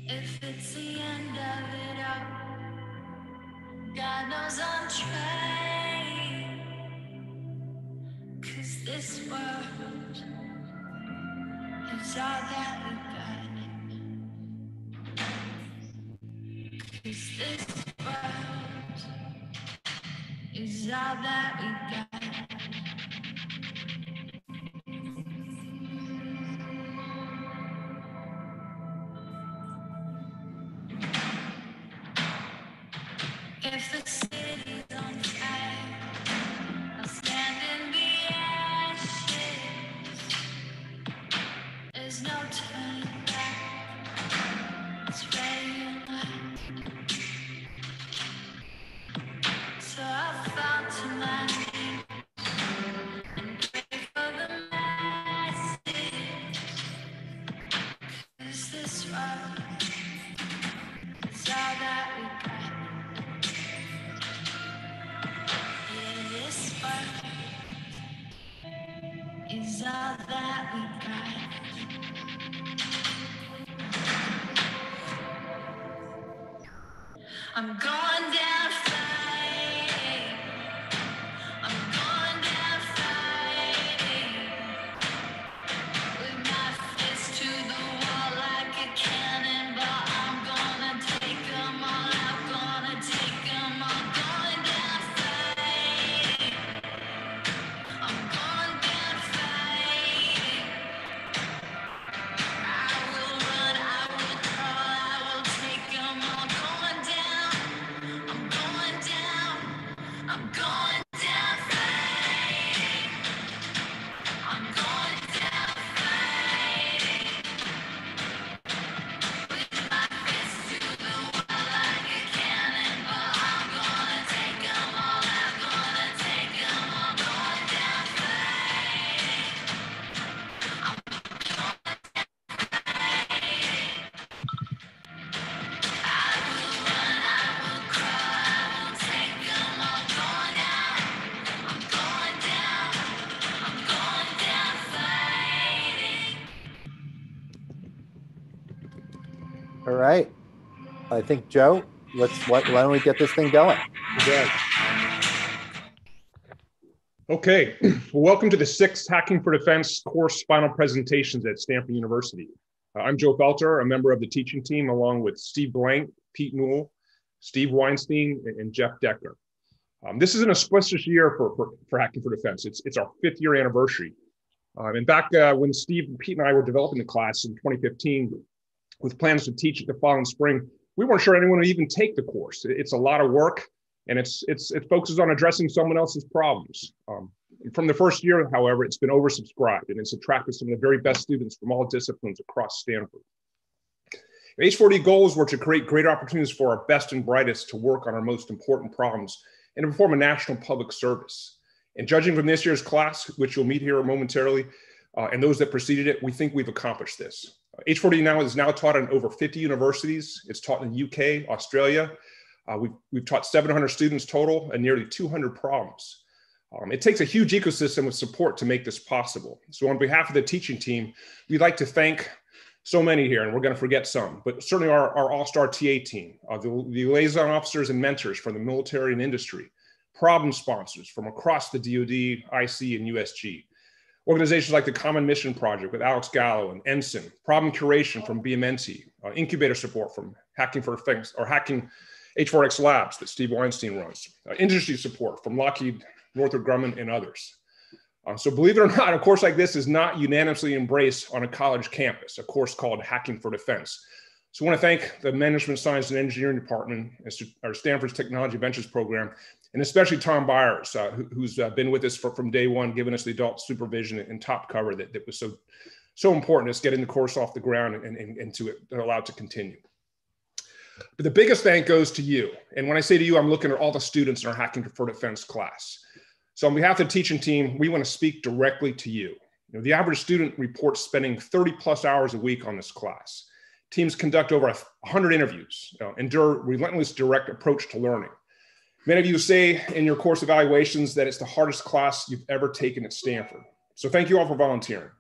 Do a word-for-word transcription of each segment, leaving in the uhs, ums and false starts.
If it's the end of it all, God knows I'm trying. 'Cause this world is all that we got. 'Cause this world is all that we got. If the city's on fire, I'll stand in the ashes. There's no turning back. It's raining light. So I fall to my knees and pray for the masses. 'Cause this world is all that we got. Yeah, this world is all that we got. I'm going down fighting. I'm going down fighting. With my fist to the wall like a cannonball. I'm gonna take 'em all out. Gonna take 'em all. Going down fighting. I'm going down fighting. I will run, I will crawl, I will take 'em all. Going down. I'm going down. I'm going down fighting. I'm going down fighting. With my fist to the wall like a cannonball. I'm gonna take 'em all out. Gonna take 'em all. Going down fighting. I will run, I will crawl, I will take 'em all. Going down. I'm going down. I'm going down fighting. All right. I think, Joe, let's, why, why don't we get this thing going? Okay. Okay. Well, welcome to the sixth Hacking for Defense course final presentations at Stanford University. Uh, I'm Joe Felter, a member of the teaching team, along with Steve Blank, Pete Newell, Steve Weinstein, and, and Jeff Decker. Um, this is an auspicious year for, for, for Hacking for Defense. It's, it's our fifth year anniversary. Um, and back uh, when Steve, Pete, and I were developing the class in twenty fifteen, with plans to teach it the following spring, we weren't sure anyone would even take the course. It's a lot of work, and it's it's it focuses on addressing someone else's problems. Um, from the first year, however, it's been oversubscribed, and it's attracted some of the very best students from all disciplines across Stanford. H four D goals were to create greater opportunities for our best and brightest to work on our most important problems and to perform a national public service. And judging from this year's class, which you'll meet here momentarily, uh, and those that preceded it, we think we've accomplished this. H four D now is now taught in over fifty universities. It's taught in the U K, Australia. Uh, we've, we've taught seven hundred students total and nearly two hundred problems. Um, it takes a huge ecosystem of support to make this possible. So on behalf of the teaching team, we'd like to thank so many here, and we're going to forget some, but certainly our, our all-star T A team, uh, the, the liaison officers and mentors from the military and industry, problem sponsors from across the D O D, I C, and U S G. Organizations like the Common Mission Project with Alex Gallo and Ensign, problem curation from B M N T, uh, incubator support from Hacking for Defense or Hacking H four X Labs that Steve Weinstein runs, uh, industry support from Lockheed, Northrop Grumman, and others. Uh, so believe it or not, a course like this is not unanimously embraced on a college campus, a course called Hacking for Defense. So I want to thank the Management Science and Engineering Department, our Stanford's Technology Ventures program, and especially Tom Byers, uh, who, who's uh, been with us for, from day one, giving us the adult supervision and top cover that, that was so, so important. It's getting the course off the ground and, and, and to it, allow it to continue. But the biggest thank goes to you. And when I say to you, I'm looking at all the students in our Hacking for Defense class. So on behalf of the teaching team, we want to speak directly to you. You know, the average student reports spending thirty plus hours a week on this class. Teams conduct over one hundred interviews, you know, endure relentless direct approach to learning. Many of you say in your course evaluations that it's the hardest class you've ever taken at Stanford. So thank you all for volunteering.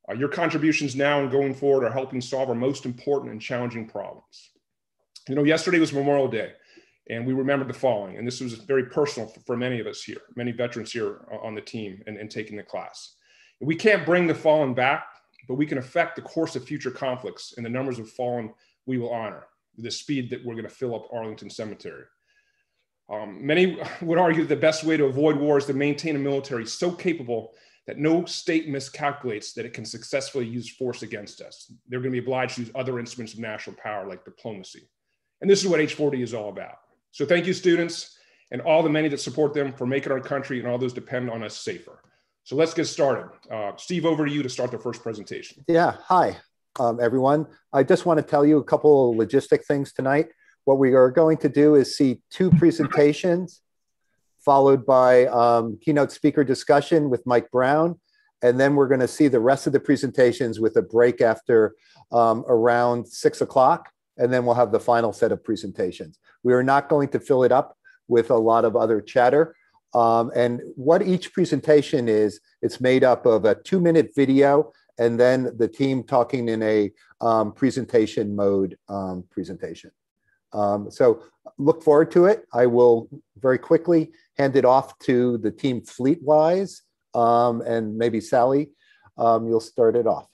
Uh, your contributions now and going forward are helping solve our most important and challenging problems. You know, yesterday was Memorial Day, and we remembered the fallen, and this was very personal for, for many of us here, many veterans here on the team and, and taking the class. We can't bring the fallen back, but we can affect the course of future conflicts and the numbers of fallen we will honor, the speed that we're going to fill up Arlington Cemetery. Um, many would argue that the best way to avoid war is to maintain a military so capable that no state miscalculates that it can successfully use force against us. They're going to be obliged to use other instruments of national power like diplomacy. And this is what H forty is all about. So thank you, students, and all the many that support them for making our country and all those dependent on us safer. So let's get started. Uh, Steve, over to you to start the first presentation. Yeah, hi, um, everyone. I just want to tell you a couple of logistic things tonight. What we are going to do is see two presentations, followed by um, keynote speaker discussion with Mike Brown. And then we're going to see the rest of the presentations with a break after um, around six o'clock. And then we'll have the final set of presentations. We are not going to fill it up with a lot of other chatter. Um, and what each presentation is, it's made up of a two minute video and then the team talking in a um, presentation mode um, presentation. Um, so look forward to it. I will very quickly hand it off to the team Fleetwise, um, and maybe Sally, um, you'll start it off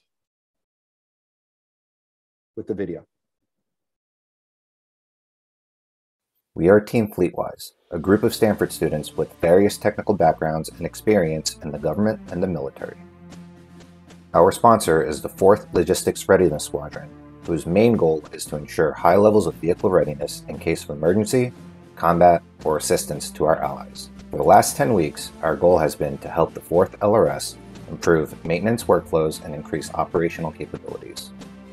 with the video. We are Team Fleetwise, a group of Stanford students with various technical backgrounds and experience in the government and the military. Our sponsor is the fourth Logistics Readiness Squadron, whose main goal is to ensure high levels of vehicle readiness in case of emergency, combat, or assistance to our allies. For the last ten weeks, our goal has been to help the fourth L R S improve maintenance workflows and increase operational capabilities.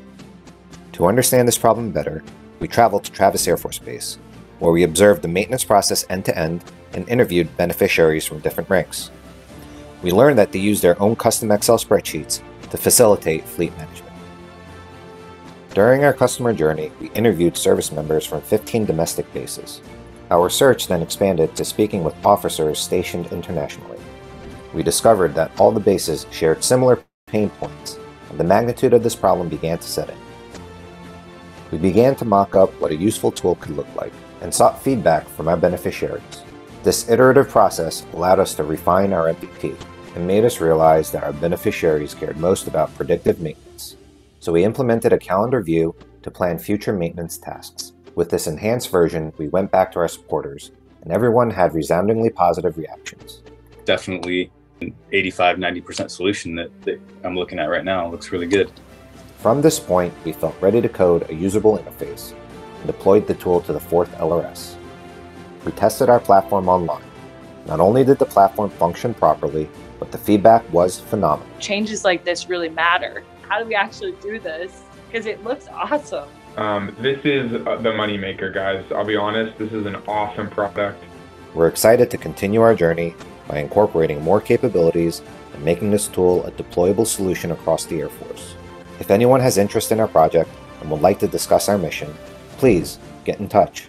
To understand this problem better, we traveled to Travis Air Force Base, where we observed the maintenance process end-to-end and interviewed beneficiaries from different ranks. We learned that they use their own custom Excel spreadsheets to facilitate fleet management. During our customer journey, we interviewed service members from fifteen domestic bases. Our search then expanded to speaking with officers stationed internationally. We discovered that all the bases shared similar pain points, and the magnitude of this problem began to set in. We began to mock up what a useful tool could look like, and sought feedback from our beneficiaries. This iterative process allowed us to refine our M V P and made us realize that our beneficiaries cared most about predictive maintenance. So we implemented a calendar view to plan future maintenance tasks. With this enhanced version, we went back to our supporters, and everyone had resoundingly positive reactions. Definitely an eighty-five, ninety percent solution that, that I'm looking at right now. It looks really good. From this point, we felt ready to code a usable interface and deployed the tool to the fourth L R S. We tested our platform online. Not only did the platform function properly, but the feedback was phenomenal. Changes like this really matter. How do we actually do this? Because it looks awesome. Um, this is the moneymaker, guys. I'll be honest, this is an awesome product. We're excited to continue our journey by incorporating more capabilities and making this tool a deployable solution across the Air Force. If anyone has interest in our project and would like to discuss our mission, please get in touch.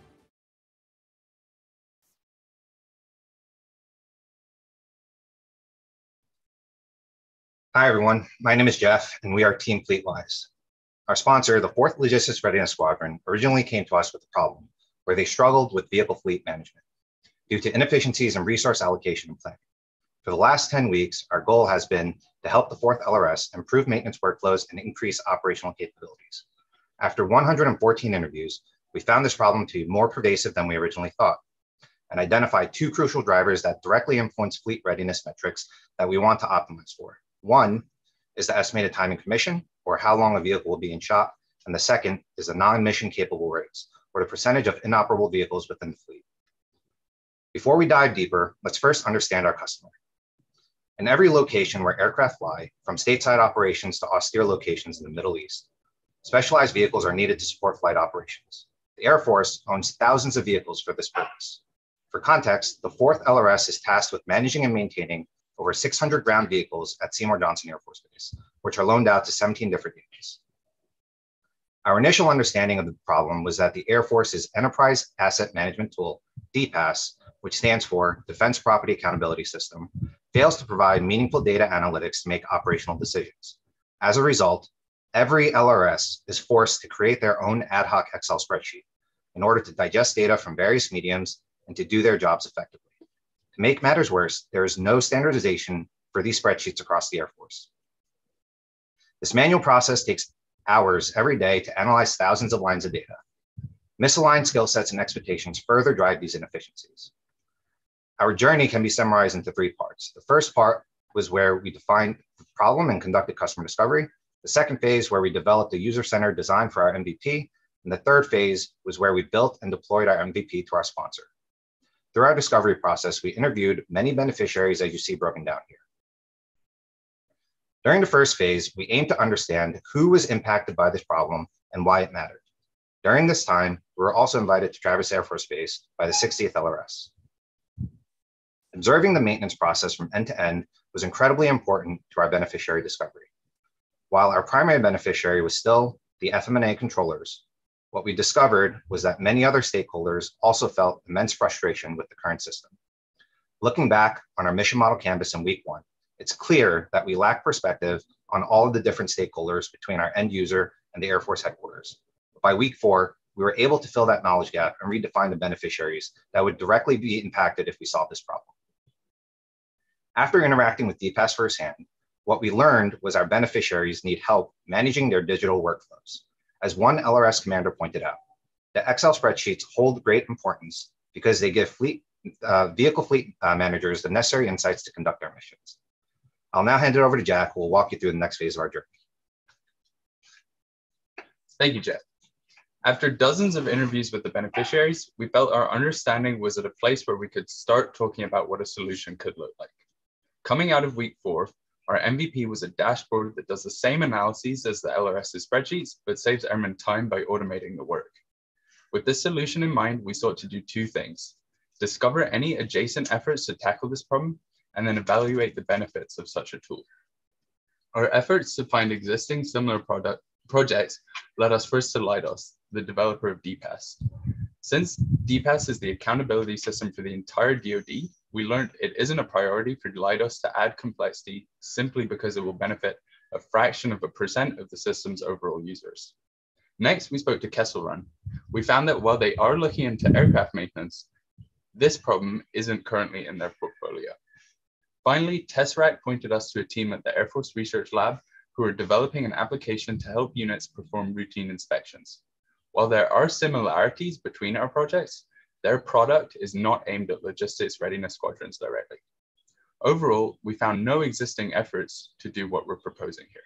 Hi everyone, my name is Jeff and we are Team Fleetwise. Our sponsor, the fourth Logistics Readiness Squadron, originally came to us with a problem where they struggled with vehicle fleet management due to inefficiencies in resource allocation and planning. For the last ten weeks, our goal has been to help the fourth L R S improve maintenance workflows and increase operational capabilities. After one hundred fourteen interviews, we found this problem to be more pervasive than we originally thought and identified two crucial drivers that directly influence fleet readiness metrics that we want to optimize for. One is the estimated time in commission, or how long a vehicle will be in shop, and the second is the non-mission capable rates, or the percentage of inoperable vehicles within the fleet. Before we dive deeper, let's first understand our customer. In every location where aircraft fly, from stateside operations to austere locations in the Middle East, specialized vehicles are needed to support flight operations. The Air Force owns thousands of vehicles for this purpose. For context, the fourth L R S is tasked with managing and maintaining over six hundred ground vehicles at Seymour Johnson Air Force Base, which are loaned out to seventeen different units. Our initial understanding of the problem was that the Air Force's Enterprise Asset Management Tool, D PAS, which stands for Defense Property Accountability System, fails to provide meaningful data analytics to make operational decisions. As a result, every L R S is forced to create their own ad hoc Excel spreadsheet in order to digest data from various mediums and to do their jobs effectively. To make matters worse, there is no standardization for these spreadsheets across the Air Force. This manual process takes hours every day to analyze thousands of lines of data. Misaligned skill sets and expectations further drive these inefficiencies. Our journey can be summarized into three parts. The first part was where we defined the problem and conducted customer discovery. The second phase, where we developed a user-centered design for our M V P. And the third phase was where we built and deployed our M V P to our sponsor. Through our discovery process, we interviewed many beneficiaries, as you see broken down here. During the first phase, we aimed to understand who was impacted by this problem and why it mattered. During this time, we were also invited to Travis Air Force Base by the sixtieth L R S. Observing the maintenance process from end to end was incredibly important to our beneficiary discovery. While our primary beneficiary was still the F M N A controllers, what we discovered was that many other stakeholders also felt immense frustration with the current system. Looking back on our mission model canvas in week one, it's clear that we lack perspective on all of the different stakeholders between our end user and the Air Force headquarters. By week four, we were able to fill that knowledge gap and redefine the beneficiaries that would directly be impacted if we solved this problem. After interacting with D PAS firsthand, what we learned was our beneficiaries need help managing their digital workflows. As one L R S commander pointed out, the Excel spreadsheets hold great importance because they give fleet, uh, vehicle fleet uh, managers the necessary insights to conduct their missions. I'll now hand it over to Jack, who will walk you through the next phase of our journey. Thank you, Jeff. After dozens of interviews with the beneficiaries, we felt our understanding was at a place where we could start talking about what a solution could look like. Coming out of week four, our M V P was a dashboard that does the same analyses as the L R S's spreadsheets, but saves airmen time by automating the work. With this solution in mind, we sought to do two things: discover any adjacent efforts to tackle this problem, and then evaluate the benefits of such a tool. Our efforts to find existing similar product projects led us first to Leidos, the developer of D PAS. Since D PAS is the accountability system for the entire D O D, we learned it isn't a priority for Leidos to add complexity simply because it will benefit a fraction of a percent of the system's overall users. Next, we spoke to Kessel Run. We found that while they are looking into aircraft maintenance, this problem isn't currently in their portfolio. Finally, Tesseract pointed us to a team at the Air Force Research Lab who are developing an application to help units perform routine inspections. While there are similarities between our projects, their product is not aimed at logistics readiness squadrons directly. Overall, we found no existing efforts to do what we're proposing here.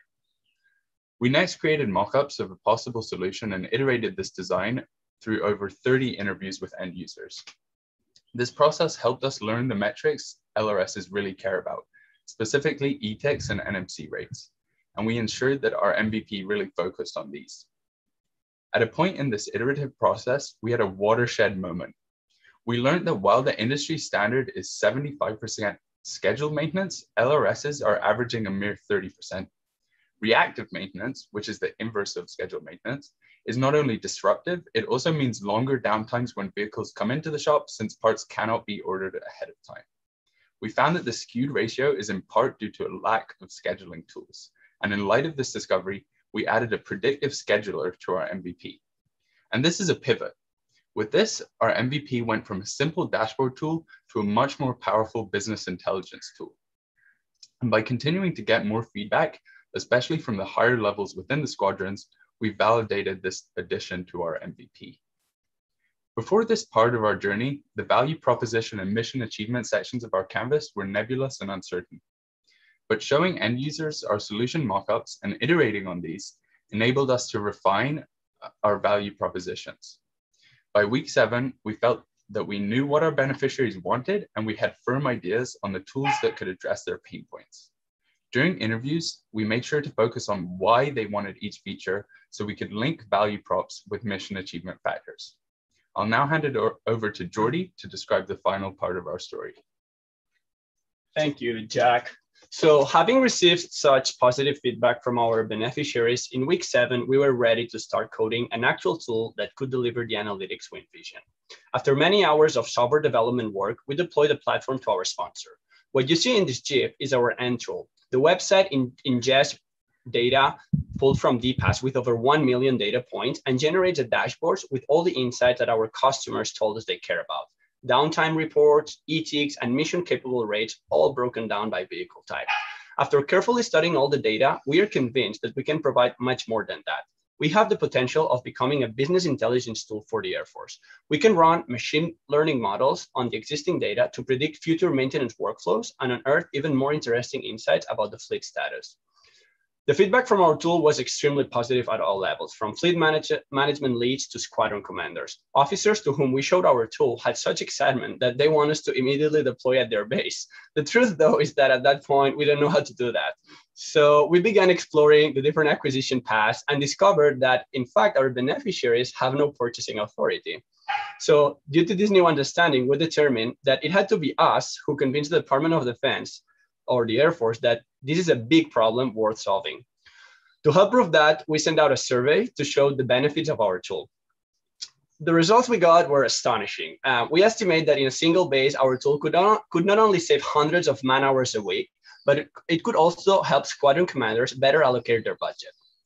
We next created mock-ups of a possible solution and iterated this design through over thirty interviews with end users. This process helped us learn the metrics L R Ss really care about, specifically E T I Cs and N M C rates, and we ensured that our M V P really focused on these. At a point in this iterative process, we had a watershed moment. We learned that while the industry standard is seventy-five percent scheduled maintenance, L R Ss are averaging a mere thirty percent. Reactive maintenance, which is the inverse of scheduled maintenance, is not only disruptive, it also means longer downtimes when vehicles come into the shop since parts cannot be ordered ahead of time. We found that the skewed ratio is in part due to a lack of scheduling tools. And in light of this discovery, we added a predictive scheduler to our M V P. And this is a pivot. With this, our M V P went from a simple dashboard tool to a much more powerful business intelligence tool. And by continuing to get more feedback, especially from the higher levels within the squadrons, we validated this addition to our M V P. Before this part of our journey, the value proposition and mission achievement sections of our canvas were nebulous and uncertain. But showing end users our solution mockups and iterating on these enabled us to refine our value propositions. By week seven, we felt that we knew what our beneficiaries wanted and we had firm ideas on the tools that could address their pain points. During interviews, we made sure to focus on why they wanted each feature so we could link value props with mission achievement factors. I'll now hand it over to Jordy to describe the final part of our story. Thank you, Jack. So having received such positive feedback from our beneficiaries, in week seven, we were ready to start coding an actual tool that could deliver the analytics we envisioned. After many hours of software development work, we deployed the platform to our sponsor. What you see in this GIF is our end tool. The website in, ingests data pulled from D PASS with over one million data points and generates a dashboard with all the insights that our customers told us they care about. Downtime reports, E T X, and mission-capable rates, all broken down by vehicle type. After carefully studying all the data, we are convinced that we can provide much more than that. We have the potential of becoming a business intelligence tool for the Air Force. We can run machine learning models on the existing data to predict future maintenance workflows and unearth even more interesting insights about the fleet status. The feedback from our tool was extremely positive at all levels, from fleet manage management leads to squadron commanders. Officers to whom we showed our tool had such excitement that they want us to immediately deploy at their base. The truth, though, is that at that point, we don't know how to do that. So we began exploring the different acquisition paths and discovered that, in fact, our beneficiaries have no purchasing authority. So due to this new understanding, we determined that it had to be us who convinced the Department of Defense or the Air Force that this is a big problem worth solving. To help prove that, we sent out a survey to show the benefits of our tool. The results we got were astonishing. Uh, we estimate that in a single base, our tool could not, could not only save hundreds of man hours a week, but it, it could also help squadron commanders better allocate their budget.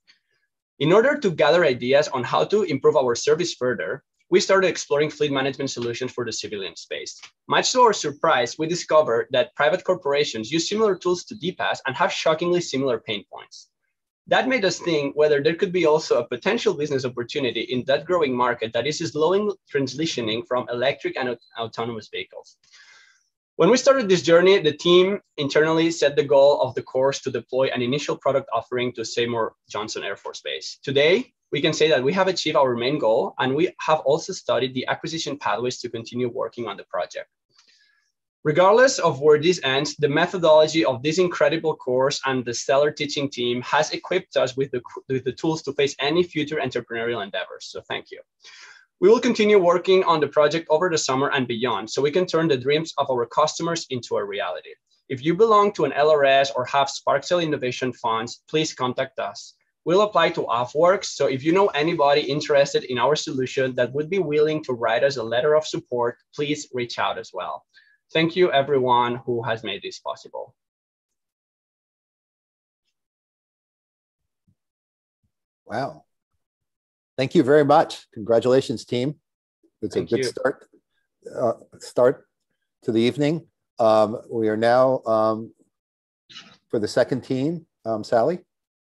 In order to gather ideas on how to improve our service further, we started exploring fleet management solutions for the civilian space. Much to our surprise, we discovered that private corporations use similar tools to D PASS and have shockingly similar pain points. That made us think whether there could be also a potential business opportunity in that growing market that is slowly transitioning from electric and autonomous vehicles. When we started this journey, the team internally set the goal of the course to deploy an initial product offering to Seymour Johnson Air Force Base. Today, we can say that we have achieved our main goal, and we have also studied the acquisition pathways to continue working on the project. Regardless of where this ends, the methodology of this incredible course and the stellar teaching team has equipped us with the, with the tools to face any future entrepreneurial endeavors. So thank you. We will continue working on the project over the summer and beyond, so we can turn the dreams of our customers into a reality. If you belong to an L R S or have Sparkcell Innovation Funds, please contact us. We'll apply to OffWorks, so if you know anybody interested in our solution that would be willing to write us a letter of support, please reach out as well. Thank you, everyone who has made this possible. Wow. Thank you very much. Congratulations, team. It's Thank a good you. start uh, start to the evening. Um, we are now um, for the second team. Um, Sally.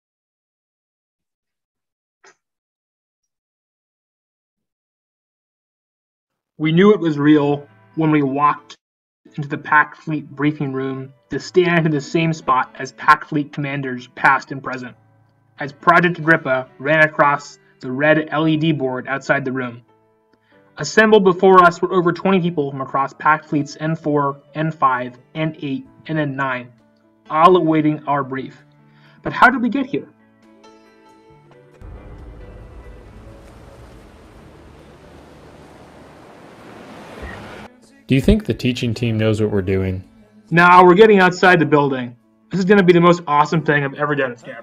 We knew it was real when we walked into the Pack Fleet briefing room to stand in the same spot as Pack Fleet commanders past and present, as Project Agrippa ran across the red L E D board outside the room. Assembled before us were over twenty people from across Pack Fleets N four, N five, N eight, and N nine, all awaiting our brief. But how did we get here? Do you think the teaching team knows what we're doing? Nah, we're getting outside the building. This is going to be the most awesome thing I've ever done at Scabbard.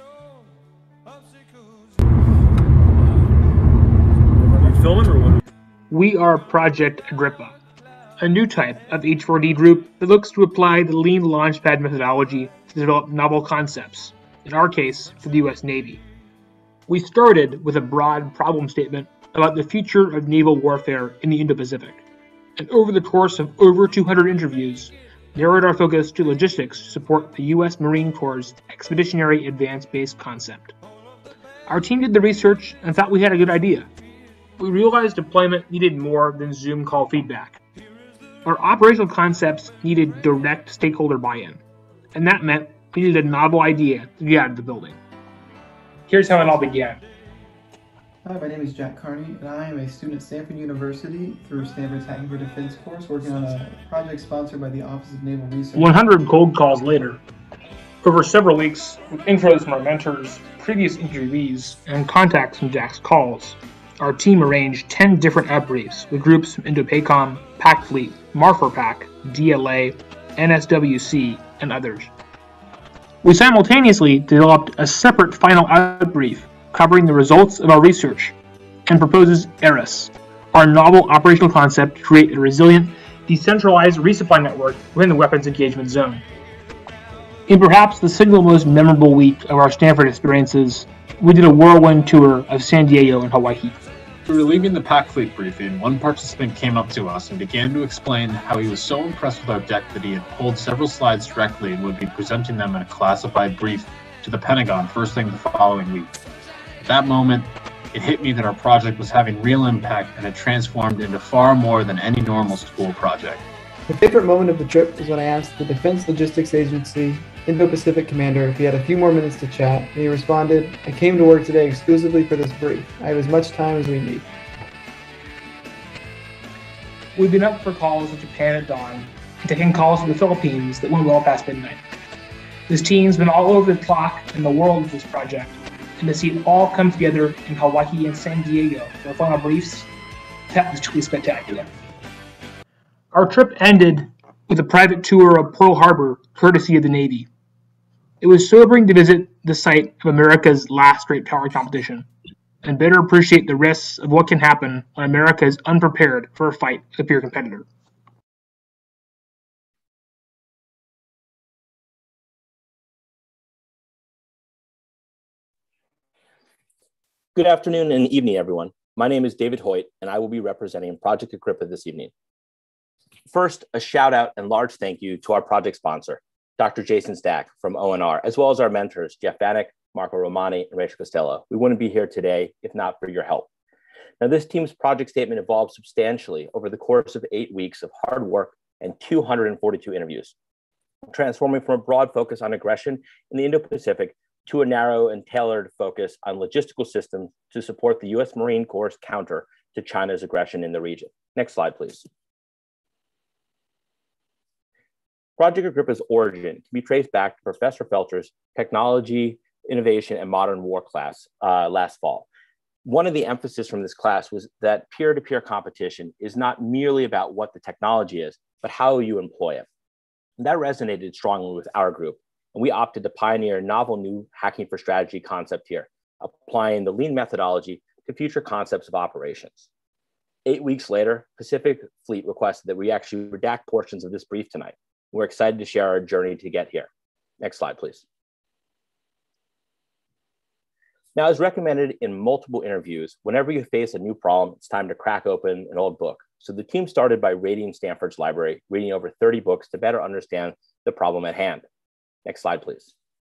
Filming or what? We are Project Agrippa, a new type of H four D group that looks to apply the lean launchpad methodology to develop novel concepts, in our case, for the U S Navy. We started with a broad problem statement about the future of naval warfare in the Indo-Pacific, and over the course of over two hundred interviews, narrowed our focus to logistics to support the U S Marine Corps' Expeditionary Advanced Base concept. Our team did the research and thought we had a good idea. We realized deployment needed more than Zoom call feedback. Our operational concepts needed direct stakeholder buy-in, and that meant we needed a novel idea to get out of the building. Here's how it all began. Hi, my name is Jack Carney, and I am a student at Stanford University through Stanford's Hacking for Defense course, working on a project sponsored by the Office of Naval Research. one hundred cold calls later, over several weeks, with intros from our mentors, previous interviewees, and contacts from Jack's calls, our team arranged ten different outbriefs with groups from Indo-PACOM, Pac Fleet, MARFORPAC, D L A, N S W C, and others. We simultaneously developed a separate final outbrief covering the results of our research and proposes ERIS, our novel operational concept to create a resilient, decentralized resupply network within the weapons engagement zone. In perhaps the single most memorable week of our Stanford experiences, we did a whirlwind tour of San Diego and Hawaii. We were leaving the PAC Fleet briefing. One participant came up to us and began to explain how he was so impressed with our deck that he had pulled several slides directly and would be presenting them in a classified brief to the Pentagon first thing the following week. At that moment, it hit me that our project was having real impact and had transformed into far more than any normal school project. My favorite moment of the trip was when I asked the Defense Logistics Agency Indo-Pacific commander if he had a few more minutes to chat, and he responded, "I came to work today exclusively for this brief. I have as much time as we need." We've been up for calls with Japan at dawn and taking calls from the Philippines that went well past midnight. This team's been all over the clock and the world with this project, and to see it all come together in Hawaii and San Diego for the final briefs, that was truly spectacular. Our trip ended with a private tour of Pearl Harbor, courtesy of the Navy. It was sobering to visit the site of America's last great power competition, and better appreciate the risks of what can happen when America is unprepared for a fight with a peer competitor. Good afternoon and evening, everyone. My name is David Hoyt, and I will be representing Project Agrippa this evening. First, a shout out and large thank you to our project sponsor, Doctor Jason Stack from O N R, as well as our mentors, Jeff Vanek, Marco Romani, and Rachel Costello. We wouldn't be here today if not for your help. Now, this team's project statement evolved substantially over the course of eight weeks of hard work and two hundred forty-two interviews, transforming from a broad focus on aggression in the Indo-Pacific to a narrow and tailored focus on logistical systems to support the U S Marine Corps' counter to China's aggression in the region. Next slide, please. Project Agrippa's origin can be traced back to Professor Felter's Technology, Innovation, and Modern War class uh, last fall. One of the emphasis from this class was that peer-to-peer competition is not merely about what the technology is, but how you employ it. And that resonated strongly with our group, and we opted to pioneer a novel new hacking for strategy concept here, applying the lean methodology to future concepts of operations. Eight weeks later, Pacific Fleet requested that we actually redact portions of this brief tonight. We're excited to share our journey to get here. Next slide, please. Now, as recommended in multiple interviews, whenever you face a new problem, it's time to crack open an old book. So the team started by raiding Stanford's library, reading over thirty books to better understand the problem at hand. Next slide, please.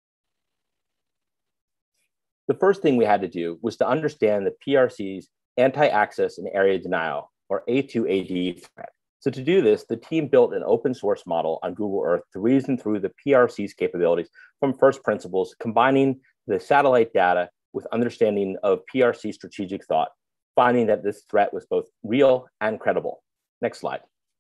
The first thing we had to do was to understand the P R C's anti-access and area denial, or A two A D threat. So to do this, the team built an open source model on Google Earth to reason through the P R C's capabilities from first principles, combining the satellite data with understanding of P R C strategic thought, finding that this threat was both real and credible. Next slide.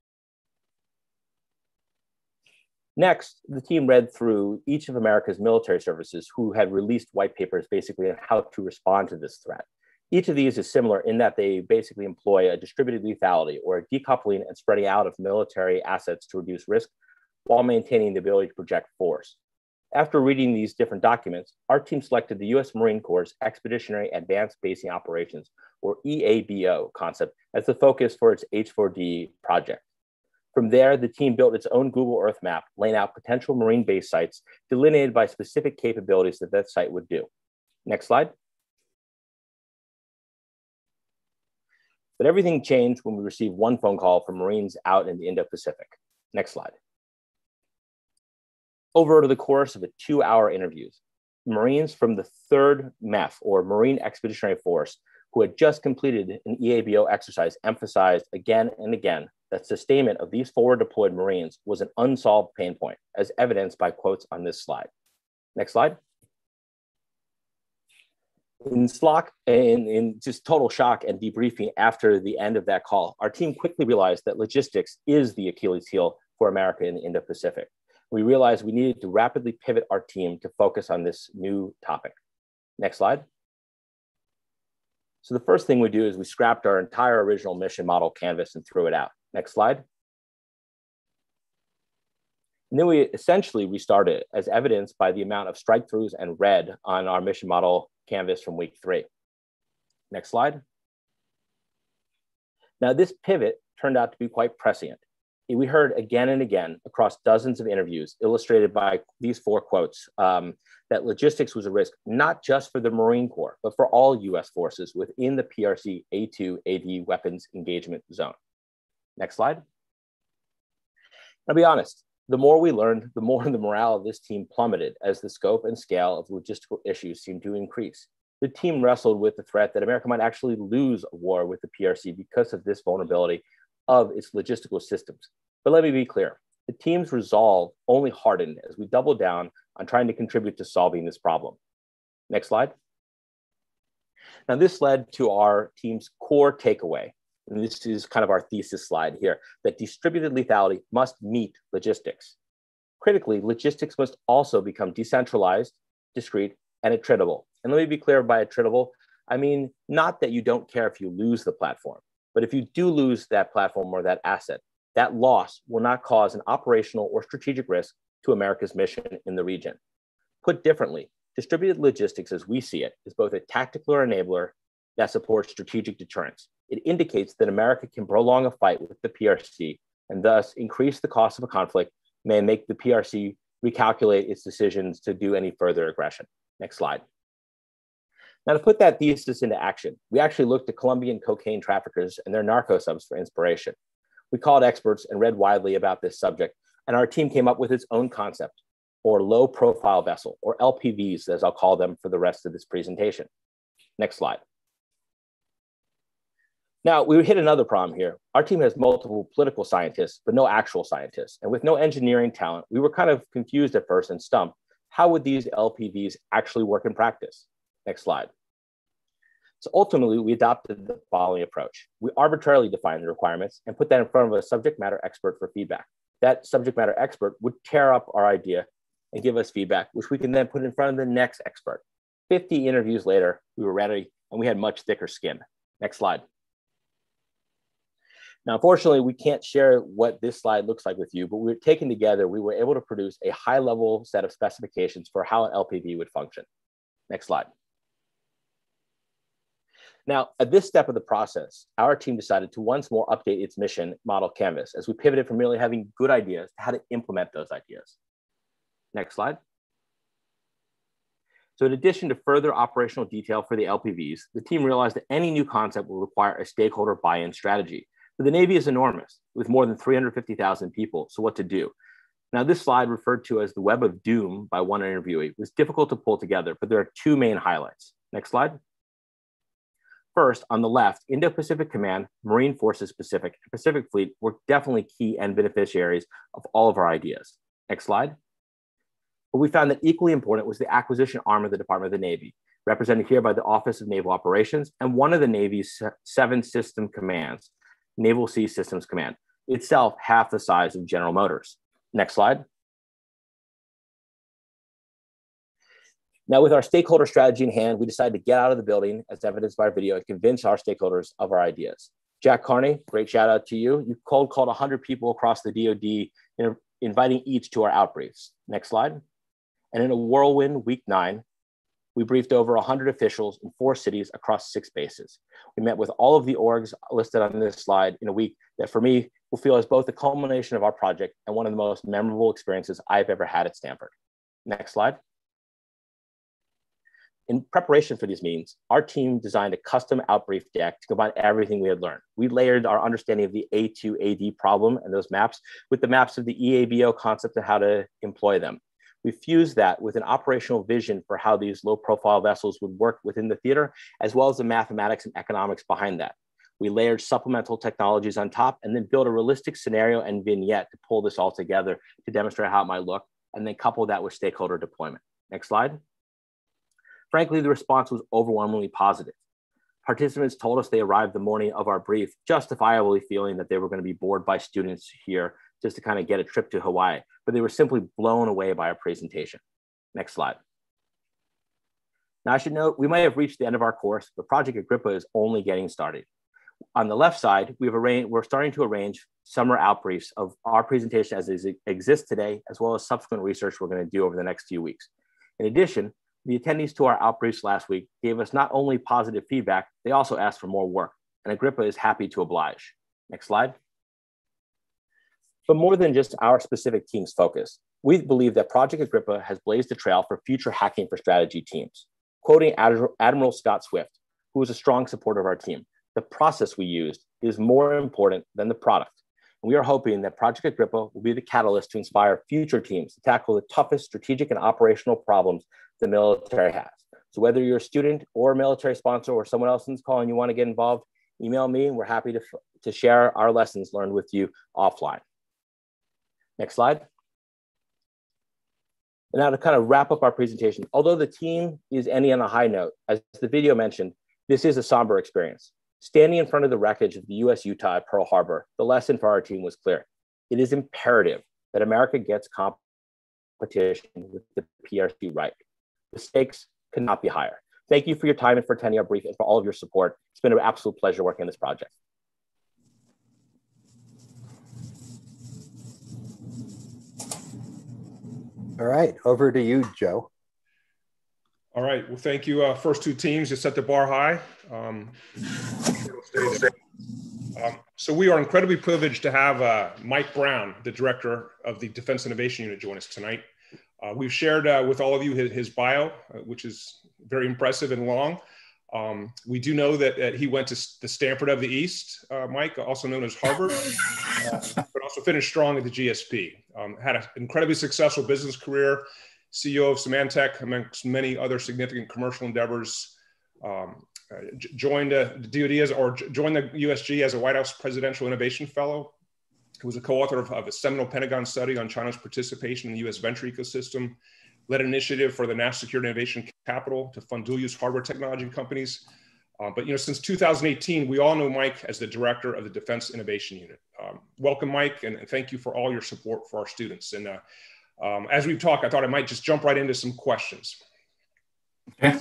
Next, the team read through each of America's military services who had released white papers basically on how to respond to this threat. Each of these is similar in that they basically employ a distributed lethality or a decoupling and spreading out of military assets to reduce risk while maintaining the ability to project force. After reading these different documents, our team selected the U S Marine Corps' Expeditionary Advanced Basing Operations, or E A B O concept, as the focus for its H four D project. From there, the team built its own Google Earth map, laying out potential Marine base sites delineated by specific capabilities that that site would do. Next slide. But everything changed when we received one phone call from Marines out in the Indo-Pacific. Next slide. Over the course of a two-hour interviews, Marines from the third M E F, or Marine Expeditionary Force, who had just completed an E A B O exercise, emphasized again and again that sustainment of these forward deployed Marines was an unsolved pain point, as evidenced by quotes on this slide. Next slide. In Slack, in, in just total shock and debriefing after the end of that call, our team quickly realized that logistics is the Achilles heel for America in the Indo-Pacific. We realized we needed to rapidly pivot our team to focus on this new topic. Next slide. So the first thing we do is we scrapped our entire original mission model canvas and threw it out. Next slide. And then we essentially restarted, as evidenced by the amount of strike-throughs and red on our mission model canvas from week three. Next slide. Now, this pivot turned out to be quite prescient. We heard again and again across dozens of interviews illustrated by these four quotes um, that logistics was a risk, not just for the Marine Corps, but for all U S forces within the P R C A two A D weapons engagement zone. Next slide. I'll be honest, the more we learned, the more the morale of this team plummeted as the scope and scale of logistical issues seemed to increase. The team wrestled with the threat that America might actually lose a war with the P R C because of this vulnerability of its logistical systems. But let me be clear, the team's resolve only hardened as we doubled down on trying to contribute to solving this problem. Next slide. Now this led to our team's core takeaway, and this is kind of our thesis slide here, that distributed lethality must meet logistics. Critically, logistics must also become decentralized, discrete, and attritable. And let me be clear by attritable, I mean, not that you don't care if you lose the platform, but if you do lose that platform or that asset, that loss will not cause an operational or strategic risk to America's mission in the region. Put differently, distributed logistics as we see it is both a tactical enabler that supports strategic deterrence. It indicates that America can prolong a fight with the P R C and thus increase the cost of a conflict, may make the P R C recalculate its decisions to do any further aggression. Next slide. Now, to put that thesis into action, we actually looked at Colombian cocaine traffickers and their narco subs for inspiration. We called experts and read widely about this subject, and our team came up with its own concept, or low profile vessel, or L P Vs, as I'll call them for the rest of this presentation. Next slide. Now, we hit another problem here. Our team has multiple political scientists, but no actual scientists. And with no engineering talent, we were kind of confused at first and stumped. How would these L P Vs actually work in practice? Next slide. So ultimately, we adopted the following approach. We arbitrarily defined the requirements and put that in front of a subject matter expert for feedback. That subject matter expert would tear up our idea and give us feedback, which we can then put in front of the next expert. fifty interviews later, we were ready and we had much thicker skin. Next slide. Now, unfortunately, we can't share what this slide looks like with you, but we were taken together, we were able to produce a high level set of specifications for how an L P V would function. Next slide. Now, at this step of the process, our team decided to once more update its mission model canvas as we pivoted from merely having good ideas to how to implement those ideas. Next slide. So in addition to further operational detail for the L P Vs, the team realized that any new concept will require a stakeholder buy-in strategy. But the Navy is enormous with more than three hundred fifty thousand people, so what to do? Now this slide, referred to as the Web of Doom by one interviewee, was difficult to pull together, but there are two main highlights. Next slide. First, on the left, Indo-Pacific Command, Marine Forces Pacific, and Pacific Fleet were definitely key and beneficiaries of all of our ideas. Next slide. But we found that equally important was the acquisition arm of the Department of the Navy, represented here by the Office of Naval Operations and one of the Navy's seven system commands, Naval Sea Systems Command, itself half the size of General Motors. Next slide. Now, with our stakeholder strategy in hand, we decided to get out of the building, as evidenced by our video, and convince our stakeholders of our ideas. Jack Carney, great shout out to you. You cold called one hundred people across the D O D, you know, inviting each to our outbriefs. Next slide. And in a whirlwind week nine, we briefed over one hundred officials in four cities across six bases. We met with all of the orgs listed on this slide in a week that for me will feel as both the culmination of our project and one of the most memorable experiences I've ever had at Stanford. Next slide. In preparation for these meetings, our team designed a custom outbrief deck to combine everything we had learned. We layered our understanding of the A two A D problem and those maps with the maps of the E A B O concept and how to employ them. We fused that with an operational vision for how these low profile vessels would work within the theater, as well as the mathematics and economics behind that. We layered supplemental technologies on top and then built a realistic scenario and vignette to pull this all together to demonstrate how it might look, and then couple that with stakeholder deployment. Next slide. Frankly, the response was overwhelmingly positive. Participants told us they arrived the morning of our brief, justifiably feeling that they were going to be bored by students here just to kind of get a trip to Hawaii, but they were simply blown away by our presentation. Next slide. Now I should note, we might have reached the end of our course, but Project Agrippa is only getting started. On the left side, we've arranged, we're starting to arrange summer outbriefs of our presentation as it exists today, as well as subsequent research we're going to do over the next few weeks. In addition, the attendees to our outbriefs last week gave us not only positive feedback, they also asked for more work, and Agrippa is happy to oblige. Next slide. but more than just our specific team's focus. We believe that Project Agrippa has blazed a trail for future Hacking for Strategy teams. Quoting Ad- Admiral Scott Swift, who is a strong supporter of our team, the process we used is more important than the product. And we are hoping that Project Agrippa will be the catalyst to inspire future teams to tackle the toughest strategic and operational problems the military has. So whether you're a student or a military sponsor or someone else in this call and you want to get involved, email me and we're happy to, to share our lessons learned with you offline. Next slide. And now to kind of wrap up our presentation, although the team is ending on a high note, as the video mentioned, this is a somber experience. Standing in front of the wreckage of the U S Utah at Pearl Harbor, the lesson for our team was clear. It is imperative that America gets competition with the P R C right. The stakes could not be higher. Thank you for your time and for attending our brief and for all of your support. It's been an absolute pleasure working on this project. All right, over to you, Joe. All right, well, thank you. Uh, first two teams, you set the bar high. Um, um, so we are incredibly privileged to have uh, Mike Brown, the director of the Defense Innovation Unit, join us tonight. Uh, we've shared uh, with all of you his, his bio, uh, which is very impressive and long. Um, we do know that, that he went to the Stanford of the East, uh, Mike, also known as Harvard, uh, but also finished strong at the G S P. Um, had an incredibly successful business career, C E O of Symantec, amongst many other significant commercial endeavors. Um, uh, joined uh, the D O D as, or joined the U S G as a White House Presidential Innovation Fellow. He was a co-author of, of a seminal Pentagon study on China's participation in the U S venture ecosystem. Led an initiative for the National Security Innovation Capital to fund dual-use hardware technology companies. Uh, but you know, since two thousand eighteen, we all know Mike as the director of the Defense Innovation Unit. Um, welcome, Mike, and, and thank you for all your support for our students. And uh, um, as we've talked, I thought I might just jump right into some questions. Okay.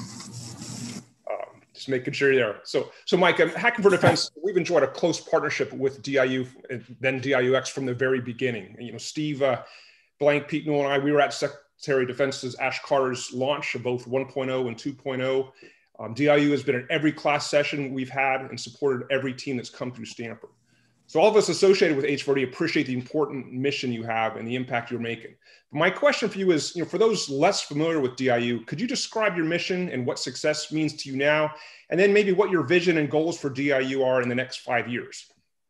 Um, just making sure you're there. So, so Mike, um, Hacking for Defense, we've enjoyed a close partnership with D I U, then D I U X from the very beginning. You know, Steve uh, Blank, Pete Newell, and I, we were at Sec Secretary of Defense's Ash Carter's launch of both one point oh and two point oh. Um, D I U has been in every class session we've had and supported every team that's come through Stanford. So all of us associated with H four D appreciate the important mission you have and the impact you're making. But my question for you is, you know, for those less familiar with D I U, could you describe your mission and what success means to you now? And then maybe what your vision and goals for D I U are in the next five years?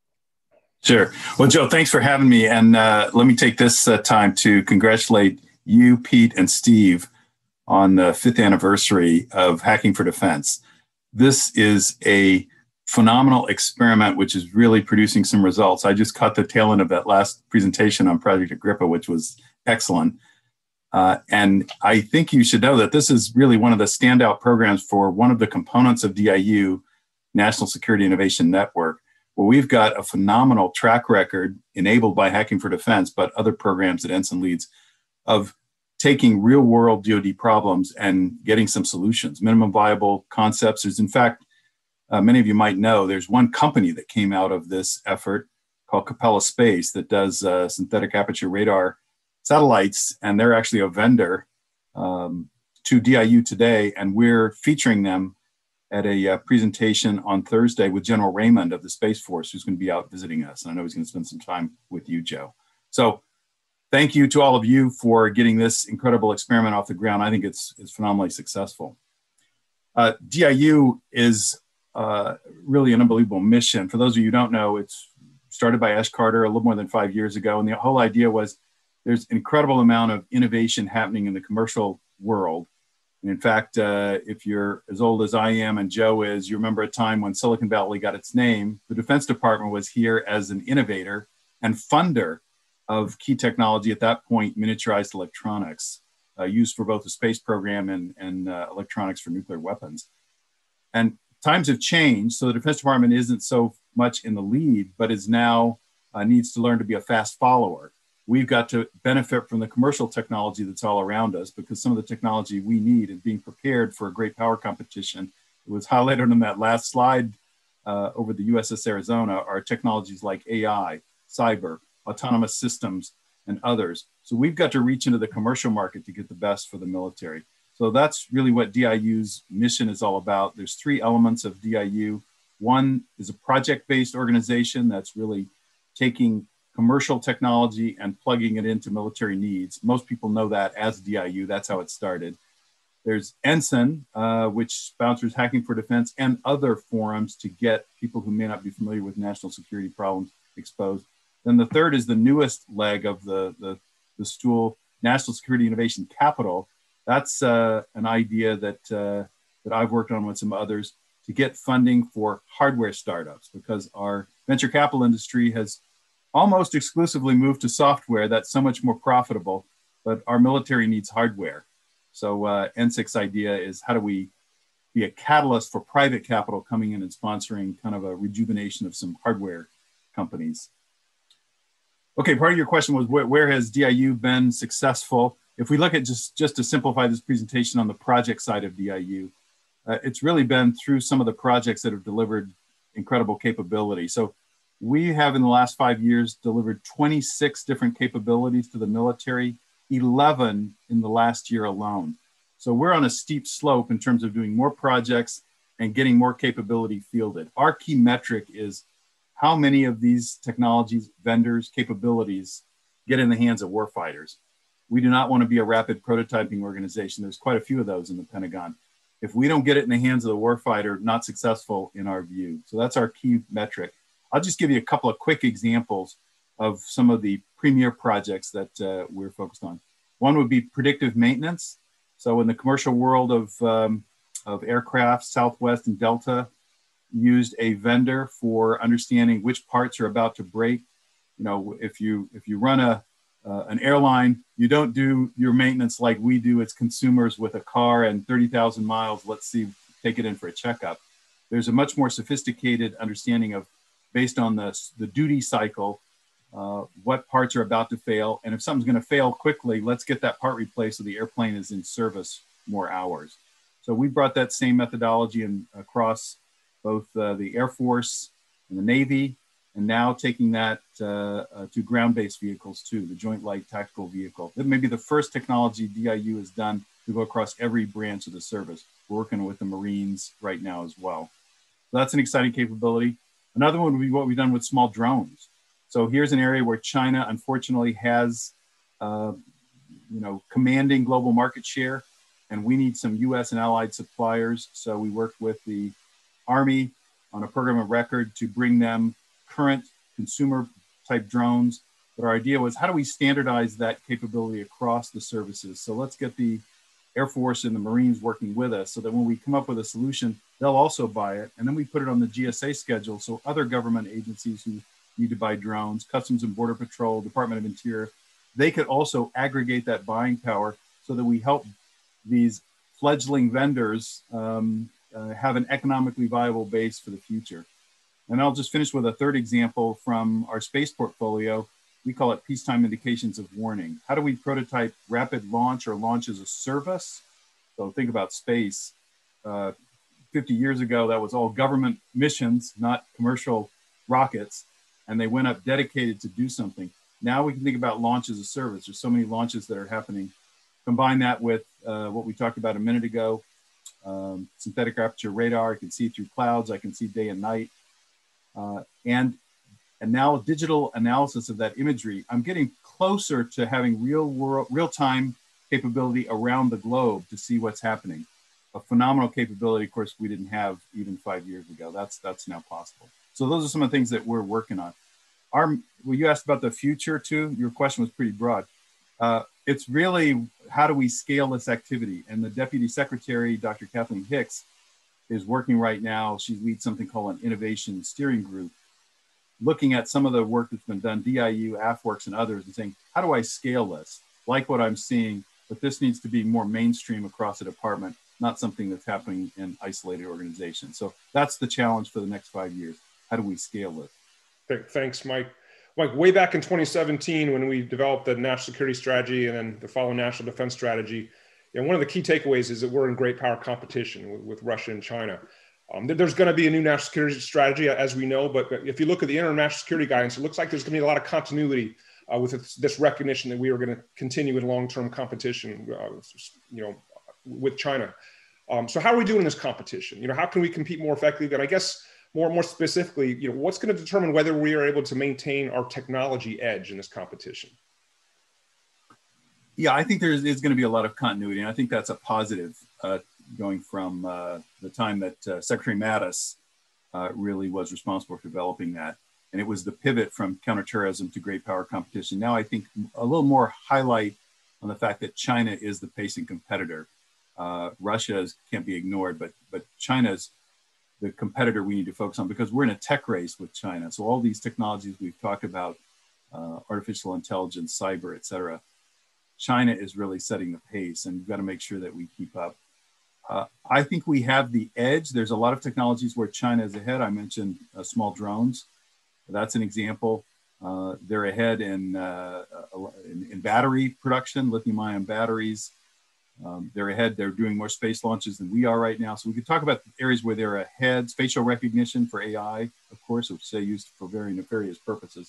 Sure. Well, Joe, thanks for having me. And uh, let me take this uh, time to congratulate you, Pete, and Steve on the fifth anniversary of Hacking for Defense. This is a phenomenal experiment, which is really producing some results. I just caught the tail end of that last presentation on Project Agrippa, which was excellent. Uh, and I think you should know that this is really one of the standout programs for one of the components of D I U, National Security Innovation Network, where we've got a phenomenal track record enabled by Hacking for Defense, but other programs that Ensign leads, of taking real world D O D problems and getting some solutions, minimum viable concepts. There's, in fact, uh, many of you might know, there's one company that came out of this effort called Capella Space that does uh, synthetic aperture radar satellites, and they're actually a vendor um, to D I U today, and we're featuring them at a uh, presentation on Thursday with General Raymond of the Space Force, who's going to be out visiting us, and I know he's going to spend some time with you, Joe. So thank you to all of you for getting this incredible experiment off the ground. I think it's, it's phenomenally successful. Uh, D I U is uh, really an unbelievable mission. For those of you who don't know, it's started by Ash Carter a little more than five years ago. And the whole idea was there's an incredible amount of innovation happening in the commercial world. And in fact, uh, if you're as old as I am and Joe is, you remember a time when Silicon Valley got its name. The Defense Department was here as an innovator and funder of key technology at that point, miniaturized electronics, uh, used for both the space program and, and uh, electronics for nuclear weapons. And times have changed, so the Defense Department isn't so much in the lead, but is now uh, needs to learn to be a fast follower. We've got to benefit from the commercial technology that's all around us, because some of the technology we need is being prepared for a great power competition. It was highlighted on that last slide uh, over the U S S Arizona are technologies like A I, cyber, autonomous systems, and others. So we've got to reach into the commercial market to get the best for the military. So that's really what D I U's mission is all about. There's three elements of D I U. One is a project-based organization that's really taking commercial technology and plugging it into military needs. Most people know that as D I U. That's how it started. There's Ensign, uh, which sponsors Hacking for Defense and other forums to get people who may not be familiar with national security problems exposed. Then the third is the newest leg of the, the, the stool, National Security Innovation Capital. That's uh, an idea that, uh, that I've worked on with some others to get funding for hardware startups, because our venture capital industry has almost exclusively moved to software that's so much more profitable, but our military needs hardware. So uh, N SIC's idea is, how do we be a catalyst for private capital coming in and sponsoring kind of a rejuvenation of some hardware companies. Okay, part of your question was, where, where has D I U been successful? If we look at just, just to simplify this presentation on the project side of D I U, uh, it's really been through some of the projects that have delivered incredible capability. So we have in the last five years delivered twenty-six different capabilities to the military, eleven in the last year alone. So we're on a steep slope in terms of doing more projects and getting more capability fielded. Our key metric is how many of these technologies, vendors, capabilities get in the hands of warfighters. We do not want to be a rapid prototyping organization. There's quite a few of those in the Pentagon. If we don't get it in the hands of the warfighter, not successful in our view. So that's our key metric. I'll just give you a couple of quick examples of some of the premier projects that uh, we're focused on. One would be predictive maintenance. So in the commercial world of, um, of aircraft, Southwest and Delta used a vendor for understanding which parts are about to break. You know, if you, if you run a, uh, an airline, you don't do your maintenance like we do as consumers with a car and thirty thousand miles, let's see, take it in for a checkup. There's a much more sophisticated understanding of, based on the, the duty cycle, uh, what parts are about to fail. And if something's going to fail quickly, let's get that part replaced so the airplane is in service more hours. So we brought that same methodology in, across both uh, the Air Force and the Navy, and now taking that uh, uh, to ground-based vehicles too, the Joint Light Tactical Vehicle. That may be the first technology D I U has done to go across every branch of the service. We're working with the Marines right now as well. So that's an exciting capability. Another one would be what we've done with small drones. So here's an area where China, unfortunately, has uh, you know, commanding global market share, and we need some U S and allied suppliers. So we worked with the Army on a program of record to bring them current consumer type drones. But our idea was, how do we standardize that capability across the services? So let's get the Air Force and the Marines working with us so that when we come up with a solution, they'll also buy it. And then we put it on the G S A schedule. So other government agencies who need to buy drones, Customs and Border Patrol, Department of Interior, they could also aggregate that buying power so that we help these fledgling vendors um, uh, have an economically viable base for the future. And I'll just finish with a third example from our space portfolio. We call it peacetime indications of warning. How do we prototype rapid launch or launch as a service? So think about space. Uh, fifty years ago, that was all government missions, not commercial rockets. And they went up dedicated to do something. Now we can think about launch as a service. There's so many launches that are happening. Combine that with uh, what we talked about a minute ago, um, synthetic aperture radar. I can see through clouds. I can see day and night. Uh, and and now digital analysis of that imagery. I'm getting closer to having real world, real-time capability around the globe to see what's happening. A phenomenal capability, of course, we didn't have even five years ago. That's, that's now possible. So those are some of the things that we're working on. Our, well, you asked about the future too. Your question was pretty broad. Uh, it's really, how do we scale this activity? And the Deputy Secretary, Doctor Kathleen Hicks, is working right now. She leads something called an innovation steering group, looking at some of the work that's been done, D I U, AFWorks, and others, and saying, how do I scale this? Like what I'm seeing, but this needs to be more mainstream across the department, not something that's happening in isolated organizations. So that's the challenge for the next five years. How do we scale this? Thanks, Mike. Mike, way back in twenty seventeen, when we developed the national security strategy and then the following national defense strategy, you know, one of the key takeaways is that we're in great power competition with, with Russia and China. Um, there's going to be a new national security strategy, as we know, but if you look at the international security guidance, it looks like there's going to be a lot of continuity uh, with this, this recognition that we are going to continue in long-term competition, uh, you know, with China. Um, so how are we doing in this competition? You know, how can we compete more effectively? And I guess more, more specifically, you know, what's going to determine whether we are able to maintain our technology edge in this competition? Yeah, I think there's, there's going to be a lot of continuity, and I think that's a positive uh, going from uh, the time that uh, Secretary Mattis uh, really was responsible for developing that. And it was the pivot from counterterrorism to great power competition. Now I think a little more highlight on the fact that China is the pacing competitor. Uh, Russia is, can't be ignored, but, but China's the competitor we need to focus on, because we're in a tech race with China. So all these technologies we've talked about, uh, artificial intelligence, cyber, et cetera, China is really setting the pace, and we've got to make sure that we keep up. Uh, I think we have the edge. There's a lot of technologies where China is ahead. I mentioned uh, small drones. That's an example. Uh, they're ahead in, uh, in, in battery production, lithium ion batteries. Um, they're ahead. They're doing more space launches than we are right now. So we could talk about areas where they're ahead. Facial recognition for A I, of course, which they use for very nefarious purposes.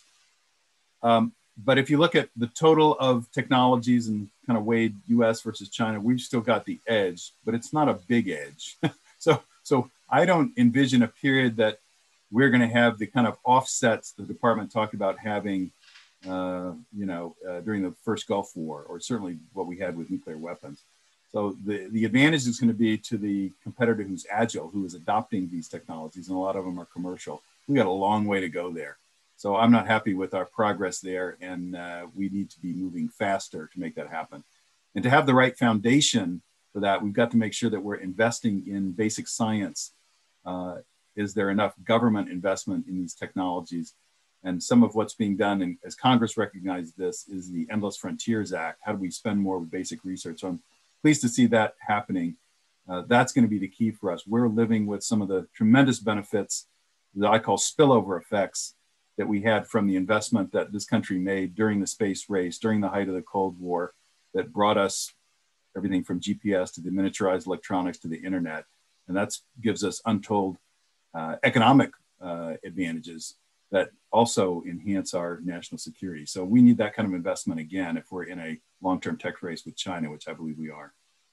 Um, but if you look at the total of technologies and kind of weighed U S versus China, we've still got the edge, but it's not a big edge. so, so I don't envision a period that we're going to have the kind of offsets the department talked about having, uh, you know, uh, during the first Gulf War, or certainly what we had with nuclear weapons. So the, the advantage is going to be to the competitor who's agile, who is adopting these technologies, and a lot of them are commercial. We got a long way to go there. So I'm not happy with our progress there, and uh, we need to be moving faster to make that happen. And to have the right foundation for that, we've got to make sure that we're investing in basic science. Uh, Is there enough government investment in these technologies? And some of what's being done, and as Congress recognized this, is the Endless Frontiers Act. How do we spend more with basic research? So I'm pleased to see that happening. Uh, that's going to be the key for us. We're living with some of the tremendous benefits that I call spillover effects that we had from the investment that this country made during the space race, during the height of the Cold War, that brought us everything from G P S to the miniaturized electronics to the internet. And that gives us untold Uh, economic uh, advantages that also enhance our national security. So we need that kind of investment again if we're in a long-term tech race with China, which I believe we are.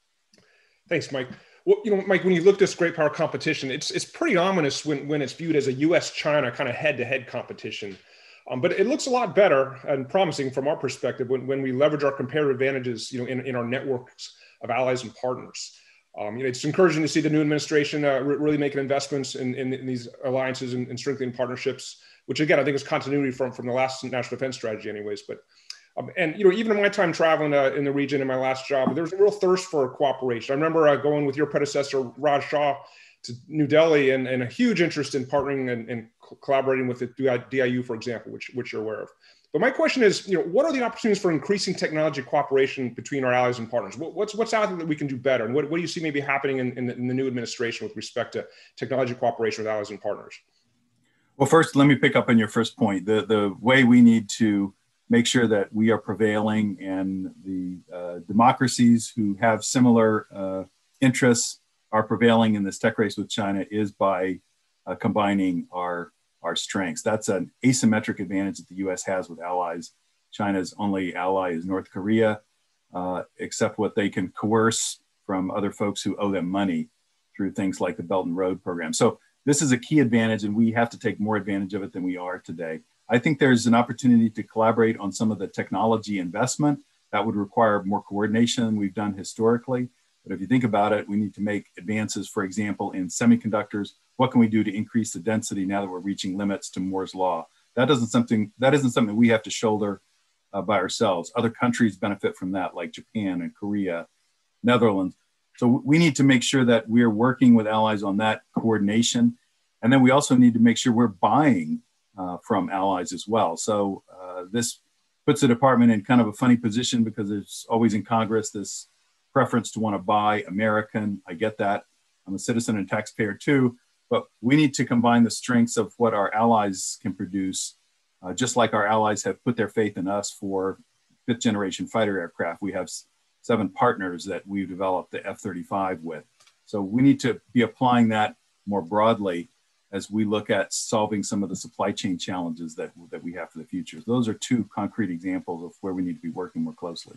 Thanks, Mike. Well, you know, Mike, when you look at this great power competition, it's it's pretty ominous when, when it's viewed as a U S China kind of head-to-head competition. Um, but it looks a lot better and promising from our perspective when, when we leverage our comparative advantages, you know, in, in our networks of allies and partners. Um, you know, it's encouraging to see the new administration uh, re really making investments in, in, in these alliances and, and strengthening partnerships, which again, I think is continuity from, from the last national defense strategy anyways. But, um, and, you know, even in my time traveling uh, in the region in my last job, there was a real thirst for cooperation. I remember uh, going with your predecessor, Raj Shah, to New Delhi, and, and a huge interest in partnering and, and collaborating with the D I U, for example, which, which you're aware of. But my question is, you know, what are the opportunities for increasing technology cooperation between our allies and partners? What, what's what's out there that we can do better? And what, what do you see maybe happening in, in, the, in the new administration with respect to technology cooperation with allies and partners? Well, first, let me pick up on your first point. The, the way we need to make sure that we are prevailing and the uh, democracies who have similar uh, interests are prevailing in this tech race with China is by uh, combining our our strengths. That's an asymmetric advantage that the U S has with allies. China's only ally is North Korea, uh, except what they can coerce from other folks who owe them money through things like the Belt and Road program. So this is a key advantage, and we have to take more advantage of it than we are today. I think there's an opportunity to collaborate on some of the technology investment that would require more coordination than we've done historically. But if you think about it, we need to make advances, for example, in semiconductors. What can we do to increase the density now that we're reaching limits to Moore's law? That doesn't something that isn't something we have to shoulder uh, by ourselves. Other countries benefit from that, like Japan and Korea, Netherlands. So we need to make sure that we're working with allies on that coordination. And then we also need to make sure we're buying uh, from allies as well. So uh, this puts the department in kind of a funny position because there's always in Congress this preference to want to buy American. I get that. I'm a citizen and taxpayer too, but we need to combine the strengths of what our allies can produce, uh, just like our allies have put their faith in us for fifth generation fighter aircraft. We have seven partners that we've developed the F thirty-five with. So we need to be applying that more broadly as we look at solving some of the supply chain challenges that, that we have for the future. Those are two concrete examples of where we need to be working more closely.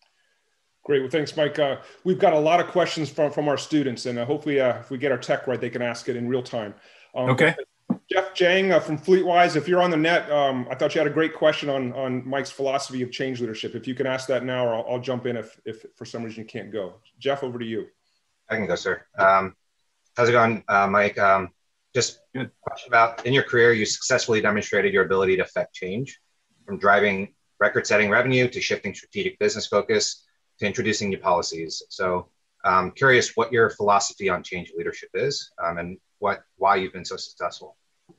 Great. Well, thanks, Mike. Uh, we've got a lot of questions from, from our students, and uh, hopefully uh, if we get our tech right, they can ask it in real time. Um, okay. Jeff Jang uh, from Fleetwise, if you're on the net, um, I thought you had a great question on, on Mike's philosophy of change leadership. If you can ask that now, or I'll, I'll jump in if, if for some reason you can't go. Jeff, over to you. I can go, sir. Um, how's it going, uh, Mike? Um, just a question about, in your career, you successfully demonstrated your ability to affect change, from driving record-setting revenue to shifting strategic business focus to introducing new policies. So I'm curious what your philosophy on change leadership is, um, and what why you've been so successful.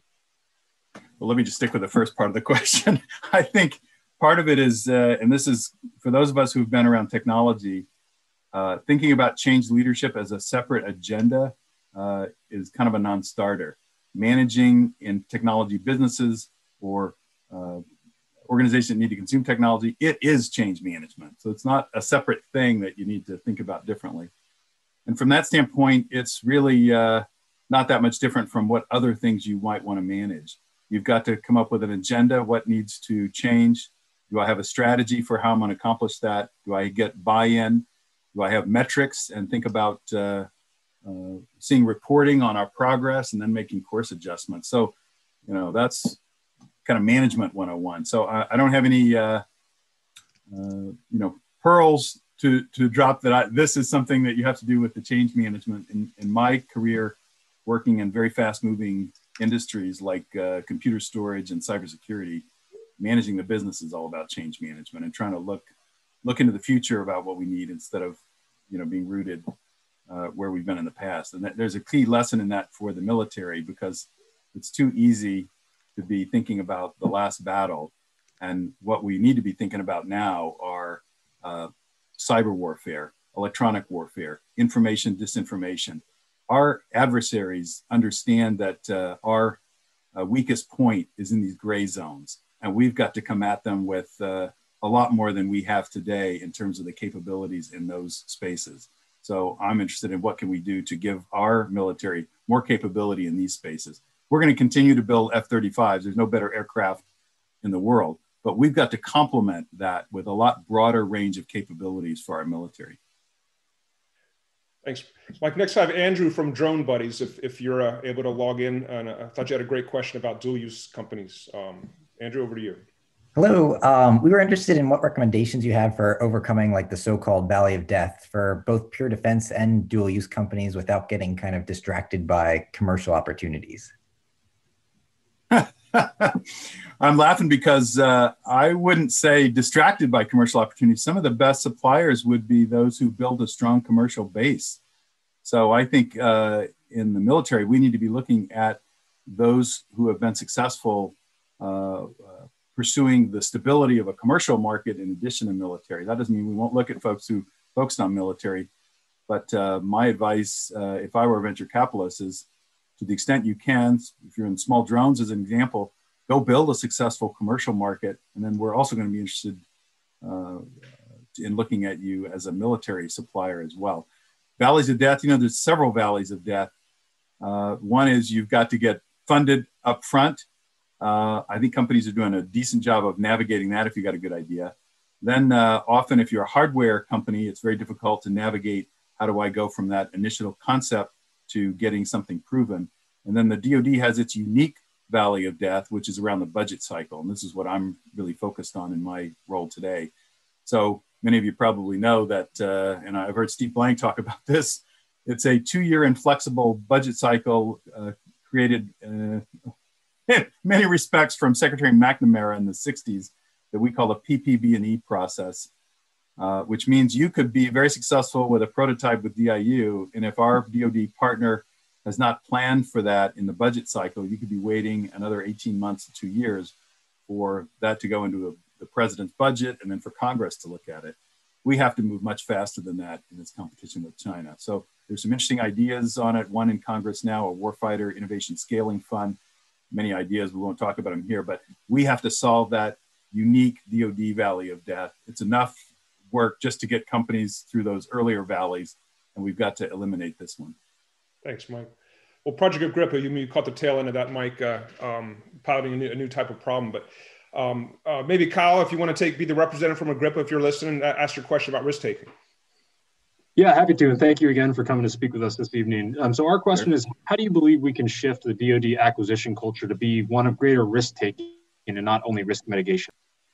Well, let me just stick with the first part of the question. I think part of it is, uh, and this is for those of us who've been around technology, uh, thinking about change leadership as a separate agenda uh, is kind of a non-starter. Managing in technology businesses or uh, organizations that need to consume technology, it is change management. So it's not a separate thing that you need to think about differently. And from that standpoint, it's really uh, not that much different from what other things you might want to manage. You've got to come up with an agenda, what needs to change. Do I have a strategy for how I'm going to accomplish that? Do I get buy-in? Do I have metrics and think about uh, uh, seeing reporting on our progress and then making course adjustments? So, you know, that's kind of management one oh one. So I, I don't have any, uh, uh, you know, pearls to, to drop that. I, this is something that you have to do with the change management. In, in my career, working in very fast moving industries like uh, computer storage and cybersecurity, managing the business is all about change management and trying to look look into the future about what we need instead of, you know, being rooted uh, where we've been in the past. And that, there's a key lesson in that for the military, because it's too easy to be thinking about the last battle. And what we need to be thinking about now are uh, cyber warfare, electronic warfare, information, disinformation. Our adversaries understand that uh, our uh, weakest point is in these gray zones, and we've got to come at them with uh, a lot more than we have today in terms of the capabilities in those spaces. So I'm interested in what can we do to give our military more capability in these spaces. We're going to continue to build F thirty-fives. There's no better aircraft in the world, but we've got to complement that with a lot broader range of capabilities for our military. Thanks, Mike. Next, I have Andrew from Drone Buddies. If, if you're uh, able to log in, and I thought you had a great question about dual use companies. Um, Andrew, over to you. Hello. Um, we were interested in what recommendations you have for overcoming like the so-called valley of death for both pure defense and dual use companies without getting kind of distracted by commercial opportunities. I'm laughing because uh, I wouldn't say distracted by commercial opportunities. Some of the best suppliers would be those who build a strong commercial base. So I think uh, in the military, we need to be looking at those who have been successful uh, uh, pursuing the stability of a commercial market in addition to military. That doesn't mean we won't look at folks who focused on military, but uh, my advice, uh, if I were a venture capitalist, is to the extent you can, if you're in small drones as an example, go build a successful commercial market. And then we're also going to be interested uh, in looking at you as a military supplier as well. Valleys of death, you know, there's several valleys of death. Uh, one is you've got to get funded up front. Uh, I think companies are doing a decent job of navigating that if you got a good idea. Then uh, often if you're a hardware company, it's very difficult to navigate how do I go from that initial concept to getting something proven. And then the D O D has its unique valley of death, which is around the budget cycle. And this is what I'm really focused on in my role today. So many of you probably know that, uh, and I've heard Steve Blank talk about this, it's a two-year inflexible budget cycle uh, created uh, in many respects from Secretary McNamara in the sixties that we call the P P B and E process. Uh, which means you could be very successful with a prototype with D I U. And if our D O D partner has not planned for that in the budget cycle, you could be waiting another eighteen months to two years for that to go into a, the president's budget and then for Congress to look at it. We have to move much faster than that in this competition with China. So there's some interesting ideas on it. One in Congress now, a Warfighter Innovation Scaling Fund. Many ideas, we won't talk about them here, but we have to solve that unique D O D valley of death. It's enough work just to get companies through those earlier valleys, and we've got to eliminate this one. Thanks, Mike. Well, Project Agrippa, you, you caught the tail end of that, Mike, uh, um, piloting a new, a new type of problem. But um, uh, maybe Kyle, if you want to take be the representative from Agrippa, if you're listening, ask your question about risk taking. Yeah, happy to. And thank you again for coming to speak with us this evening. Um, so our question is, how do you believe we can shift the D O D acquisition culture to be one of greater risk-taking and not only risk mitigation?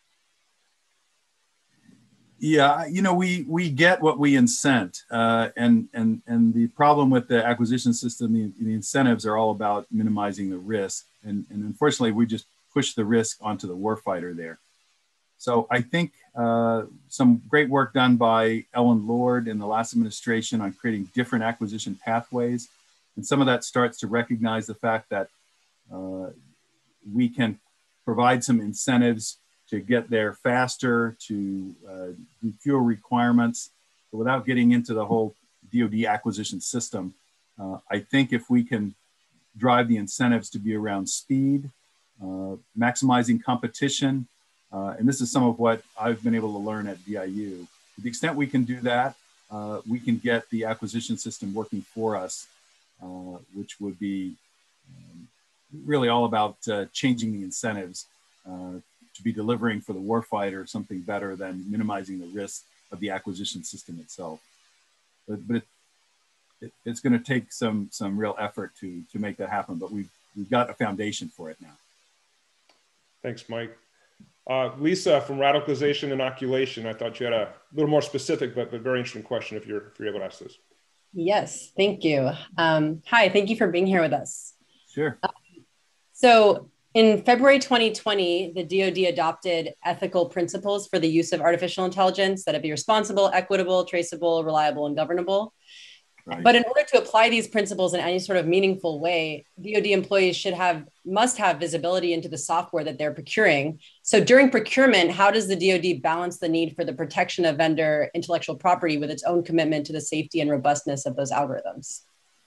Yeah, you know, we we get what we incent, uh, and and and the problem with the acquisition system, the, the incentives are all about minimizing the risk, and and unfortunately, we just push the risk onto the warfighter there. So I think uh, some great work done by Ellen Lord in the last administration on creating different acquisition pathways, and some of that starts to recognize the fact that uh, we can provide some incentives to get there faster, to uh, do fewer requirements, but without getting into the whole D O D acquisition system. Uh, I think if we can drive the incentives to be around speed, uh, maximizing competition, uh, and this is some of what I've been able to learn at D I U. To the extent we can do that, uh, we can get the acquisition system working for us, uh, which would be um, really all about uh, changing the incentives uh, to be delivering for the warfighter something better than minimizing the risk of the acquisition system itself. But, but it, it, it's going to take some some real effort to to make that happen. But we've we've got a foundation for it now. Thanks, Mike. Uh, Lisa from Radicalization Inoculation. I thought you had a little more specific, but but very interesting question. If you're if you're able to ask this. Yes, thank you. Um, hi, thank you for being here with us. Sure. Um, so. In February twenty twenty, the D O D adopted ethical principles for the use of artificial intelligence that it be responsible, equitable, traceable, reliable, and governable. Right. But in order to apply these principles in any sort of meaningful way, D O D employees should have, must have visibility into the software that they're procuring. So during procurement, how does the D O D balance the need for the protection of vendor intellectual property with its own commitment to the safety and robustness of those algorithms?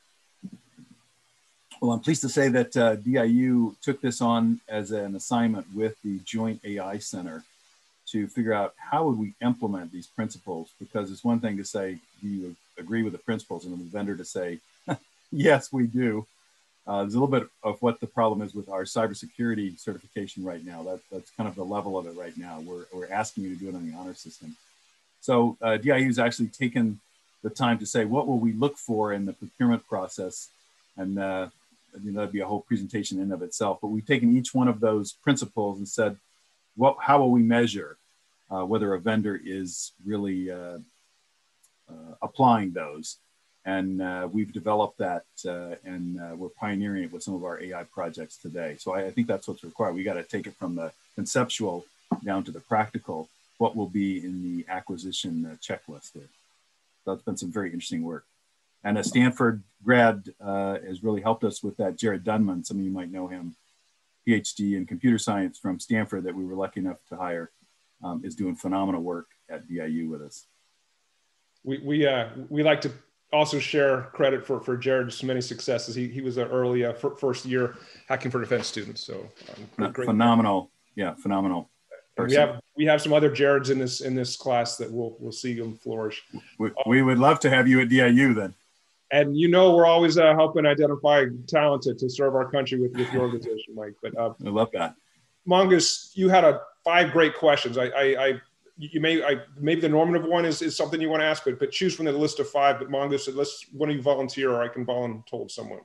Well, I'm pleased to say that uh, D I U took this on as an assignment with the Joint A I Center to figure out how would we implement these principles, because it's one thing to say, do you agree with the principles, and the vendor to say, yes, we do. Uh, there's a little bit of what the problem is with our cybersecurity certification right now. That, that's kind of the level of it right now. We're, we're asking you to do it on the honor system. So uh, D I U has actually taken the time to say, what will we look for in the procurement process? And uh, I mean, that'd be a whole presentation in and of itself, but we've taken each one of those principles and said, what, how will we measure uh, whether a vendor is really uh, uh, applying those? And uh, we've developed that uh, and uh, we're pioneering it with some of our A I projects today. So I, I think that's what's required. We got to take it from the conceptual down to the practical, what will be in the acquisition uh, checklist there. So that's been some very interesting work. And a Stanford grad uh, has really helped us with that. Jared Dunman, some of you might know him, PhD in computer science from Stanford that we were lucky enough to hire, um, is doing phenomenal work at D I U with us. We we uh, we like to also share credit for for Jared's many successes. He he was an early uh, first year Hacking for Defense student. So um, great phenomenal, yeah, phenomenal. We have we have some other Jareds in this in this class that we'll we'll see them flourish. We, we would love to have you at D I U then. And you know, we're always uh, helping identify talent to, to serve our country with, with your organization, Mike. But uh, I love that. Mongus, you had a five great questions. I, I, I you may, I maybe the normative one is, is something you want to ask, but but choose from the list of five. But Mongus said, let's one of you volunteer, or I can volunteer someone.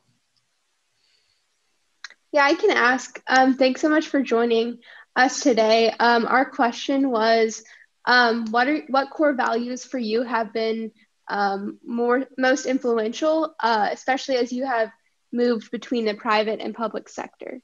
Yeah, I can ask. Um, thanks so much for joining us today. Um, our question was, um, what are what core values for you have been um, more most influential, uh, especially as you have moved between the private and public sector?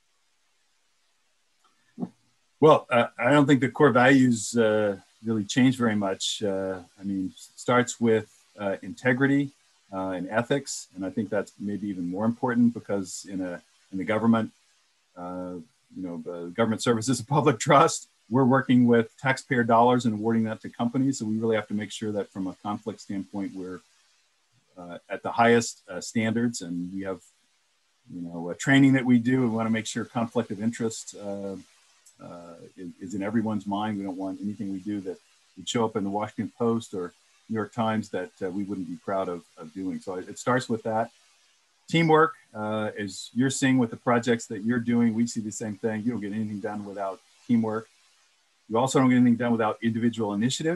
Well, uh, I don't think the core values uh, really change very much. Uh, I mean, it starts with uh, integrity uh, and ethics, and I think that's maybe even more important because in a in the government, uh, you know, the government service is a public trust. We're working with taxpayer dollars and awarding that to companies. So we really have to make sure that from a conflict standpoint, we're uh, at the highest uh, standards. And we have, you know, a training that we do. We want to make sure conflict of interest uh, uh, is, is in everyone's mind. We don't want anything we do that would show up in the Washington Post or New York Times that uh, we wouldn't be proud of, of doing. So it starts with that. Teamwork, uh, as you're seeing with the projects that you're doing, we see the same thing. You don't get anything done without teamwork. You also don't get anything done without individual initiative.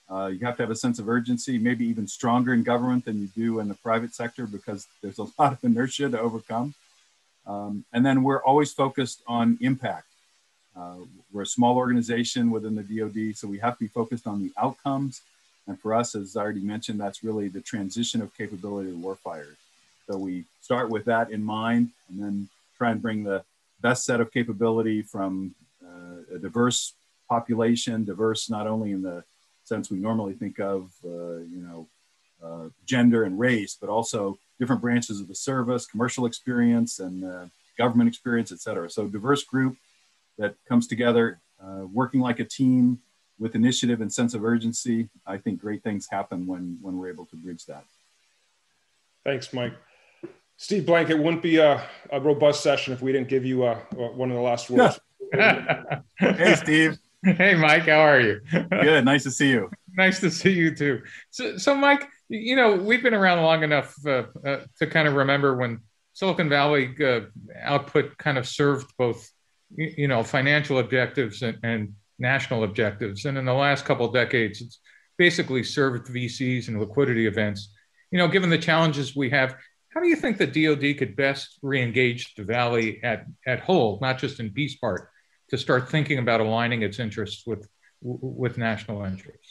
Uh, you have to have a sense of urgency, maybe even stronger in government than you do in the private sector, because there's a lot of inertia to overcome. Um, and then we're always focused on impact. Uh, we're a small organization within the D O D, so we have to be focused on the outcomes. And for us, as I already mentioned, that's really the transition of capability to warfighters. So we start with that in mind, and then try and bring the best set of capability from uh, a diverse population, diverse not only in the sense we normally think of, uh, you know, uh, gender and race, but also different branches of the service, commercial experience and uh, government experience, et cetera. So diverse group that comes together, uh, working like a team with initiative and sense of urgency. I think great things happen when, when we're able to bridge that. Thanks, Mike. Steve Blank, it wouldn't be a, a robust session if we didn't give you uh, one of the last words. Hey, Steve. Hey, Mike, how are you? Good, nice to see you. Nice to see you too. So, so Mike, you know, we've been around long enough uh, uh, to kind of remember when Silicon Valley uh, output kind of served both, you know, financial objectives and, and national objectives. And in the last couple of decades, it's basically served V Cs and liquidity events. You know, given the challenges we have, how do you think the D O D could best re-engage the Valley at, at whole, not just in peace part, to start thinking about aligning its interests with, with national interests?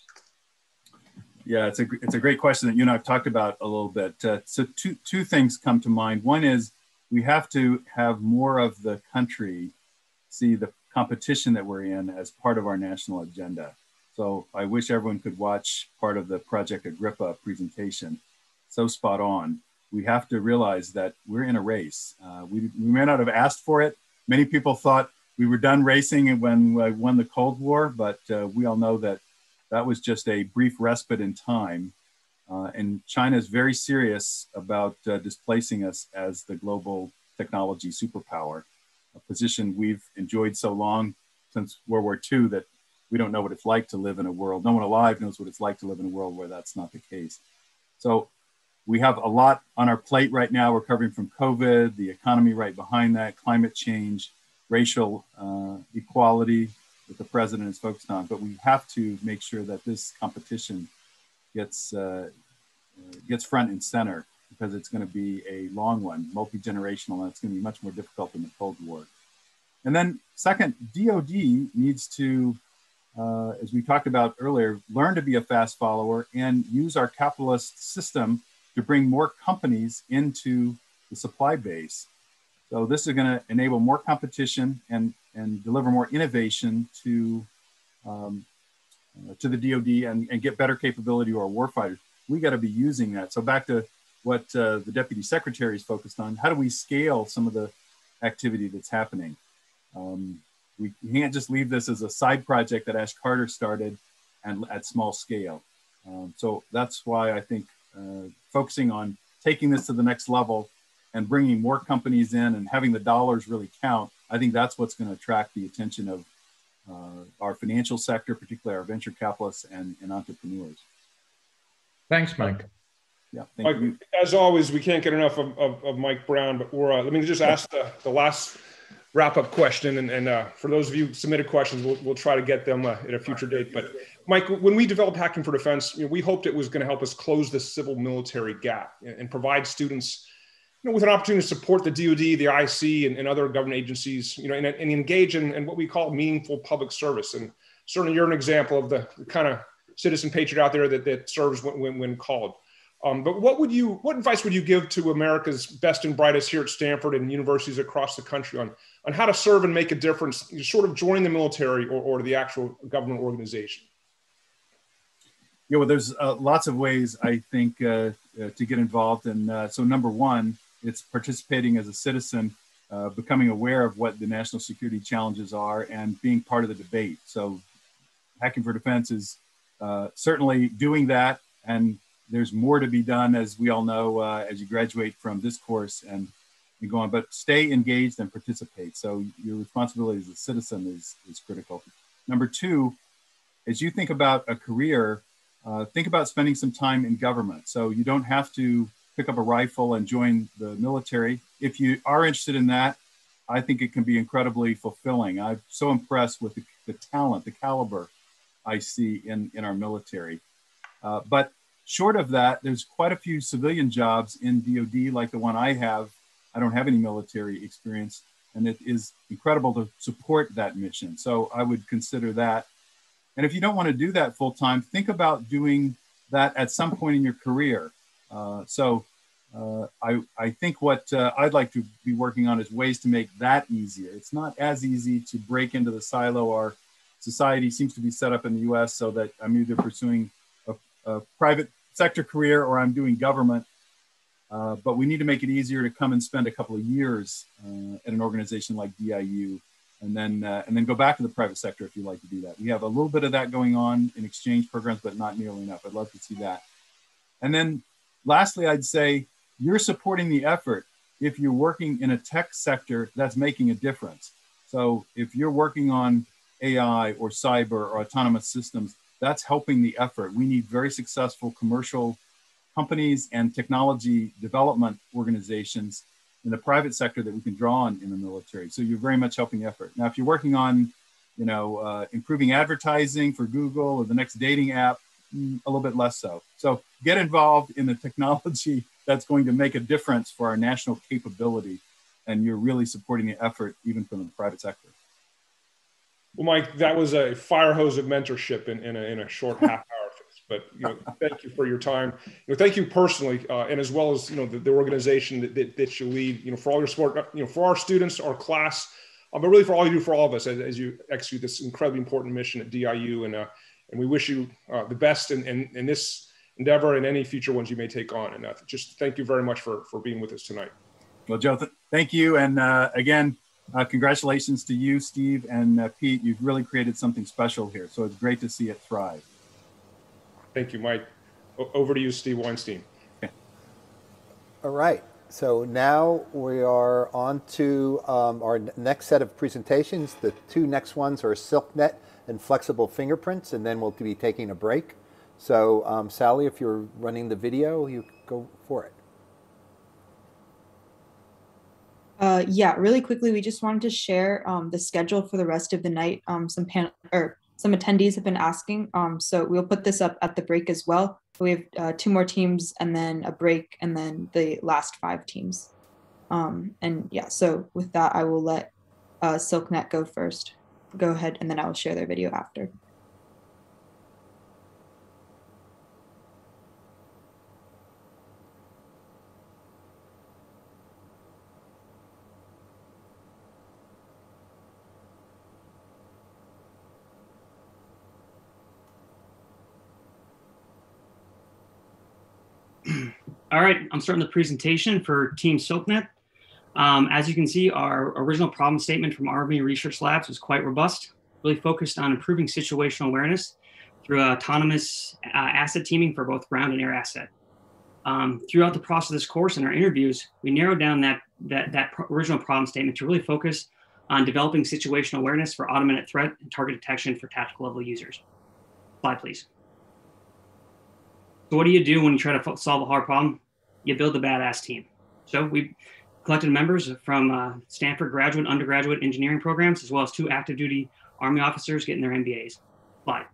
Yeah, it's a, it's a great question that you and I have talked about a little bit. Uh, so two, two things come to mind. One is we have to have more of the country see the competition that we're in as part of our national agenda. So I wish everyone could watch part of the Project Agrippa presentation. So spot on. We have to realize that we're in a race. Uh, we, we may not have asked for it. Many people thought we were done racing when we won the Cold War, but uh, we all know that that was just a brief respite in time. Uh, and China is very serious about uh, displacing us as the global technology superpower, a position we've enjoyed so long since World War Two that we don't know what it's like to live in a world. No one alive knows what it's like to live in a world where that's not the case. So we have a lot on our plate right now, recovering from COVID, the economy right behind that, climate change, racial uh, equality that the president is focused on. But we have to make sure that this competition gets, uh, gets front and center, because it's going to be a long one, multi-generational, and it's going to be much more difficult than the Cold War. And then second, D O D needs to, uh, as we talked about earlier, learn to be a fast follower and use our capitalist system to bring more companies into the supply base. So this is going to enable more competition and, and deliver more innovation to, um, uh, to the D O D and, and get better capability to our warfighters. We got to be using that. So back to what uh, the Deputy Secretary is focused on, how do we scale some of the activity that's happening? Um, we can't just leave this as a side project that Ash Carter started and at small scale. Um, so that's why I think uh, focusing on taking this to the next level and bringing more companies in and having the dollars really count, I think that's what's going to attract the attention of uh, our financial sector, particularly our venture capitalists and, and entrepreneurs. Thanks, Mike. Yeah, thank Mike, you. as always, we can't get enough of, of, of Mike Brown, but we're, uh, let me just ask the, the last wrap-up question. And, and uh, for those of you who submitted questions, we'll, we'll try to get them uh, at a future date. But Mike, when we developed Hacking for Defense, you know, we hoped it was going to help us close the civil-military gap and, and provide students, you know, with an opportunity to support the D O D, the I C, and, and other government agencies, you know, and, and engage in, in what we call meaningful public service. And certainly you're an example of the, the kind of citizen patriot out there that, that serves when, when, when called. Um, but what would you, what advice would you give to America's best and brightest here at Stanford and universities across the country on, on how to serve and make a difference, you sort of join the military or, or the actual government organization? Yeah, well, there's uh, lots of ways, I think, uh, uh, to get involved. And uh, so number one, it's participating as a citizen, uh, becoming aware of what the national security challenges are and being part of the debate. So Hacking for Defense is uh, certainly doing that. And there's more to be done, as we all know, uh, as you graduate from this course and, and go on, but stay engaged and participate. So your responsibility as a citizen is, is critical. Number two, as you think about a career, uh, think about spending some time in government. So you don't have to pick up a rifle and join the military. If you are interested in that, I think it can be incredibly fulfilling. I'm so impressed with the, the talent, the caliber I see in, in our military. Uh, but short of that, there's quite a few civilian jobs in D O D like the one I have. I don't have any military experience, and it is incredible to support that mission. So I would consider that. And if you don't want to do that full time, think about doing that at some point in your career. Uh, so uh, I, I think what uh, I'd like to be working on is ways to make that easier. It's not as easy to break into the silo our society seems to be set up in the U S so that I'm either pursuing a, a private sector career or I'm doing government. Uh, but we need to make it easier to come and spend a couple of years uh, at an organization like D I U, and then uh, and then go back to the private sector if you like to do that. We have a little bit of that going on in exchange programs, but not nearly enough. I'd love to see that. And then lastly, I'd say you're supporting the effort if you're working in a tech sector that's making a difference. So if you're working on A I or cyber or autonomous systems, that's helping the effort. We need very successful commercial companies and technology development organizations in the private sector that we can draw on in the military. So you're very much helping the effort. Now, if you're working on, you know, uh, improving advertising for Google or the next dating app, mm, a little bit less so. So get involved in the technology that's going to make a difference for our national capability. And you're really supporting the effort even from the private sector. Well, Mike, that was a fire hose of mentorship in, in, a, in a short half hour. But you know, thank you for your time. You know, thank you personally, uh, and as well as you know the, the organization that, that, that you lead. You know, for all your support. You know, for our students, our class, uh, but really for all you do for all of us as, as you execute this incredibly important mission at D I U. And uh, and we wish you uh, the best in, in in this endeavor and any future ones you may take on. And uh, just thank you very much for for being with us tonight. Well, Joe, th thank you, and uh, again, uh, congratulations to you, Steve, and uh, Pete. You've really created something special here. So it's great to see it thrive. Thank you, Mike. O over to you, Steve Weinstein. Okay. All right. So now we are on to um, our next set of presentations. The two next ones are SilkNet and flexible fingerprints, and then we'll be taking a break. So um, Sally, if you're running the video, you go for it. Uh, yeah, really quickly, we just wanted to share um, the schedule for the rest of the night. Um, some panel or Some attendees have been asking, um, so we'll put this up at the break as well. We have uh, two more teams and then a break and then the last five teams. Um, and yeah, so with that, I will let uh, SilkNet go first. Go ahead, and then I will share their video after. All right, I'm starting the presentation for Team SilkNet. Um, as you can see, our original problem statement from Army Research Labs was quite robust, really focused on improving situational awareness through autonomous uh, asset teaming for both ground and air asset. Um, throughout the process of this course and our interviews, we narrowed down that, that, that pro original problem statement to really focus on developing situational awareness for automated threat and target detection for tactical level users. Slide, please. So what do you do when you try to solve a hard problem? You build a badass team. So we collected members from uh, Stanford graduate, undergraduate engineering programs, as well as two active duty Army officers getting their M B As. Slide.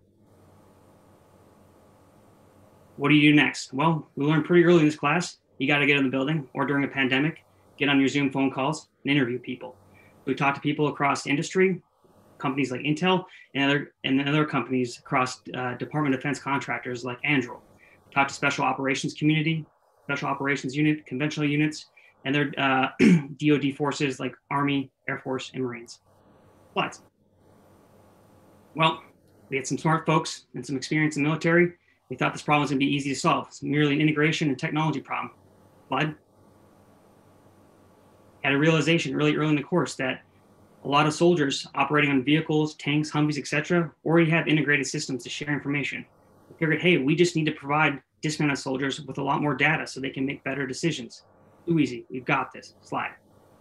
What do you do next? Well, we learned pretty early in this class, you got to get in the building or during a pandemic, get on your Zoom phone calls and interview people. We talked to people across industry, companies like Intel and other, and other companies across uh, Department of Defense contractors like Anduril. Talked to special operations community, special operations unit, conventional units, and their uh, D O D forces like Army, Air Force, and Marines. Slides. Well, we had some smart folks and some experience in the military. We thought this problem was going to be easy to solve. It's merely an integration and technology problem. Slide. Had a realization really early in the course that a lot of soldiers operating on vehicles, tanks, Humvees, et cetera, already have integrated systems to share information. We figured, hey, we just need to provide dismounted soldiers with a lot more data so they can make better decisions. Too easy. We've got this. Slide.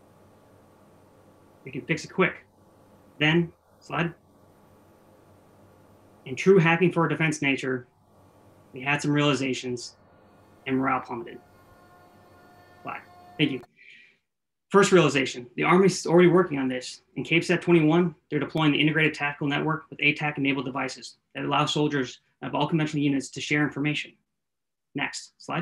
We can fix it quick. Then, slide. In true hacking for defense nature, we had some realizations and morale plummeted. Slide. Thank you. First realization, the Army's already working on this. In CAPESAT twenty-one, they're deploying the integrated tactical network with A TAC enabled devices that allow soldiers of all conventional units to share information. Next slide.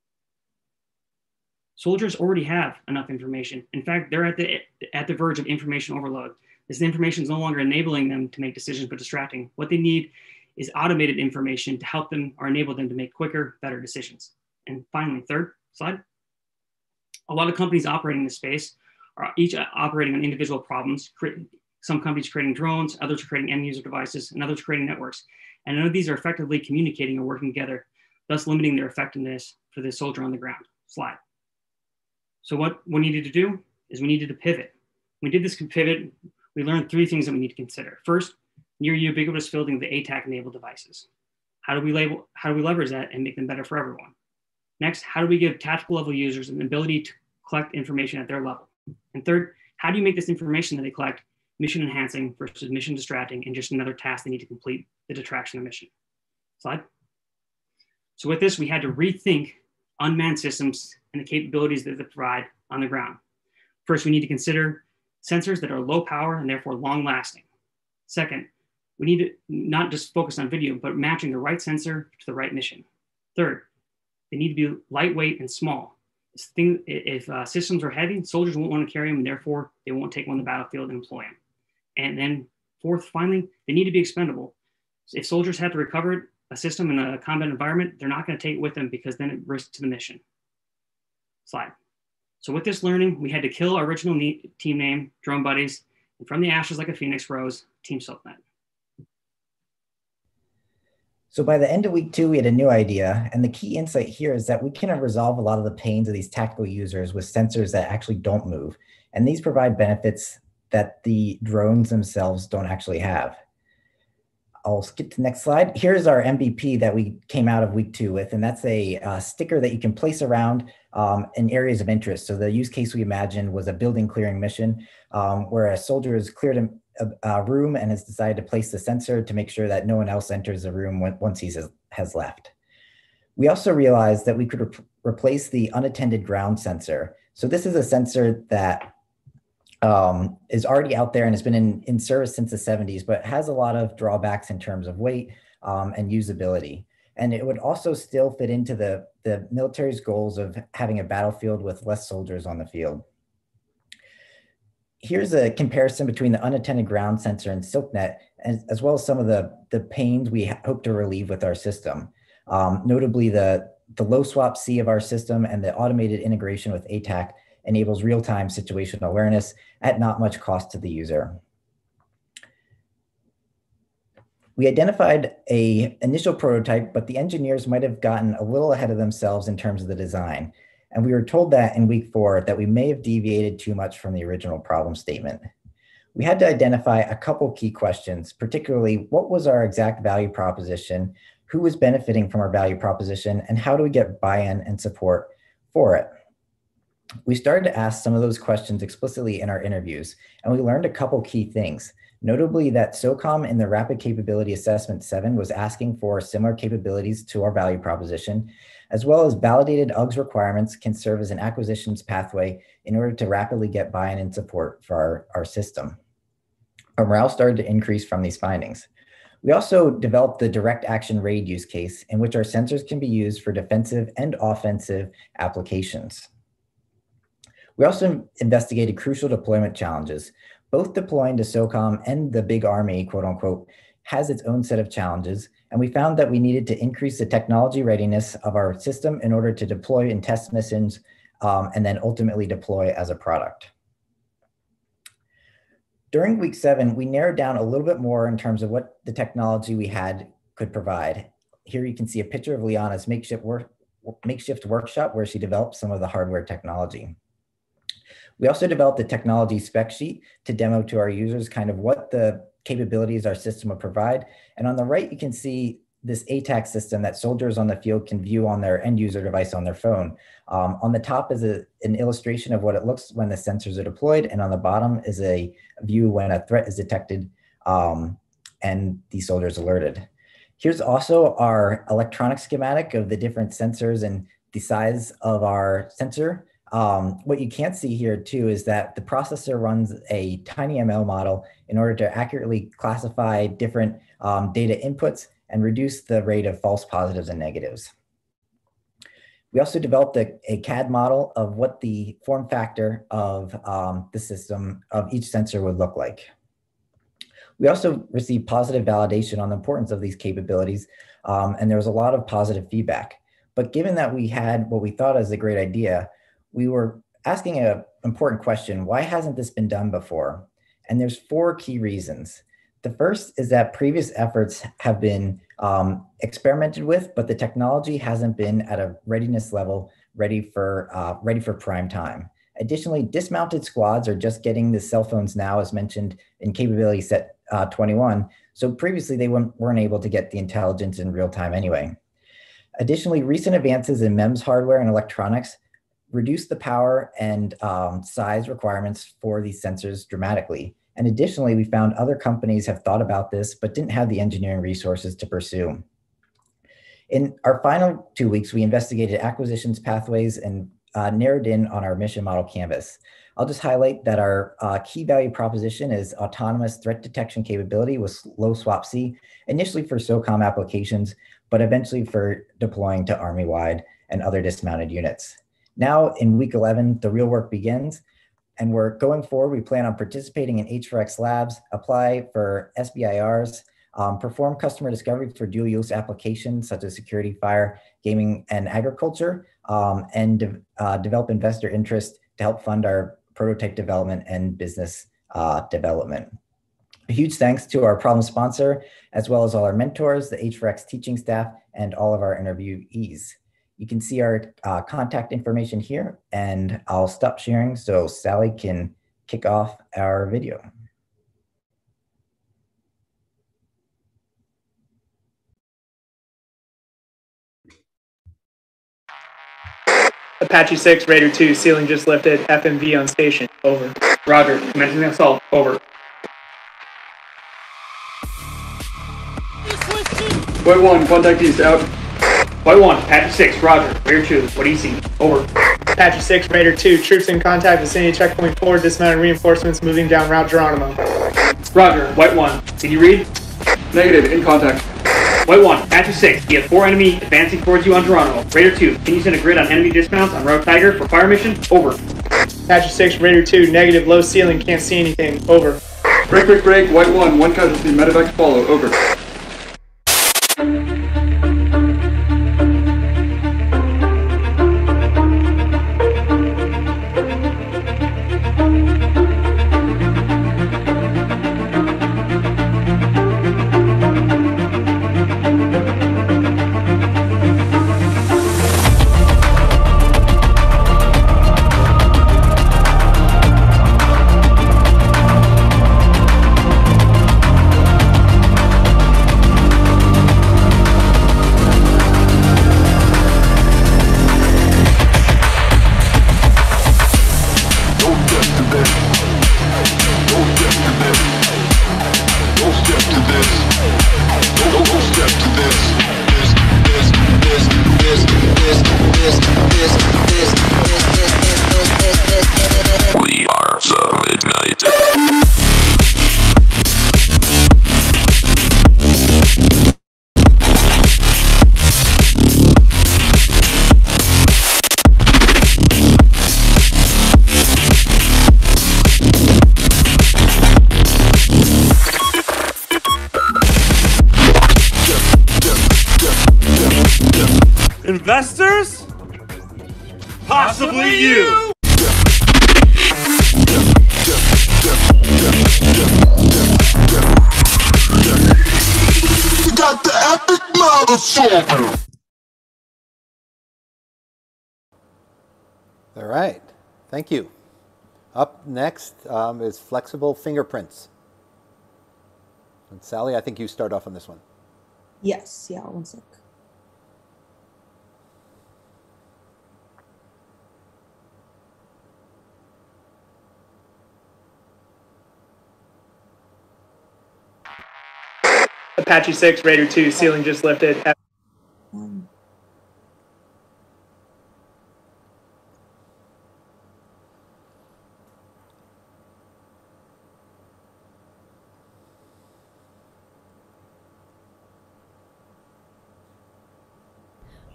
Soldiers already have enough information. In fact, they're at the, at the verge of information overload. This information is no longer enabling them to make decisions, but distracting. What they need is automated information to help them or enable them to make quicker, better decisions. And finally, third slide. A lot of companies operating in this space are each operating on individual problems. Some companies creating drones, others are creating end user devices, and others creating networks. And none of these are effectively communicating or working together, thus limiting their effectiveness for the soldier on the ground. Slide. So what we needed to do is we needed to pivot. When we did this pivot, we learned three things that we need to consider. First, near ubiquitous fielding of the A TAC enabled devices. How do we label, how do we leverage that and make them better for everyone? Next, how do we give tactical level users an ability to collect information at their level? And third, how do you make this information that they collect mission enhancing versus mission distracting and just another task they need to complete the detraction of mission? Slide. So with this, we had to rethink unmanned systems and the capabilities that they provide on the ground. First, we need to consider sensors that are low power and therefore long lasting. Second, we need to not just focus on video, but matching the right sensor to the right mission. Third, they need to be lightweight and small. Thing, if uh, systems are heavy, soldiers won't want to carry them, and therefore they won't take them on the battlefield and employ them. And then fourth, finally, they need to be expendable. So if soldiers have to recover a system in a combat environment, they're not going to take it with them because then it risks to the mission. Slide. So with this learning, we had to kill our original team name, Drone Buddies, and from the ashes like a phoenix rose, Team SilkNet. So by the end of week two, we had a new idea. And the key insight here is that we can resolve a lot of the pains of these tactical users with sensors that actually don't move. And these provide benefits that the drones themselves don't actually have. I'll skip to the next slide. Here's our M V P that we came out of week two with, and that's a uh, sticker that you can place around um, in areas of interest. So the use case we imagined was a building clearing mission um, where a soldier has cleared a, a room and has decided to place the sensor to make sure that no one else enters the room when, once he has left. We also realized that we could re replace the unattended ground sensor. So this is a sensor that Um, is already out there and has been in, in service since the seventies, but has a lot of drawbacks in terms of weight um, and usability. And it would also still fit into the, the military's goals of having a battlefield with less soldiers on the field. Here's a comparison between the unattended ground sensor and SilkNet, as, as well as some of the, the pains we hope to relieve with our system. Um, notably, the, the low swap C of our system and the automated integration with A TAC enables real-time situational awareness at not much cost to the user. We identified a initial prototype, but the engineers might have gotten a little ahead of themselves in terms of the design. And we were told that in week four that we may have deviated too much from the original problem statement. We had to identify a couple key questions, particularly what was our exact value proposition, who was benefiting from our value proposition, and how do we get buy-in and support for it? We started to ask some of those questions explicitly in our interviews, and we learned a couple key things, notably that SOCOM in the Rapid Capability Assessment seven was asking for similar capabilities to our value proposition, as well as validated U G S requirements can serve as an acquisitions pathway in order to rapidly get buy-in and support for our, our system. Our morale started to increase from these findings. We also developed the direct action raid use case in which our sensors can be used for defensive and offensive applications. We also investigated crucial deployment challenges. Both deploying to SOCOM and the big army, quote unquote, has its own set of challenges. And we found that we needed to increase the technology readiness of our system in order to deploy in test missions um, and then ultimately deploy as a product. During week seven, we narrowed down a little bit more in terms of what the technology we had could provide. Here you can see a picture of Liana's makeshift, work, makeshift workshop where she developed some of the hardware technology. We also developed a technology spec sheet to demo to our users kind of what the capabilities our system would provide. And on the right, you can see this A TAC system that soldiers on the field can view on their end user device on their phone. Um, on the top is a, an illustration of what it looks when the sensors are deployed. And on the bottom is a view when a threat is detected um, and the soldiers alerted. Here's also our electronic schematic of the different sensors and the size of our sensor. Um, what you can't see here too is that the processor runs a TinyML model in order to accurately classify different um, data inputs and reduce the rate of false positives and negatives. We also developed a, a C A D model of what the form factor of um, the system of each sensor would look like. We also received positive validation on the importance of these capabilities, um, and there was a lot of positive feedback. But given that we had what we thought was a great idea, we were asking an important question: why hasn't this been done before? And there's four key reasons. The first is that previous efforts have been um, experimented with, but the technology hasn't been at a readiness level ready for, uh, ready for prime time. Additionally, dismounted squads are just getting the cell phones now, as mentioned in capability set uh, twenty-one. So previously they weren't, weren't able to get the intelligence in real time anyway. Additionally, recent advances in MEMS hardware and electronics reduce the power and um, size requirements for these sensors dramatically. And additionally, we found other companies have thought about this, but didn't have the engineering resources to pursue. In our final two weeks, we investigated acquisitions pathways and uh, narrowed in on our mission model canvas. I'll just highlight that our uh, key value proposition is autonomous threat detection capability with low SWaP-C, initially for SOCOM applications, but eventually for deploying to Army-wide and other dismounted units. Now in week eleven, the real work begins. And we're going forward, we plan on participating in H four X labs, apply for S B I Rs, um, perform customer discovery for dual use applications such as security, fire, gaming, and agriculture, um, and de uh, develop investor interest to help fund our prototype development and business uh, development. A huge thanks to our problem sponsor, as well as all our mentors, the H four X teaching staff, and all of our interviewees. You can see our uh, contact information here, and I'll stop sharing so Sally can kick off our video. Apache six, Raider two, ceiling just lifted, F M V on station, over. Roger, commencing assault, over. White one, contact east, out. White one, Apache six, roger, Raider two, what do you see? Over. Apache six, Raider two, troops in contact, vicinity checkpoint four, dismounted reinforcements moving down Route Geronimo. Roger, White one, did you read? Negative, in contact. White one, Apache six, you have four enemy advancing towards you on Geronimo. Raider two, can you send a grid on enemy dismounts on Route Tiger for fire mission? Over. Apache six, Raider two, negative, low ceiling, can't see anything. Over. Break, break, break, White one, one casualty, medevac follow, over. Investors? Possibly you! You got the epic motherfucker! All right, thank you. Up next um, is flexible fingerprints. And Sally, I think you start off on this one. Yes, yeah, one sec. Apache six, Raider two, ceiling just lifted. Um,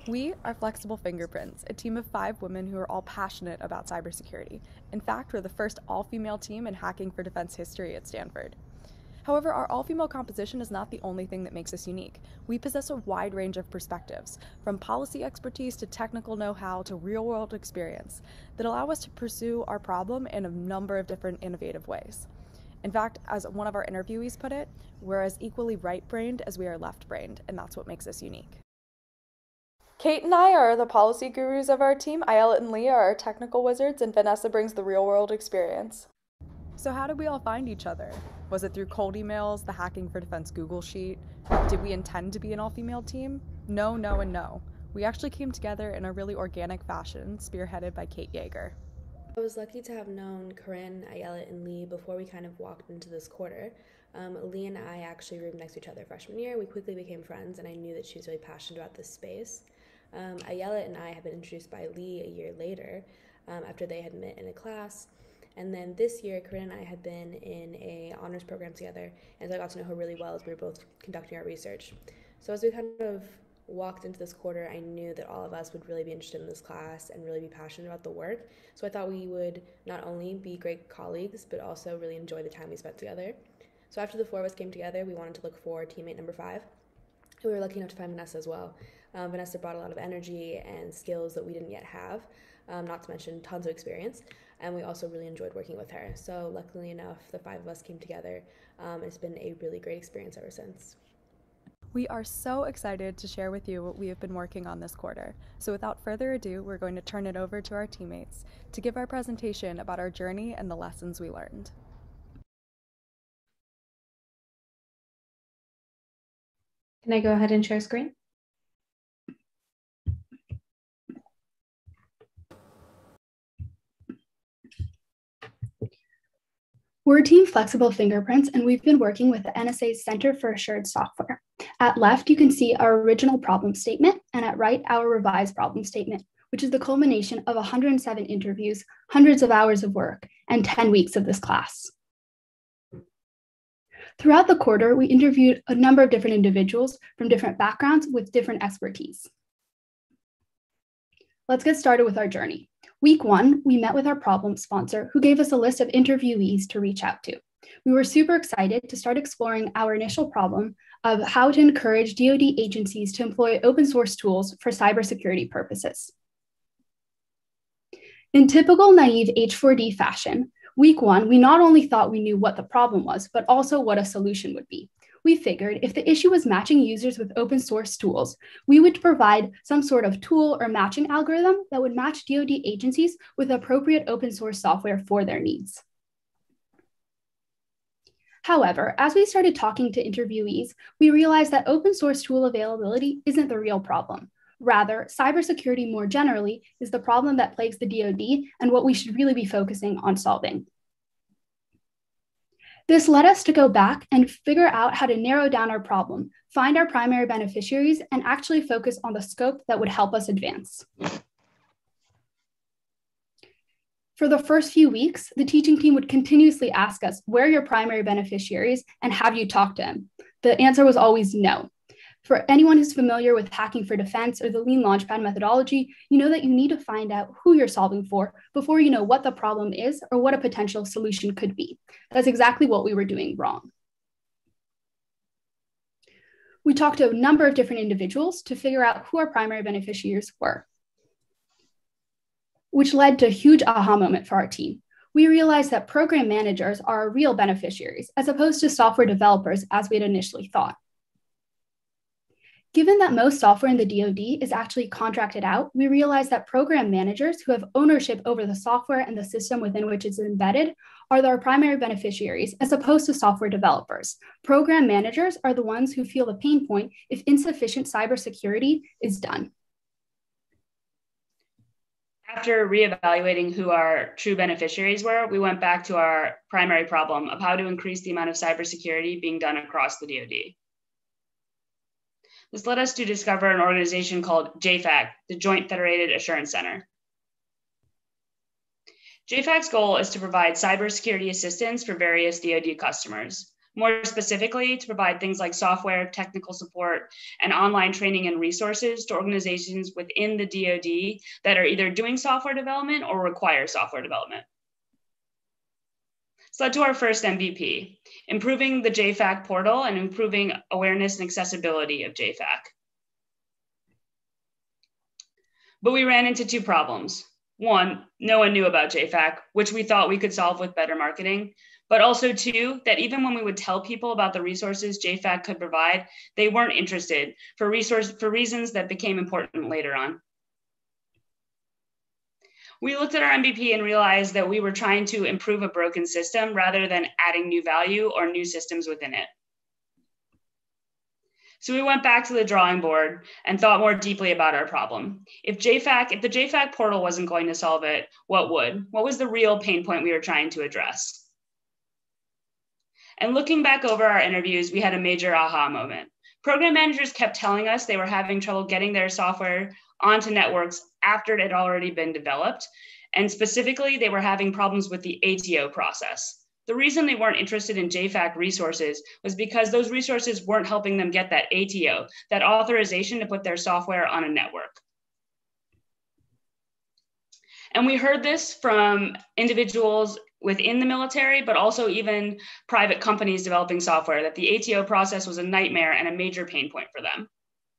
We are Flexible Fingerprints, a team of five women who are all passionate about cybersecurity. In fact, we're the first all-female team in hacking for defense history at Stanford. However, our all-female composition is not the only thing that makes us unique. We possess a wide range of perspectives, from policy expertise to technical know-how to real-world experience, that allow us to pursue our problem in a number of different innovative ways. In fact, as one of our interviewees put it, we're as equally right-brained as we are left-brained, and that's what makes us unique. Kate and I are the policy gurus of our team. Ayelet and Leah are our technical wizards, and Vanessa brings the real-world experience. So how did we all find each other? Was it through cold emails, the Hacking for Defense Google Sheet? Did we intend to be an all-female team? No, no, and no. We actually came together in a really organic fashion, spearheaded by Kate Yeager. I was lucky to have known Corinne, Ayelet, and Lee before we kind of walked into this quarter. Um, Lee and I actually roomed next to each other freshman year. We quickly became friends, and I knew that she was really passionate about this space. Um, Ayelet and I had been introduced by Lee a year later, um, after they had met in a class. And then this year, Corinne and I had been in a honors program together, and so I got to know her really well as we were both conducting our research. So as we kind of walked into this quarter, I knew that all of us would really be interested in this class and really be passionate about the work. So I thought we would not only be great colleagues, but also really enjoy the time we spent together. So after the four of us came together, we wanted to look for teammate number five. And we were lucky enough to find Vanessa as well. Um, Vanessa brought a lot of energy and skills that we didn't yet have, um, not to mention tons of experience. And we also really enjoyed working with her. So luckily enough, the five of us came together. Um, it's been a really great experience ever since. We are so excited to share with you what we have been working on this quarter. So without further ado, we're going to turn it over to our teammates to give our presentation about our journey and the lessons we learned. Can I go ahead and share screen? We're Team Flexible Fingerprints, and we've been working with the N S A's Center for Assured Software. At left, you can see our original problem statement, and at right, our revised problem statement, which is the culmination of one hundred seven interviews, hundreds of hours of work, and ten weeks of this class. Throughout the quarter, we interviewed a number of different individuals from different backgrounds with different expertise. Let's get started with our journey. Week one, we met with our problem sponsor, who gave us a list of interviewees to reach out to. We were super excited to start exploring our initial problem of how to encourage D O D agencies to employ open source tools for cybersecurity purposes. In typical naive H four D fashion, week one, we not only thought we knew what the problem was, but also what a solution would be. We figured if the issue was matching users with open source tools, we would provide some sort of tool or matching algorithm that would match D O D agencies with appropriate open source software for their needs. However, as we started talking to interviewees, we realized that open source tool availability isn't the real problem. Rather, cybersecurity more generally is the problem that plagues the D O D and what we should really be focusing on solving. This led us to go back and figure out how to narrow down our problem, find our primary beneficiaries, and actually focus on the scope that would help us advance. For the first few weeks, the teaching team would continuously ask us, where are your primary beneficiaries and have you talked to them? The answer was always no. For anyone who's familiar with Hacking for Defense or the Lean Launchpad methodology, you know that you need to find out who you're solving for before you know what the problem is or what a potential solution could be. That's exactly what we were doing wrong. We talked to a number of different individuals to figure out who our primary beneficiaries were, which led to a huge aha moment for our team. We realized that program managers are our real beneficiaries as opposed to software developers as we had initially thought. Given that most software in the D O D is actually contracted out, we realized that program managers who have ownership over the software and the system within which it's embedded are our primary beneficiaries as opposed to software developers. Program managers are the ones who feel the pain point if insufficient cybersecurity is done. After reevaluating who our true beneficiaries were, we went back to our primary problem of how to increase the amount of cybersecurity being done across the D O D. This led us to discover an organization called J FAC, the Joint Federated Assurance Center. J FAC's goal is to provide cybersecurity assistance for various D O D customers. More specifically, to provide things like software, technical support, and online training and resources to organizations within the D O D that are either doing software development or require software development. This led to our first M V P, improving the J FAC portal and improving awareness and accessibility of J FAC. But we ran into two problems. One, no one knew about J FAC, which we thought we could solve with better marketing. But also two, that even when we would tell people about the resources J FAC could provide, they weren't interested for, resource, for reasons that became important later on. We looked at our M V P and realized that we were trying to improve a broken system rather than adding new value or new systems within it. So we went back to the drawing board and thought more deeply about our problem. If J FAC, if the J FAC portal wasn't going to solve it, what would? What was the real pain point we were trying to address? And looking back over our interviews, we had a major aha moment. Program managers kept telling us they were having trouble getting their software onto networks after it had already been developed. And specifically, they were having problems with the A T O process. The reason they weren't interested in J FAC resources was because those resources weren't helping them get that A T O, that authorization to put their software on a network. And we heard this from individuals within the military, but also even private companies developing software, that the A T O process was a nightmare and a major pain point for them.